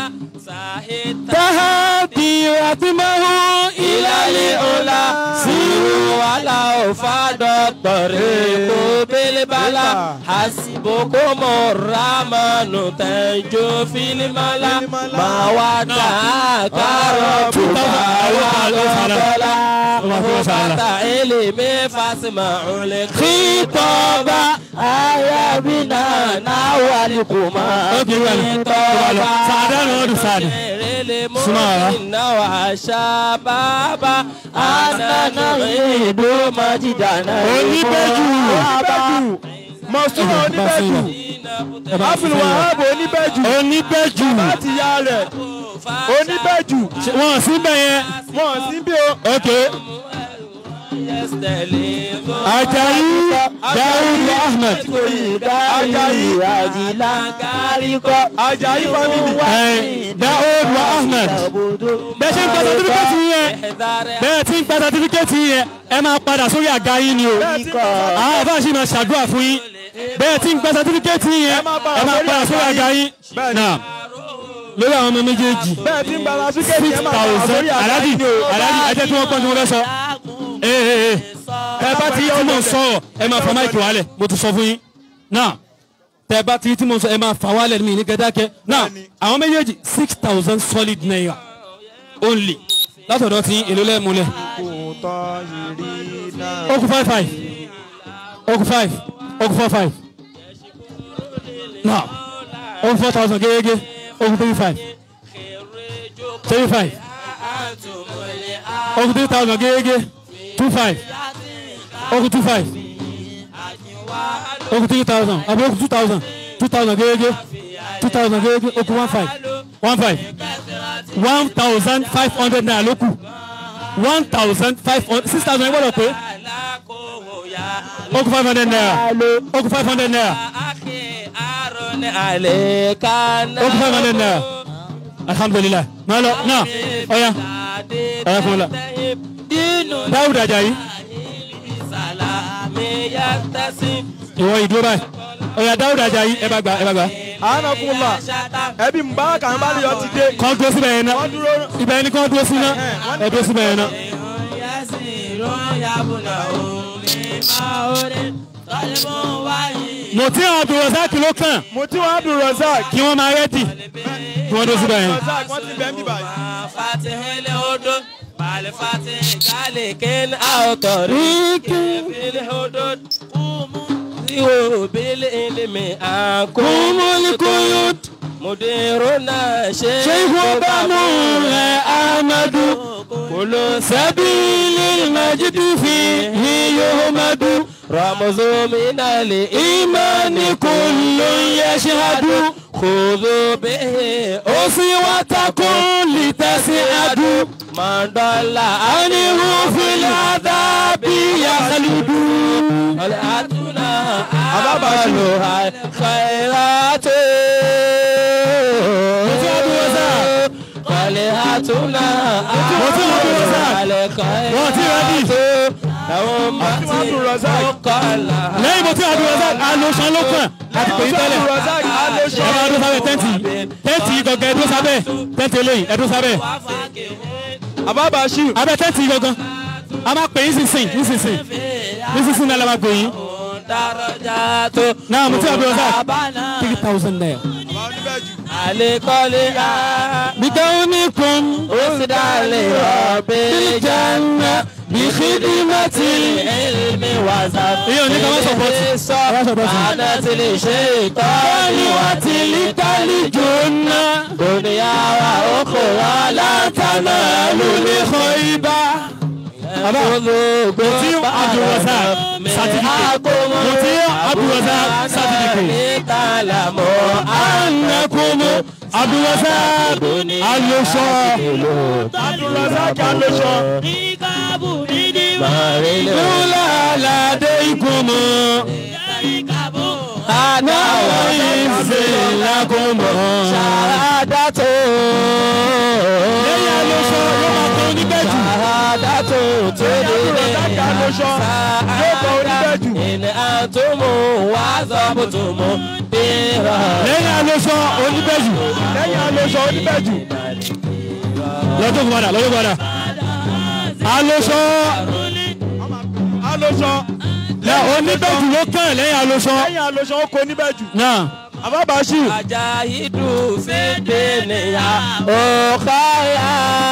Tahadi Atimahu Ilali Ola Siru Wala Ofado Toriku Bilibala Hasibukumu Ramanu Tenjo Filimala Mawada Karotu Bawadola Mufata Ilimi Fasima Ulik Khitoba Ayabina Nawalikuma Khitoba Saadan Odu Saadan. Sumara. Oníbẹ̀jù. Mọ̀súnmọ̀ oníbẹ̀jù. Abdulwahab oníbẹ̀jù. Oníbẹ̀jù. Láti ya rẹ̀. Oníbẹ̀jù. Wọ́n sí bẹ̀ yẹn. Wọ́n sí bí o. Ok. Ajayi Dawud Ahmed. Ajayi. Ajayi family. Dawud Ahmed. Bẹ́ẹ̀ ṣe ń gba certificate yẹn. Bẹ́ẹ̀ tí ń gba certificate yẹn. Ẹ máa padà sórí àga yín ni o. Àwọn àbá ṣì máa ṣàdúrà fún yín. Bẹ́ẹ̀ tí ń gba certificate yẹn. Ẹ máa padà sórí àga yín. Náà lórí àwọn ọmọ méjèèjì. Bẹ́ẹ̀ tí ń gba certificate yẹn máa padà sórí àga Alhaji yín ni o. Alhaji ẹ jẹ́ kí wọ́n pọ́n tí wọ́n fẹ́ sọ. Tẹ bá ti tí mo sọ̀rọ̀ ẹ máa fa máìkì wálẹ̀ mo ti sọ fún yín. Náà tẹ bá ti tí mo sọ ẹ máa fa wálẹ̀ mi ní kẹ́dákẹ́. Náà àwọn méjèèjì 6,000 solid naira only látọ̀dọ̀ tí èlò lẹ́múlẹ̀. Oku 5,500 oku 5 oku 4,500 náà oku 4,000 gẹ́gẹ́ oku 3,500 3,500 oku 3,000 gẹ́gẹ́ 2,500 oku 2,500 oku 3,000 àbí oku 2,000 2,000 gẹ́gẹ́ 2,000 gẹ́gẹ́ oku 1,500 1,500 1,500 naira ló kù 1,500 6,000 gbọ́dọ̀ pé oku 500 naira oku 500 naira oku 500 naira alhamdulillah máa lọ náà ọ̀ya ọ̀ya fún la Dáúdà Àjàyí ìwọ ìdúró báyìí ọ̀ya Dáúdà Àjàyí ẹ bá gbà ẹ bá gbà. Anakunla ẹbí Mubarak Ayanbadejo ti dé. Kọ́ dúró síbẹ̀ yẹn náà ibẹ̀ ni kọ́ dúró sí náà ẹ dúró síbẹ̀ yẹn náà. Mùtí Abdulrasaq ló kàn. Mùtí Abdulrasaq. Kí wọ́n máa rẹ́dì kí wọ́n dúró síbẹ̀ yẹn. Wọ́n ti bẹ́ẹ̀ bí báyìí. مديرنا شيخ بنور أحمد كل سبيل المجد فيه يهمد رمز من الإيمان كل يشهد خذوا به أسوتكم لتسعدوا من ضل عنه في العذاب يخلد طلعتنا أعمالها الخيرات طلعتنا أعمالها الخيرات lẹ́yìn mo ti Abdulrasaq alóṣan ló kàn láti pè é tẹ́lẹ̀ ẹ máa dún sábẹ́ tẹ́ǹtì gangan ẹdún sábẹ́ tẹ́ǹtì eléyìí ẹdún sábẹ́ Ababashir. abẹ́ tẹ́ǹtì gangan a máa pè é nísinsìnyí náà la máa pè yín náà mo ti Abdulrasaq 3,000 naira. بكونكم أسد بالجنة بخدمة العلم وزفت الشيطان وتلك الجنة دنيا وأخرى لا تنال لخيبة Mutiu Abdulrasaq certificate. Annakum Abdulrasaq alosho. Kula ladaykum. Ana wa izlakum. Shahadatu. Lẹ́yìn alosho ló máa kọ́ oníbẹ̀jù. Shahadatu in antumu wa zabutumu bira. Lẹ́yìn alosho oníbẹ̀jù. Lọ́jọ́ gbọ́dọ̀ alosho. Oníbẹ̀jù ló kàn lẹ́yìn alosho. Ó kó oníbẹ̀jù. Náà. Ababashir. Ajahidu fi dunya ukhaya.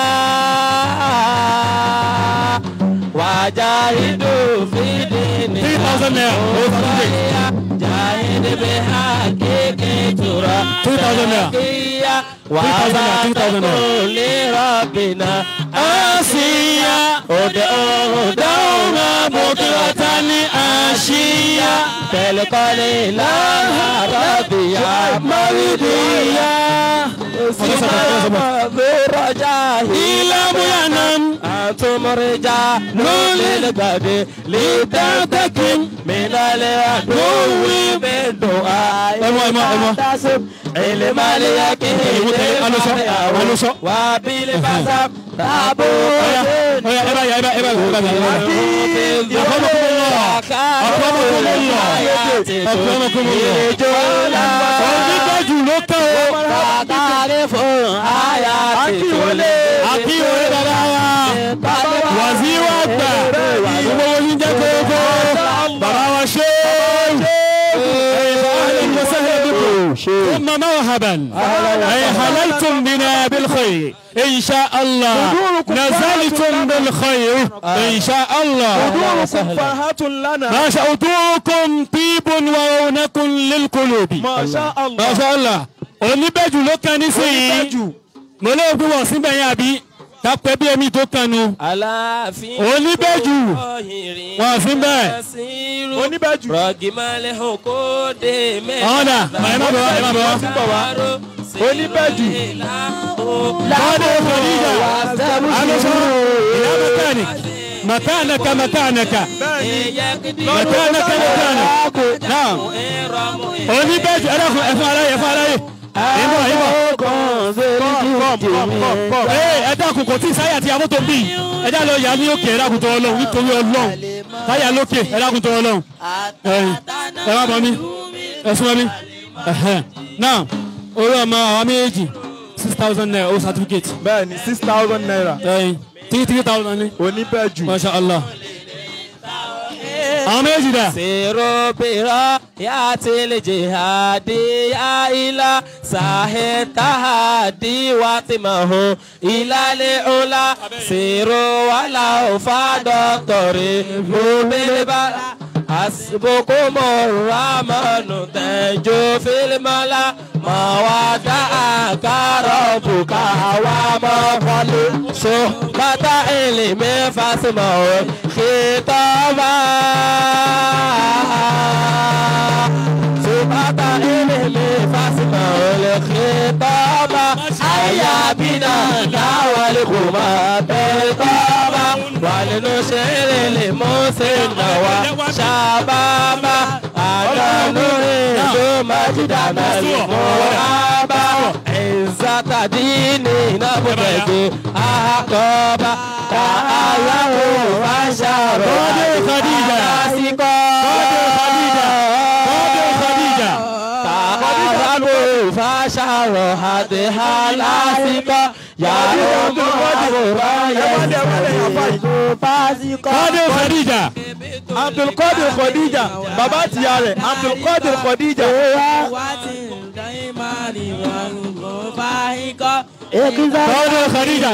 Wajahidu fi dunya 3,000 naira. ukhaya. Jahid bihaqqiqi tura. 2,000 naira. 2,000 naira. Li rabbina asiya. Ud'uhu dawma bukratan ashiya. Telqali la rabbiya maridiya. Ilamu yanam. أنتم رجال للغد لتنتقم من العدو بالدعاء وتحسب علم اليقين وبالبصر wàzí wà gbà gbogbo wọn ní jẹ́ kókó bàbá wa ṣe ثم مرحبا أي حللتم بنا بالخير إن شاء الله نزلتم بالخير إن شاء الله ما شاء أدوركم طيب ورونق للقلوب ما شاء الله oníbẹ̀jù ló kàn ní sí yìí mo lóò fi wọ̀ síbẹ̀ yẹn àbí kápẹ́ bí ẹ̀mí tó kanu. oníbẹ̀jù wọ́n sí bẹ́ẹ̀. oníbẹ̀jù. rọ̀gìmọ̀lẹ̀ òkò dé mẹ́ta. ọ̀dà ẹ má bọ̀ wá. oníbẹ̀jù. láàdé Khadija alóṣọ́ ìyá mẹkánik مكانك نعم oníbẹ̀jù ẹ dákun ẹ fún aláyè ẹ dákun kò tí ì sáyà tí a mọ́tò bí ẹ dá lọ yà ní òkè ẹ dákun tó Ọlọ́run nítorí Ọlọ́run sáyà lókè ẹ dákun tó Ọlọ́run ẹ má bọ̀ mí ẹ súnmọ́ mi náà orí ọmọ àwọn méjì 6,000 naira o certificate. bẹ́ẹ̀ni 6,000 naira. 3,000 ni. oníbẹ̀jù. masha Allah. àwọn méjì dà. sèrò bìrọ̀ yá tilẹ̀ jihadi yá ilá sàhẹ́tàhàdì wá ti mọ̀ hó ìlàlẹ̀ ọ̀la sèrò wàlà òfà dọ́tọ̀rì lóbìnrin bá. حسبكم الرحمن تنجو في الملا ما ودعك ربك وما قلي صحبة علم فاسمعوا خطابا صحبة علم فاسمعوا الخطابا أيا بنا والغرور ما بالطابة ولنشعر لمسنة وشبابا أنا نريد مجدنا المرابا عزة ديننا نبتغي أحقابا تعالوا فشروا فشروا هذه الأسيقة يا رب Qadir Khadija. Abdul Qadir Khadija bàbá tìyá rẹ̀ Abdul Qadir Khadija. Qadir Khadija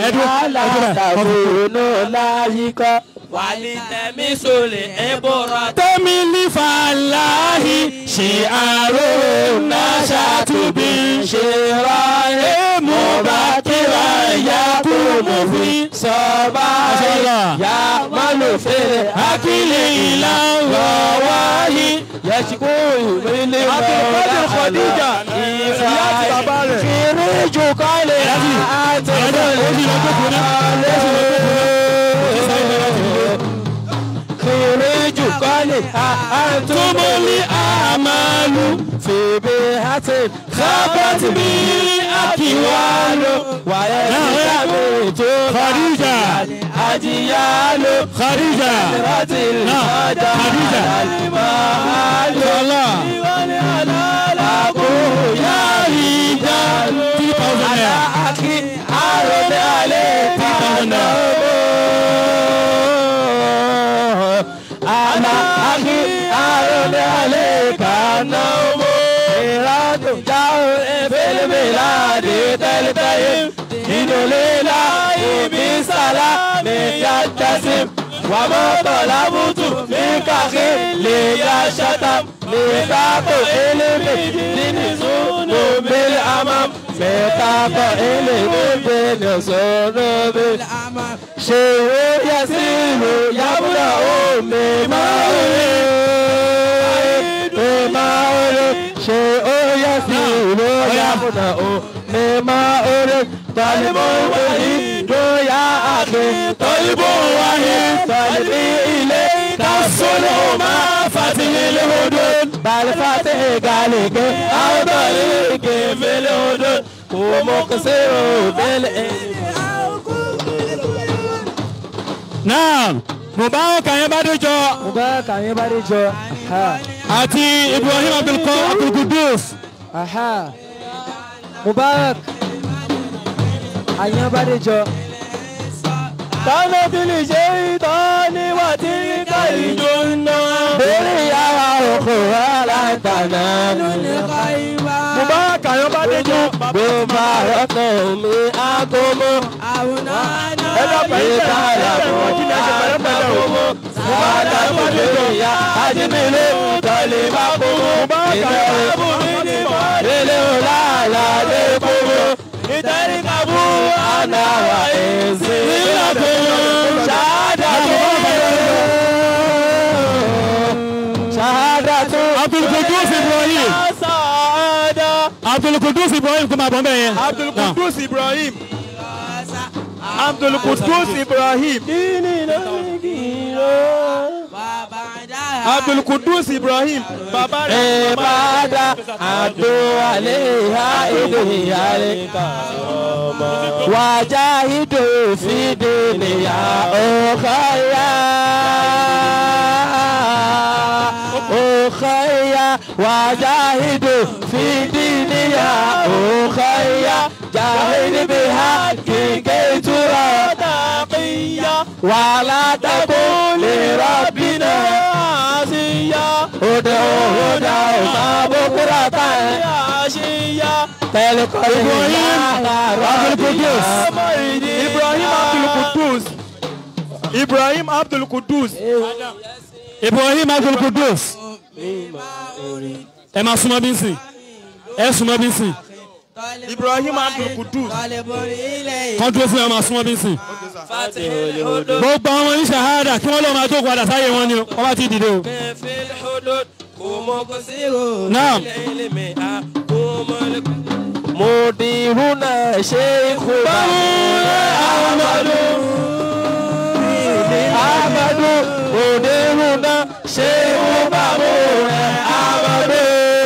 ẹ̀dùn. ولتمسوا العبرة تملي فالله شعار نشأت بالشراء مبكرا يقوم في صباح يعمل في الأكل إلى الرواح يشكو من Abdul Khadija ìyá àti bàbá rẹ̀. خريج قال خريج قال أنتم الأعمال في بيئة خابت بالأكوان ويستميت خديجة أجيال خديجة خديجة الله يا رجال على أخي عرض عليك أنا أخي أرد عليك النوم إراد جاء في البلاد تلتئم دين لله بسلام يتسم وما طلبت منك خير شتم ميثاق علم دين ذنوب بالأمام ميثاق علم دين ذنوب بالأمام شيء يسير يبدأ مما أريد شيء يسير يبدأ مما أريد طالب وحيد يا أخي طالب وحيد طالبي إليك الصلح ما فتح الهدود بل فتح قالك أو طريق في الهدود ومقصر بالإيمان. Naam, Mubarak Ayébádéjọ. Mubarak Ayébádéjọ. Àti Ibrahim Abdul Qudus. Mubarak Ayébádéjọ. Tọ́lá tí lè ṣe ìtọ́ ní wà tí ká ìjọ náà. Bèrè yàrá òkú aláìtànà lónìí ká ìwà. Mubarak Ayébádéjọ. Gbogbo àrọ́tọ̀ mi àgọ́mọ́. Àwòrán náà yìí káyà mọ́ jíjẹ́ ṣe pẹ̀lẹ́pẹ̀lẹ́ o. Wàdà bùdó ìyá Ajímílé tọ́lé bá kúrò. Ìtẹ́ ìbùdó ní mọ́. Ilé ọ̀làlà lè kúrò. Ìtẹ́rí kàbú ànáwà èzè. Ṣahadatu. Abdul Qudus Ibrahim. Abdul Qudus Ibrahim kò máa bọ̀ bẹ́ẹ̀ yẹn. Abdul Qudus Ibrahim. Abdul Qudus Ibrahim. Abdul Qudus Ibrahim. Bàbá rẹ̀. Ìbádà àdó àléhà ìdòyà rẹ̀. Wàjà ìdò fìdí nìyà òkàyà. Òkàyà wàjà ìdò fìdí nìyà òkàyà. Jahidi biha kiketura taqiya. Wala taqul li rabbina asiya. Ud'u ma bukratan ashiya. Ibrahim Abdul Qudus. Ibrahim Abdul Qudus. Ẹ máa súnmọ́ bí ń sìn. Ẹ súnmọ́ bí ń sìn. Ibrahim Abdul Qudus. Kọ́ dúró fún ẹ máa súnmọ́ bí ń sìn. Gbogbo àwọn ọmọ ní ṣàhádà kí wọ́n lọ́ọ́ máa jókòó padà sáyé wọn ni o. Wọ́n bá ti dìde o. Naam. مديرنا شيخ أحمد مديرنا شيخ أحمد.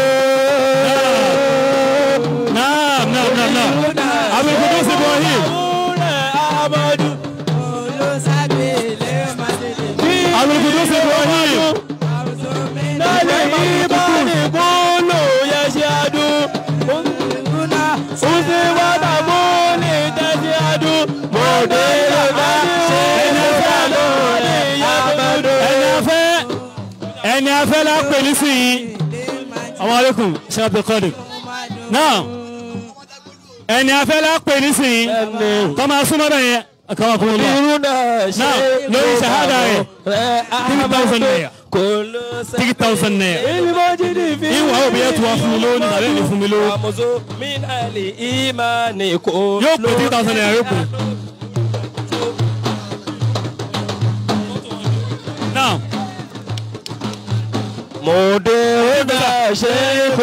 نعم نعم نعم نعم أبو القدوس إبراهيم أبو القدوس إبراهيم ẹni afẹ́ la pè ní sí yìí amaleykum ṣáàbì kọ́dù náà ẹni afẹ́ la pè ní sí yìí kọ́ máa súnmọ́ bẹ́ẹ̀ yẹn kọ́má kọ́mọ́ lọ náà lórí ṣahada rẹ̀ 3,000 naira 3,000 naira ìwà òbí ẹ̀ tó wá fún mi lówó ní tàbí ẹni fún mi lówó yóò pè 3,000 naira yóò pè. Now. مديرنا شيخ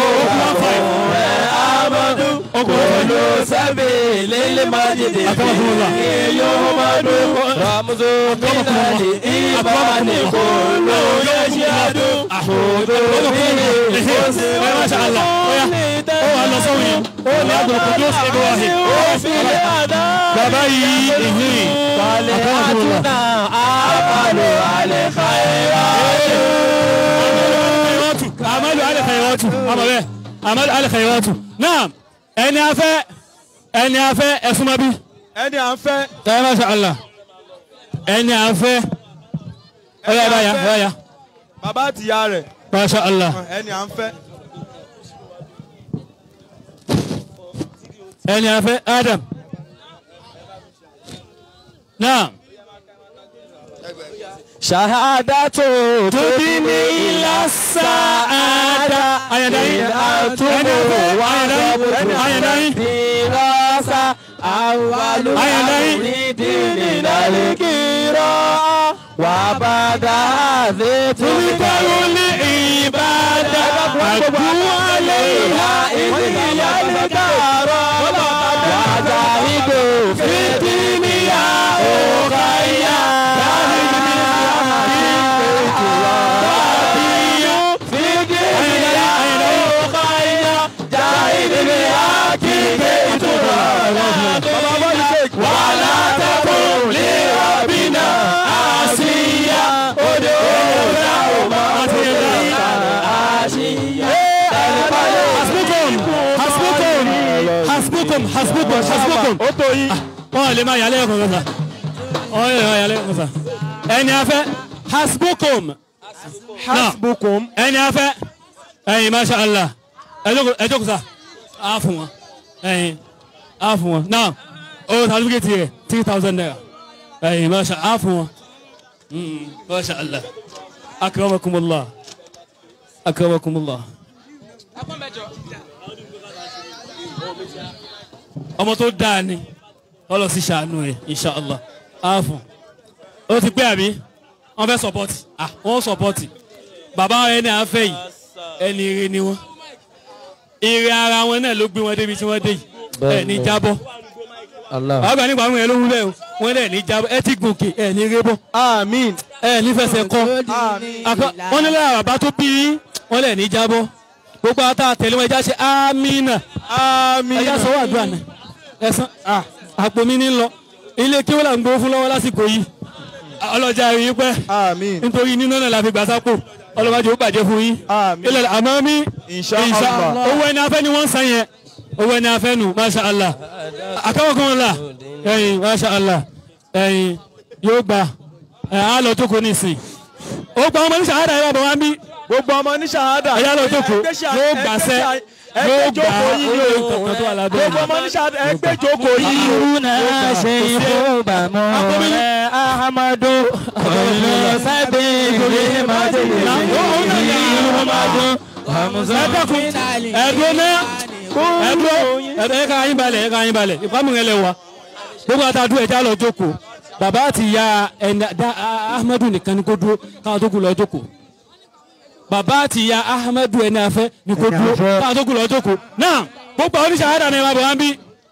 أحمد كل سبيل المجد يحمد رمز من الإيمان كل يشهد حضور ما شاء الله الله صوي عبد القدوس إبراهيم وفي الأداء طلعتنا أعمل على خيرات عملوا على خيراته عملوا على خيراته نعم ẹni afẹ́ ẹ̀sùn mọ́bí ẹni à ń fẹ́. ẹ má ṣe àlà ẹni afẹ́ ọ̀yà ọ̀yà bàbá àtìyá rẹ̀. má ṣe àlà ẹni à ń fẹ́. ẹni afẹ́ Adam náà. شهادته تدني إلى السعادة دراسة أول مريد من القراءة وبعد هذه تذكر العبادة أدعو عليها إذ هي الكرامة وجاهدوا في الدين يا أخيا ولا تقل لربنا عصيا ادعونا عشيا حسبكم wọn lè máa yàlẹ́ ẹ̀kọ́ kọta wọn lè máa yàlẹ́ ẹ̀kọ́ kọta ẹni afẹ́ hasbukum ẹni afẹ́ ẹ̀yin masha Allah ẹjọ́ kùsà á fún wọn ẹ̀yin á fún wọn náà ó sàlùkẹ́tì rẹ̀ 3,000 naira ẹ̀yin masha á fún wọn masha Allah akramakumullah akramakumullah. ọmọ tó dáa ni ọlọ sí ṣàánú ẹ inṣàlá ààfún ó ti pé àbí wọn fẹ́ sọpọtì wọn sọpọtì bàbá ẹni à ń fẹ́ yìí ẹni ire ni wọn ire ara wọn náà ló gbé wọn débi tí wọn dé yìí ẹ ní jábọ́ àgbà nípa àwọn ẹ ló wúlẹ̀ o wọn lẹ ní jábọ́ ẹ ti gòkè ẹ ní rébọ àmín ẹ ní fẹsẹ̀ kọ wọn ní lára bàbá tó bí wọn lẹ ní jábọ́ gbogbo ata tẹ̀lé wọn ẹja ṣe amínà ẹja sọ wà dùn àná ẹ̀sán àpò mi ní lọ ilé kí wọ́n là ń gbó fún lọ́wọ́ lásìkò yìí ọlọ́jà rí i pẹ́ nítorí nínú náà la fi gbà sápò ọlọ́wájú ó bàjẹ́ fún yín ilẹ̀ àmọ́ mi inshallah owó ẹni afẹ́ ni wọ́n ń san yẹn owó ẹni afẹ́ nù masha Allah àkàwọ̀ kan la ẹ̀yìn masha Allah ẹ̀yìn yóò gba á lọ tó kó ní ìsìn ó gba ọmọ ní sàhádà yóò bọ̀ wá ń bí gbogbo ọmọ ní sàhádà ẹ̀yà lọ tó kó yóò gbàṣẹ́ yóò gbà olóyè tó wà lábẹ́ gbogbo ọmọ ní sàhádà ẹgbẹ́ jókòó yìí. ìrúnà ṣe ìfowópamọ́ Ahmadu ọlọ́sàbẹ̀ ìgbòho ẹ̀ka yín balẹ̀ ìpamọ́ yẹn lẹ wa gbogbo àtàdú ẹ̀já lọ jókòó bàbá àti ìyá Ahmadu nìkan ni kò dúró káwọn tó kù lọ jókòó bàbá àti ìyá Ahmadu ẹni afẹ́ ni kò dúró káwọn tó kù lọ jókòó náà gbogbo àwọn oníṣàhádà ni ẹ máa bọ̀ wá ń bí.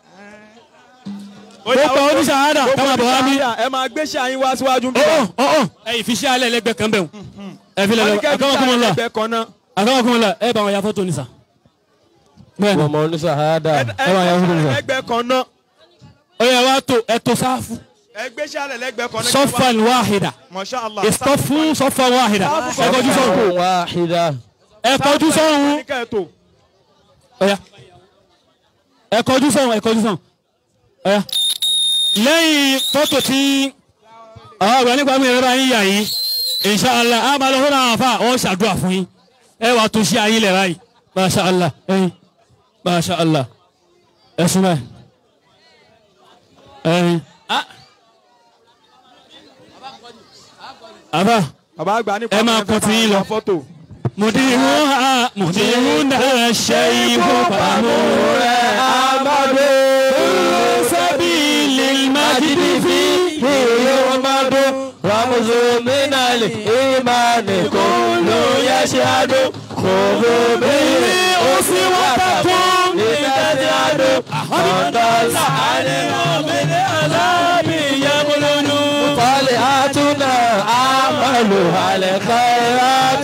gbogbo àwọn oníṣàhádà ká máa bọ̀ wá ń bí. ẹ máa gbé ṣe àyín wá síwájú bí. ẹ̀yin fi ṣe alẹ́ lẹ́gbẹ̀ẹ́ kan bẹ̀ wọ́n. ẹ fi lẹ́lẹ́ akọ́wọ́kùnmọ́lá ẹ bá wọn ya fọ́tò nìsa. bẹ́ẹ̀ni ọmọ oníṣàhádà ẹ bá wọn ya fọ́tò nìsa. lẹ́gbẹ̀ẹ́ kan náà. ó yẹ wá tó ẹ tó sáfù. ẹ gbé ṣe alẹ́ lẹ́gbẹ̀ẹ́ kan náà. sọ́fàn wáhìdà. Masha Allah. ìsọfù sọ́fàn wáhìdà. ẹ kọjú sọ́hùn. ẹ kọjú sọ́hùn. ọ̀ya ẹ kọjú sọ́hùn ẹ kọjú sọ́hùn. ọ̀ya lẹ́yìn fọ́tò tí àwọn àgbà nípa mi rẹ̀ bá yín yà yìí inshallah a máa lọ fún àwọn afa ọ̀ ṣàdúrà fún yín ẹ wàá tó ṣe ayé lẹ̀ báyìí masha Allah ẹyin masha Allah ẹ sún báyìí ẹyin. àbá ẹ máa kọ́ tí yín lọ. مديرنا الشيخ فامور أحمد كل سبيل المجد فيه يرمد رمز من الإيمان كل يشهد خذوا به أسوتكم لتجعل من ضل عنهم من عذاب يغلل طلعتنا أعملها الخيرات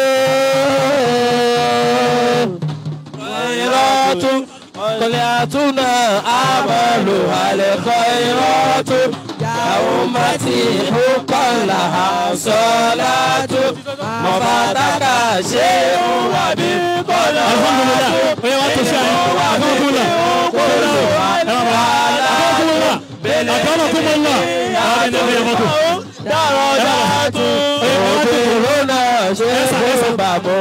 طلعتنا أعمالها الخيرات يا أمتي حقا لها صلاة مفاتك شيء وبقلة أكرمكم الله درجات أدخلنا شيخ بابو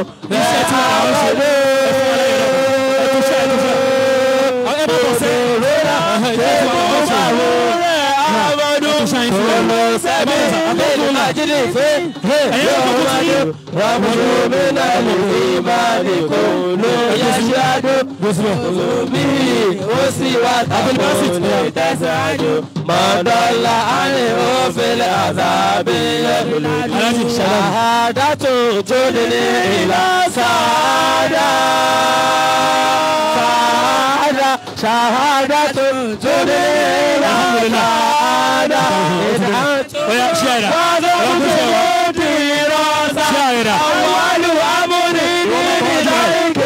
من الإيمان كل يشهد به وسوات تسعد ما ضل عنه في العذاب شهادة تدني إلى سعادة شهادة تدني إلى سعادة ويا شاعرة شاعرة أول أمر بذلك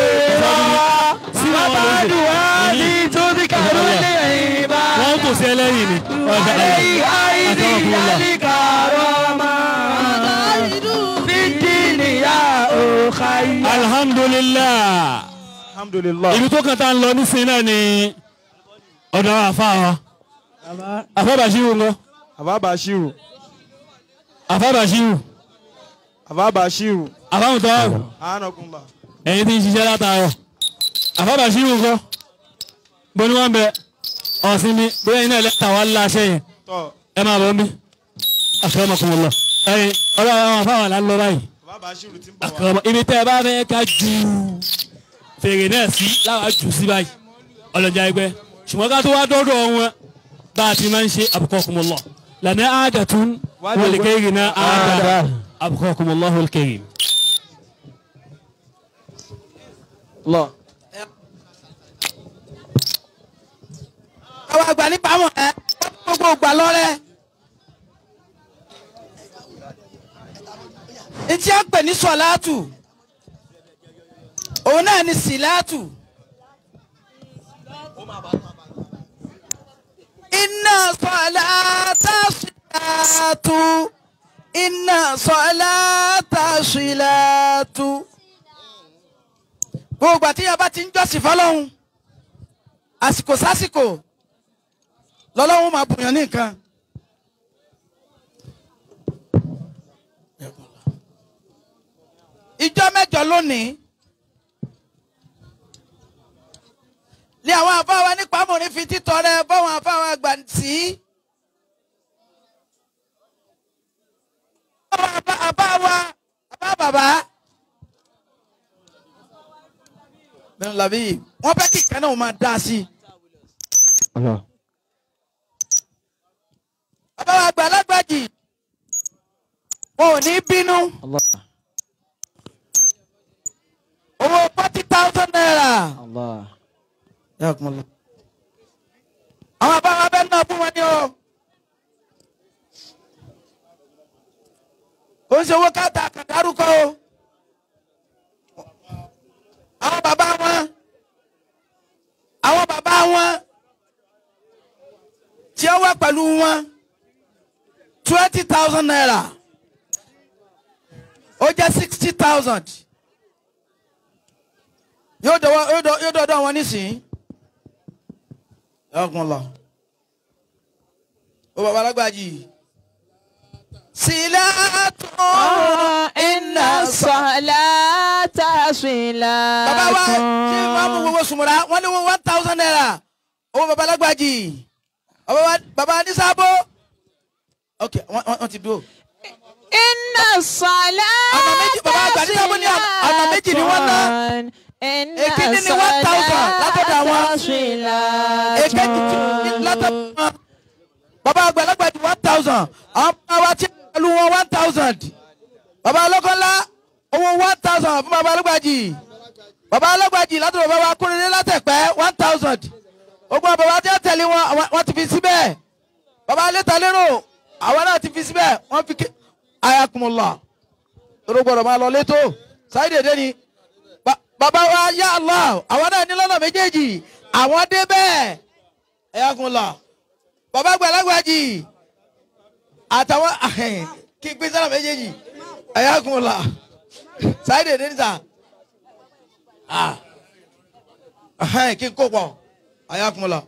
بعد هذه تذكر العباد عليها أيدي الكرامة في الدين يا أخي الحمد لله Alhamdulillah. ibi tó kàn tá ń lọ nísìnyí náà ni ọ̀dọ̀ àfáà Bashiru ńgọ́. Àfáà Bashiru. àfáàmùtọ́ àrùn Anakunla. ẹ̀yin tí ń ṣiṣẹ́ látàárọ̀ àfáà Bashiru ńgọ́ bó ni wọ́n bẹ ọ̀sìn mi bóyá iná ẹlẹ́ta wà láṣẹ yẹn Tọ́. ẹ máa bọ̀ ń bí akramakumullah ẹ̀yin ọ̀dọ̀ àwọn àfáà là ń lọ báyìí Àfáà Bashiru ti ń bọ̀ wá. ibi tẹ́ ẹ bá fẹ́ ká ju fèrè náà sí láwa jù sí báyìí ọlọ́jà ẹgbẹ́ ṣùgbọ́n ká tó wá dọ́dọ̀ wọn bá a ti máa ń ṣe abqakumullah lana aadatun wal kayrina aada abqakumullah wal kayrin. àwọn àgbà ní pamọ́ ẹ gbogbo ògbà lọ́rẹ́. etí à ń pè ní sọ̀láàtù òun náà ni síláàtù. inna salata síláàtù inna salata síláàtù. gbogbo àtìyàn bá ti ń jọ́sìn fọlọ́hún àsìkò sásìkò lọ́lọ́hún máa bùyàn ní nǹkan. ìjọ mẹ́jọ lónìí ní àwọn àfáwà nípa amòrin fi títọrẹ báwọn àfáwà gbà sí. àbá bàbá bẹ́ẹ̀ làbí wọ́n fẹ́ kí ìkànnì òun máa dá sí i. àbáwà àgbà lágbàjì wọn ò ní bínú. owó 40,000 naira Yakumullah. Àwọn bàbá wa bẹ́ẹ̀ náà fún wọn ni o. Ó ń ṣe owó káàtà kàdárúkọ o. Àwọn bàbá wọn tí ó wà pẹ̀lú wọn 20,000 naira. Ó jẹ́ 60,000. Yóò dọ̀dọ̀ wọn nísìnyí. Yakumullah. Ó bàbá alágbàjì. Silatu inna salata silatu. Bàbá wa tí wọ́n mú gbogbo sùmùrà wọ́n ní 1,000 naira. Ó bàbá alágbàjì. Bàbá Anísàbò. Ok, wọ́n ti dúró. Inna salata Ọ̀nà méjì bàbá àgbà Anísàbò ní ọ̀nà méjì ni wọ́n ná. Èkíní ní 1,000 látọ̀dọ̀ àwọn. Èkejì tí látọ̀dọ̀ àwọn. Bàbá àgbà alágbàjì 1,000. Àwọn bàbá wa tí pẹ̀lú wọn 1,000. Bàbá Olókọ́lá owó 1,000 fún bàbá alágbàjì. Bàbá alágbàjì látọ̀dọ̀ bàbá Akúrẹ́dé látẹ̀pẹ́ 1,000. Ogun bàbá tí wọ́n tẹ̀lé wọn ti fi síbẹ̀. Bàbá Alétalérò àwọn náà ti fi síbẹ̀ wọ́n fi ké. Ayakumullah. Orúgbọ̀dọ̀ máa lọ létò. Sáyidédé ni. Bàbá wa yá Allah àwọn náà ní lọ́nà méjèèjì. Àwọn dé bẹ́ẹ̀. Ayakumullah. Bàbá Agbàlagbàjì àtàwọn kí n gbé sọ́nà méjèèjì. Ayakumullah. Sáyidédé ni sà. Kí n kó pọ̀. Ayakumullah.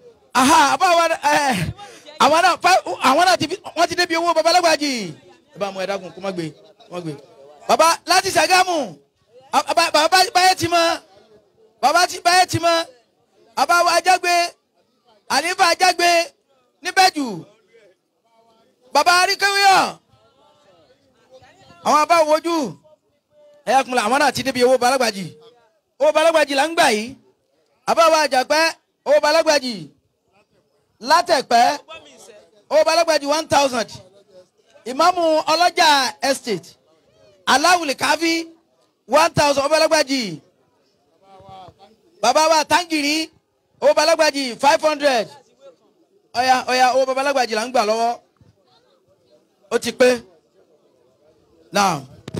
Àwọn náà wọ́n ti débi owó bàbá Alágbàjì. Ẹ bá mú ẹ dákun kó má gbé. Bàbá láti Ṣàgámù. Bàbá báyẹ̀ ti mọ́. Bàbá ti báyẹ̀ ti mọ́. Bàbá wa Ajágbe. Ànífà Ajágbe níbẹ̀jù. Bàbá Aríkẹ́wìyàn. Àwọn bàbá wojú. Ayakumullah àwọn náà ti débi owó bàbá Alágbàjì. Owó bàbá Alágbàjì là ń gbà yìí. Bàbá wa Àjàpẹ́. Owó bàbá Alágbàjì látẹ̀pẹ́ owó bàbá Alágbàjì 1,000. Ìmáàmù Ọlọ́jà estate Aláwùlì Káfí 1,000 owó bàbá Alágbàjì. Bàbá wa Tángìrì owó bàbá Alágbàjì 500. Ọ̀yà owó bàbá Alágbàjì là ń gbà lọ́wọ́. Ó ti pé. Now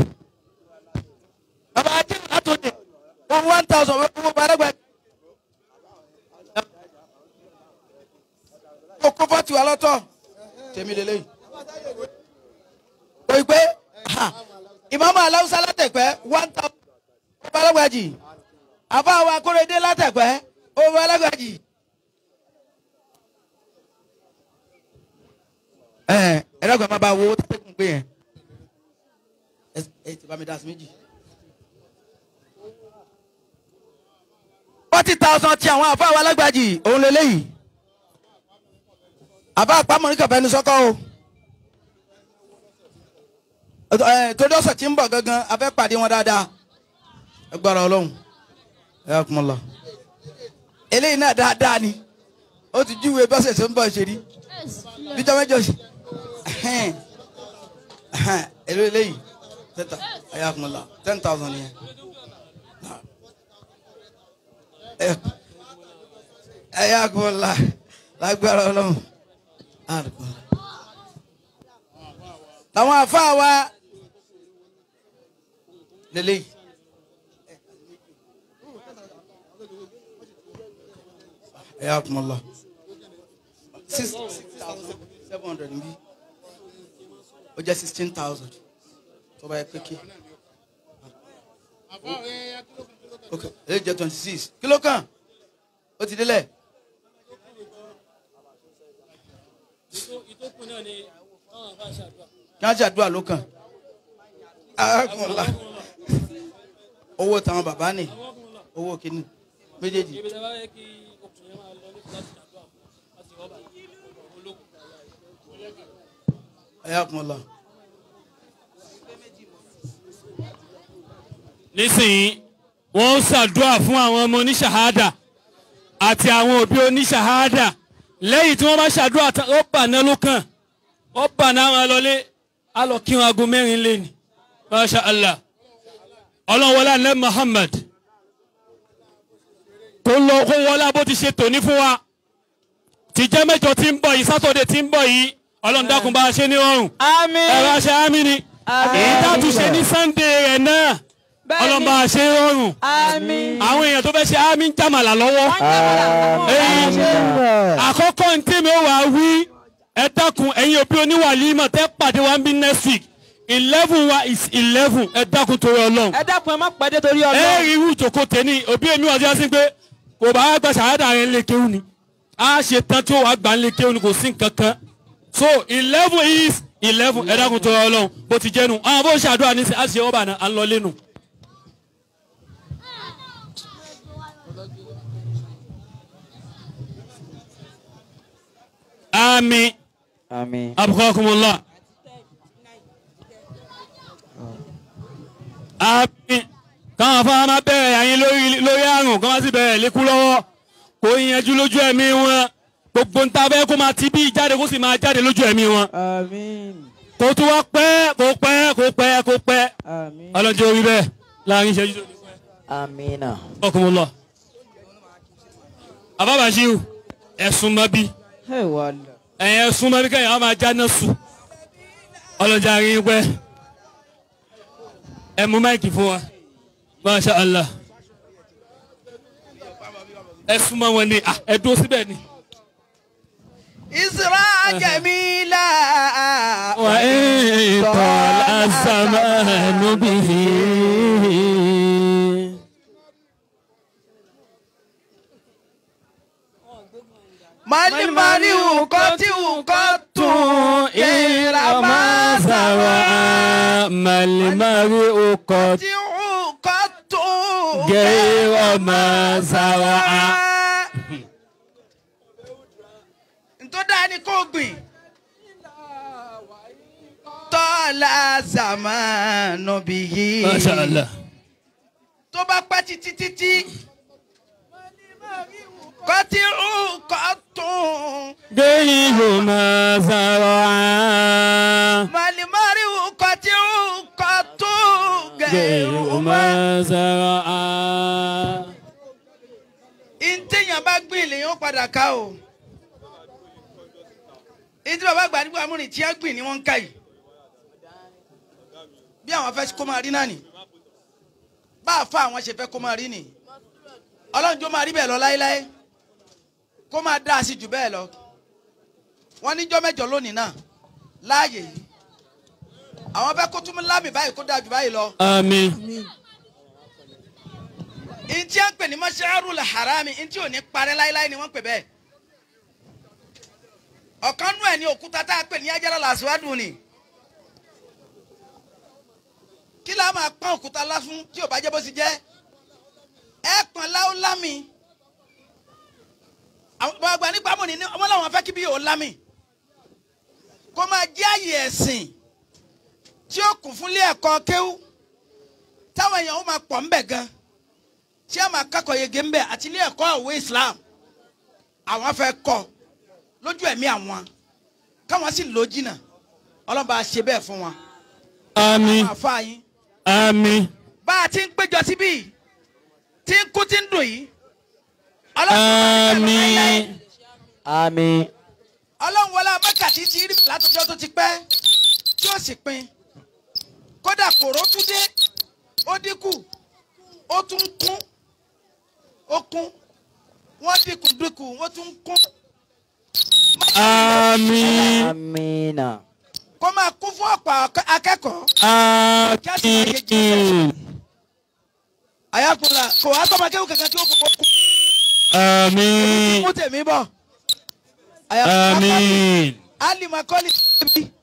bàbá Adé látòdì owó 1,000 owó bàbá Alágbàjì. Kókó fọ́tì wa lọ́tọ̀ tèmi lélẹ́yìn. Kò ì pé Ìmáàmù Aláwùsá látẹ̀pẹ́ 1,000 bàbá Alágbàjì. Àbá wa Akóredé látẹ̀pẹ́ owó Alágbàjì. Ẹ̀rọ̀gbọ̀n máa bá wo tẹ́kùn pé yẹn. Ẹ ti bá mi dá sí méjì. 40,000 ti àwọn àbá wa Alágbàjì òun lélẹ́yìn. Àbá àpamọ́ ní kàfẹ́ ní sọ́kọ́ o. Torí ọ̀sẹ̀ tí ń bọ̀ gangan a fẹ́ pàdé wọn dáadáa. Ẹ gbára Ọlọ́run. Ayakumullah. Eléyìí náà dáadáa ni. Ó ti júwe bọ́sẹ̀ tó ń bọ̀ ṣe rí. Bíjọ́ mẹ́jọ sí. Èlò eléyìí. Ayakumullah. 10,000 nìyẹn. Ayakumullah. Lágbára Ọlọ́run. Làwọn àfáà wa lélẹ́yìí. Ayakumullah. 6,700 níbí. Ó jẹ́ 16,000. Tó bá yẹ pé kí. Ok, èyí jẹ́ 26. Kí ló kàn? Ó ti délẹ̀. Ìtókù náà ni àwọn àbá ṣàdúrà. Kí wọ́n ṣàdúrà ló kàn. Ayakumullah. Owó táwọn bàbá ni. Owó kìíní. Méjèèjì. Ibi tí a bá yẹ kí ọkùnrin máa lọ láti ṣàdúrà láti rọ́bà olókùn. Ayakumullah. Nísìnyí wọ́n ń ṣàdúrà fún àwọn ọmọ oníṣàhádà àti àwọn òbí oníṣàhádà lẹ́yìn tí wọ́n bá ṣàdúrà tán ó bà náà ló kàn ó bà náà wọn lọlé á lọ kí wọn aago 4 lé ní Masha Allah ọlọ́run wọlé alẹ́ Muhammad kó lọ kó wọlé bó ti ṣe tòní fún wa ti jẹ́ mẹ́jọ tí ń bọ̀ yìí sátọ̀dẹ̀ tí ń bọ̀ yìí Ọlọ́run dákun bá a ṣe ní ọrùn Àmín. ẹ̀rọ aṣẹ àmì ni èyí tá a tún ṣe ní Sunday rẹ̀ náà Ọlọ́run bá a ṣe ní ọrùn Àmín. àwọn èèyàn tó fẹ́ ṣe àmì ń jàmàlà lọ́wọ́ àkọ́kọ́ ní tèmi ó wà wí ẹ dákun ẹ̀yin òbí oníwàlímọ̀ tẹ́ pàdé wa ń bí next week 11 wa is 11 ẹ dákun torí Ọlọ́run Ẹ dákun ẹ má pàdé torí Ọlọ́run. ẹ rí irú ìjòkó tẹ́ni òbí èmi wà sí wá sí pé kò bá gba ṣàhádà rẹ̀ lè kéwù ni a ṣe tán tí ó wàá gbà ń lè kéwù ni kò sí nǹkan kan so 11 is 11 ẹ dákun torí Ọlọ́run bó ti jẹ́nu àwọn bó ṣàdúrà ní sẹ́ a ṣe ọba náà à ń lọ lẹ́nu. Àmín. Àmín. Abqakumullah. Àmín. Káwọn afárá máa bẹ̀rẹ̀ àyín lórí àrùn kí wọ́n sì bẹ̀rẹ̀ lékú lọ́wọ́ kó yanjú lójú ẹ̀mí wọn gbogbo nta bẹ́ẹ̀ kó máa ti bí jáde kó sì máa jáde lójú ẹ̀mí wọn. Àmín. Kó tún wá pẹ́ kó pẹ́ kó pẹ́ kó pẹ́ Àmín. ọlọ́jọ́ orí bẹ́ẹ̀ láàrin ìṣẹ́jú tó ní pẹ́. Àmín. Abqakumullah. Àbábàṣíù ẹ̀sùn mọ́ bí Ẹ wà lọ. ẹ̀yẹ súnmọ́ bí kẹ́yìn àwọn máa jáná sùn ọlọ́jà rí pẹ́ ẹ mú máìkì fún wa Masha Allah ẹ súnmọ́ wọn ni ẹ dúró síbẹ̀ ni. Isra jamila wà á tọ́lá zamanu bihi. Mali ukoti ukotun Irama zawa malimari ukoti ti ukotun Irama zawa. Ntọ́ dáa ni kò gbìn. Tọ́lá zamanu bihi. Masha Allah. Tó bá pẹ́ títí títí. Kọ́tí ukotun. Irama zawa. Malimari ukoti ukotun. Irama zawa. Ìtẹ̀yàn bá gbìn lèyàn padà ká o. Ìtí bàbá àgbà nígbà múrin tí a gbìn ni wọ́n ń ká yìí. Bí àwọn afẹ́ kó máa rí náà nì. Bá a fa àwọn ṣe fẹ́ kó máa rí nì. Ọlọ́run jó máa rí bẹ́ẹ̀ lọ láéláé. Kó máa dá a sí jù bẹ́ẹ̀ lọ. Wọ́n níjọ́ mẹ́jọ lónìí náà. Láàyè yìí. Àwọn fẹ́ kó tún mú lámì báyìí kó dáa jù báyìí lọ. Àmín. Ìtí à ń pè ní Mash'arul Harami, ìtí ò ní parẹ́ láéláé ni wọ́n pè bẹ́ẹ̀. Ọ̀kan nú ẹ̀ ní òkúta tá a pè ní Hajarul Aswad ni. Kí la máa pọ́n òkúta lá fún tí ò bá jẹ́ bó ti jẹ́? Ẹ pọ́n láó lámì. Àwọn àgbà nípa mọ̀ ní ọmọ làwọn fẹ́ kí bí yóò lámì. Kó máa jẹ́ àyè ẹ̀sìn tí ó kún fún ilé ẹ̀kọ́ kéwú. Táwọn èèyàn ó máa pọ̀ ńbẹ̀ gan. Tí a máa kẹ́kọ̀ọ́ yege ńbẹ̀ àti ilé ẹ̀kọ́ òwe Islam. Àwọn fẹ́ kọ́ lójú ẹ̀mí àwọn káwọn sì lò jìnnà Ọlọ́run bá ṣe bẹ́ẹ̀ fún wọn. Àmín. Àwọn àfa yín. Àmín. Bá a ti ń péjọ síbí tí ń kú tí ń dùn yìí. Àmín. Àmín. Ọlọ́run wọlé abákàtí ti rí látọjọ́ tó ti pẹ́ tí ó sì pin. Kódà kòró tún dé ó dínkù ó tún kún ó kún wọ́n dínkù ó tún kún. Àmín. Àmín. Kó máa kún fún ọ̀pọ̀ akẹ́kọ̀ọ́. Àmín. Àyàkùnrin kò wá tọ́mọ kéwù kankan tí ó fọwọ́ kú. Àmín. Mú tèmi bọ̀. Àmín. Alima kọ́lì tèmi.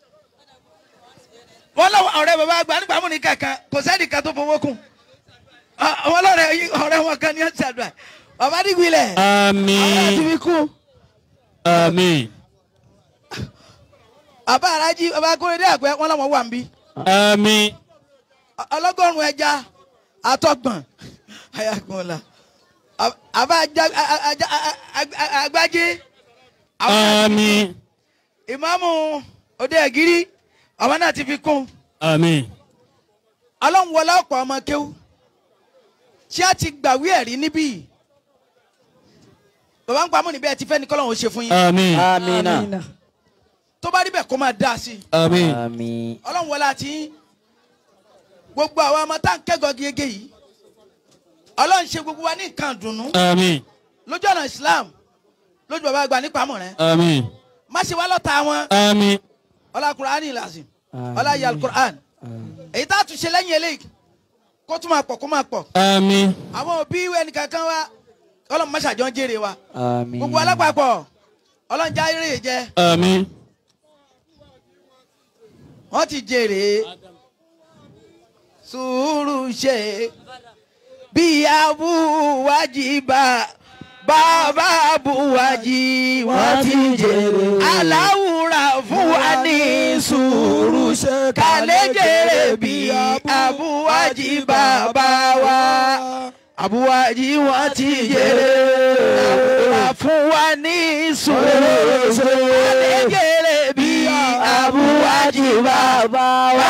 Wọ́n lọ́wọ́ ọ̀rẹ́ bàbá àgbà nígbà mú ní kankan kò sẹ́ni kan tó fọwọ́ kù. Wọ́n lọ́rẹ̀ ọ̀rẹ́ wọn kan ní ọ̀sẹ̀ àdúrà. Bàbá dìgbìlẹ̀. Àmín. Àwọn àti fi kú. Àmín. Bàbá Arájí bàbá Akóredé àgbẹ̀ wọ́n lọ́wọ́ wà ń bí. Àmín. Ọlọ́gọ́rùn-ún ẹja àtọ̀gbọ̀n. Àyàkùnrin àbá àgbájé. Àmín. Ìmáàmù Òde Ẹ̀gírí ọmọ náà ti fi kún. Àmín. Ọlọ́run wọlé ọ̀pọ̀ ọmọ kéwú tí a ti gbàwé ẹ̀rí níbí bàbá ń pa mọ́ níbẹ̀ ẹ ti fẹ́ ní kọ́lọ́hún ó ṣe fún yín. àmín. Amina. tó bá rí bẹ́ẹ̀ kó máa dá sí i. àmín. Àmín. ọlọ́run wọlé àti gbogbo àwọn ọmọ tá à ń kẹ́gọ̀ọ́ gẹ́gẹ́ yìí ọlọ́run ṣe gbogbo wa ní nǹkan dùnnú àmín. lójú ọ̀nà Islam lójú bàbá àgbà nípa mọ̀ rẹ̀ àmín. má ṣe wá lọ́ta wọn àmín. ọlá Qur'an ìlàsìn ọlá yàl Qur'an èyí tá a tún ṣe lẹ́yìn eléyìí kó tún máa pọ̀ kó máa pọ̀ àmín. àwọn òbí ẹnìkankan wa ọlọ́run má ṣàjọ ń jèrè wa Àmín. gbogbo alápapọ̀ ọlọ́run já eré jẹ àmín. wọ́n ti jèrè sùúrù ṣe bí abúwájì bàbá abúwájì wọ́n ti jèrè aláwùrà fún wa ní sùúrù ṣe kálẹ̀ jèrè bí abúwájì bàbá wa abúwájì wọ́n ti jèrè aláwùrà fún wa ní sùúrù ṣe kálẹ̀ jèrè bí abúwájì bàbá wa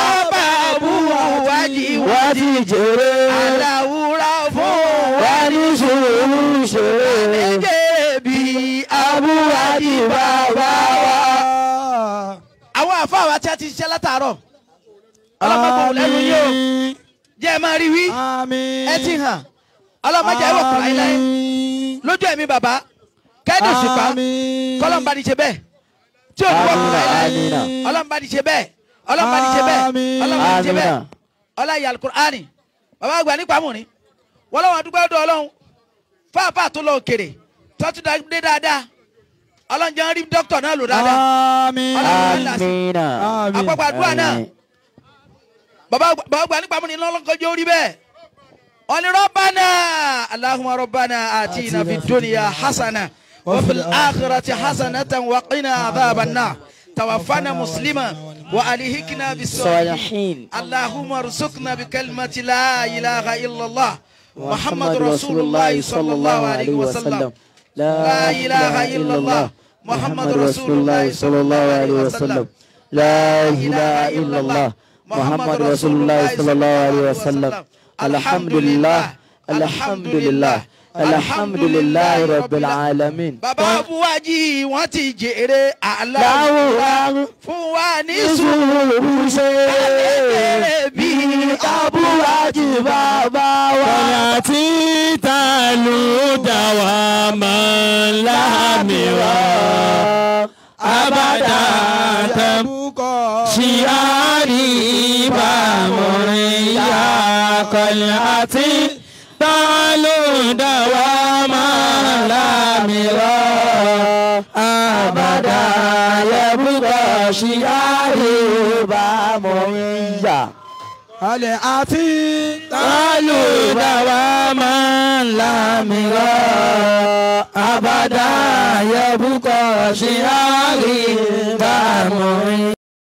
abúwájì wọ́n ti jèrè aláwùrà fún wa ní sùúrù ṣe kálẹ̀ jèrè bí abúwájì bàbá wa. àwọn àfáà wa tí a ti ṣiṣẹ́ látàárọ̀ ọlọ́mọbìnrin lẹ́nu yóò jẹ́ ẹ máa rí wí ẹ ti hàn ọlọ́mọdé ẹ wọ̀ kúrò ayé láyé lójú ẹ̀mí bàbá kẹ́dùn ṣùpá kọ́lọ́mbà ní ṣe bẹ́ẹ̀ tí ò ní wọ̀ kúrò ayé láyé ọlọ́mbà ní ṣe bẹ́ẹ̀ ọlọ́mbà ní ṣe bẹ́ẹ̀ ọlọ́mbà ní ṣe bẹ́ẹ̀ ọláyé alukur'ani bàbá àgbà nípa mùní wọ́n lọ́wọ́ dúpẹ́ ọdún ọlọ́run fáfáà tó lọ òkèrè tó tún dé dáadáa ọlọ́run jẹ́ rí dókítà náà lò dáadáa Amina. àpapọ̀ àdúrà náà bàbá àgbà nípa mùní lọ́lọ́kọjọ́ orí bẹ́ẹ̀ wọ́n ní rọ́bánà Allahumma rọ́bánà atina fid dunya hasana wa fil akhirati hasanatan wa qina adhaban nar tawaffana musliman wa alihikna bis salihin Allahumma arzuqna bi kalimati la ilaha illallah Muhammad Rasulullah sallallahu alaihi wasallam la ilaha illallah Muhammad Rasulullah sallallahu alaihi wasallam لا إله إلا الله محمد رسول الله صلى الله عليه وسلم الحمد لله الحمد لله الحمد لله رب العالمين. bàbá Abúwájì wọ́n ti jèrè aláwọ̀ fún wa ní sùúrù ṣe àlejò bí Abúwájì bàbá wa. ọ̀nà tí ta ló dá wa máa ń láàmìwá abada tẹ̀bùkọ̀ ṣíárì ìbámọ̀rin yá kọ̀lẹ̀ àti ta ló dá wa máa ń láàmìwá abada tẹ̀bùkọ̀ ṣíárì ìbámọ̀rin yá. alẹ́ àti Talu dawa man lamira abada yabuka shiari bamu.